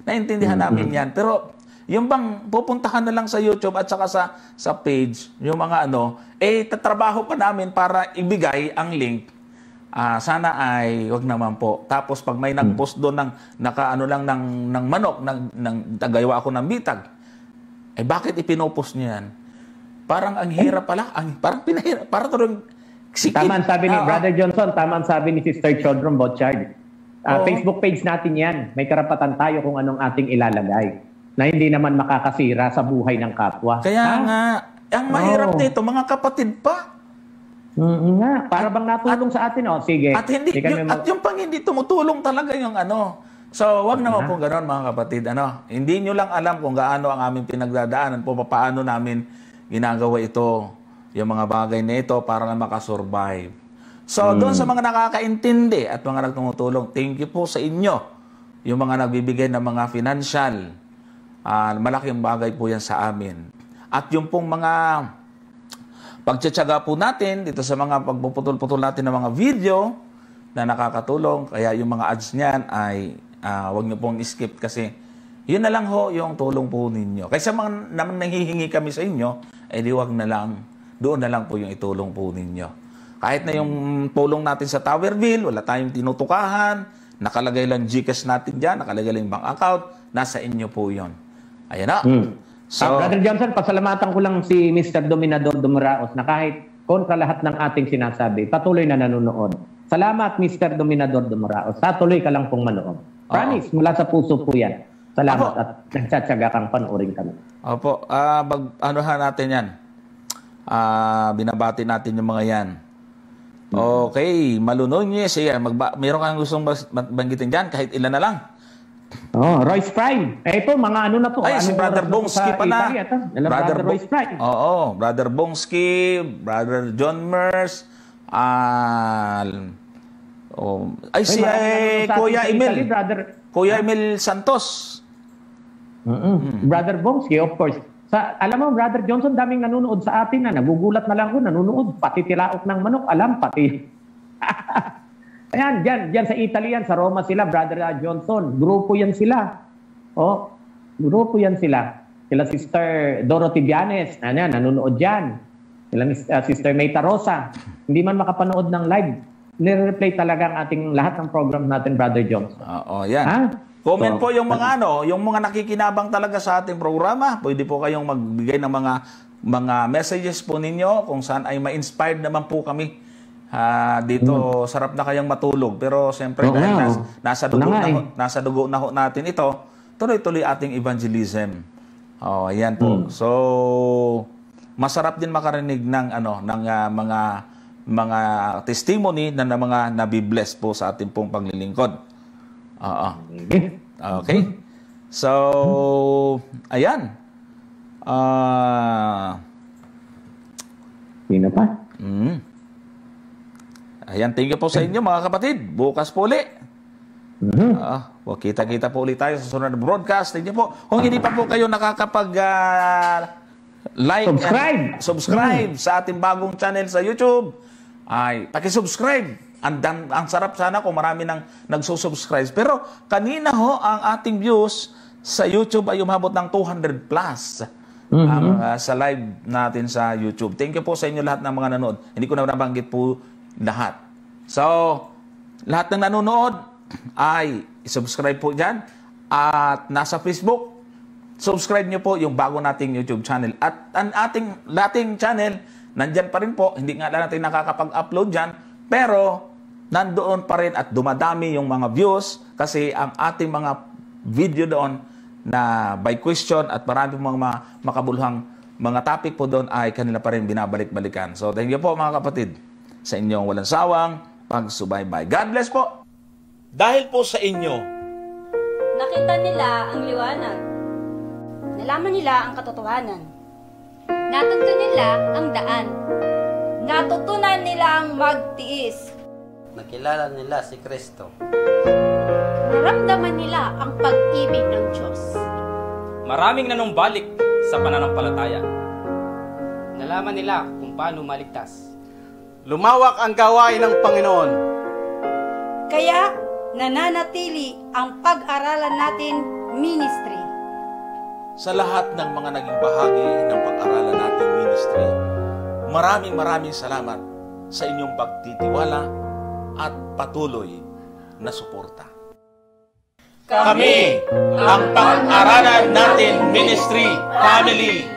naintindihan namin yan. Pero yung bang pupuntahan na lang sa YouTube at saka sa page, yung mga tatrabaho pa namin para ibigay ang link. Sana ay wag naman po. Tapos pag may nag-post doon ng ng manok, tagaywa ako ng bitag, bakit ipinopost niyo yan? Parang ang hirap pala, parang pinahirap, parang tuloy sikip. Tama sabi ni Brother Johnson, tama sabi ni Sister Chodron Bochard. Facebook page natin yan. May karapatan tayo kung anong ating ilalagay na hindi naman makakasira sa buhay ng kapwa. Kaya nga, ang mahirap nito, mga kapatid pa. Nga, para bang natulong sa atin, sige. At yung pang hindi tumutulong talaga yung So, wag naman po ganoon mga kapatid. Hindi nyo lang alam kung gaano ang aming pinagdadaanan po, paano namin ginagawa ito, yung mga bagay na ito para na makasurvive. So, doon sa mga nakakaintindi at mga nagtumutulong, thank you po sa inyo. Yung mga nagbibigay ng mga financial, malaking bagay po yan sa amin. At yung pong mga pagtsatsaga po natin dito sa mga pagpuputol-putol natin ng mga video na nakakatulong, kaya yung mga ads niyan ay wag niyo pong skip kasi yun na lang ho yung tulong po ninyo. Kaysa mga naman nanghihingi kami sa inyo, di wag na lang, doon na lang po yung itulong po ninyo. Kahit na yung tulong natin sa Tower Bill, wala tayong tinutukahan, nakalagay lang GCash natin dyan, nakalagay lang bank account, nasa inyo po yun. Ayan na. So, Brother Johnson, pasalamatan ko lang si Mr. Dominador Dumaraos na kahit kontra lahat ng ating sinasabi, patuloy na nanonood. Salamat, Mr. Dominador Dumaraos. Patuloy ka lang pong manood. Promise, mula sa puso po yan. Salamat at nagsatsaga kang panoorin kami. Opo. Natin yan. Binabati natin yung mga yan. Okay. Malunonyes. Meron kang gustong banggitin dyan kahit ilan na lang. Royce Prime. Ito, mga na to. Si Brother Bongski pala. Brother Royce Prime. Brother Bongski, Brother John Mers, si Kuya Emil. Kuya Emil Santos. Brother Bongski, of course. Alam mo, Brother Johnson, daming nanonood sa atin na nagugulat na lang ko, nanonood. Pati tilaok ng manok, pati. Ayan, dyan sa Italy yan, sa Roma sila, Brother Johnson. Grupo yan sila. Grupo yan sila. Sila Sister Dorothy Vianes, nanonood dyan. Sila Sister Mayta Rosa. Hindi man makapanood ng live, nire-replay talaga ang ating lahat ng program natin, Brother Johnson. Yan. Comment po yung mga yung mga nakikinabang talaga sa ating programa. Pwede po kayong magbigay ng mga messages po ninyo kung saan ay ma-inspired naman po kami. Dito sarap na kayang matulog pero siyempre dahil nasa dugo na ho natin ito, tuloy-tuloy ating evangelism. Ayan po. So masarap din makarinig ng mga testimony na mga nabibless po sa ating pong paglilingkod. Okay. So ayan. Sino pa? Ayan, thank you po sa inyo mga kapatid. Bukas po ulit. Kita-kita po ulit tayo sa sunod na broadcast. Thank you po. Kung hindi pa po kayo nakakapag-like subscribe sa ating bagong channel sa YouTube, ay pakisubscribe. Ang sarap sana kung marami nang nagsusubscribe. Pero kanina ang ating views sa YouTube ay umabot ng 200 plus. Sa live natin sa YouTube. Thank you po sa inyo lahat ng mga nanood. Hindi ko na nabanggit po lahat. So, lahat ng nanonood ay subscribe po dyan. At nasa Facebook, subscribe nyo po yung bago nating YouTube channel. At ang ating channel, nandyan pa rin po. Hindi nga lang natin nakakapag-upload dyan. Pero, nandoon pa rin at dumadami yung mga views kasi ang ating mga video doon na by question at marami mga makabuluhang mga topic po doon ay kanila pa rin binabalik-balikan. So, thank you po mga kapatid sa inyong walang sawang pagsubaybay. God bless po! Dahil po sa inyo, nakita nila ang liwanag. Nalaman nila ang katotohanan. Natunto nila ang daan. Natutunan nilang magtiis. Nakilala nila si Kristo. Naramdaman nila ang pag-ibig ng Diyos. Maraming nanumbalik sa pananampalataya. Nalaman nila kung paano maligtas. Lumawak ang gawain ng Panginoon. Kaya nananatili ang pag-aralan natin Ministry. Sa lahat ng mga naging bahagi ng Pag-aralan Natin Ministry, maraming salamat sa inyong pagtitiwala at patuloy na suporta. Kami ang Pag-aralan Natin Ministry Family.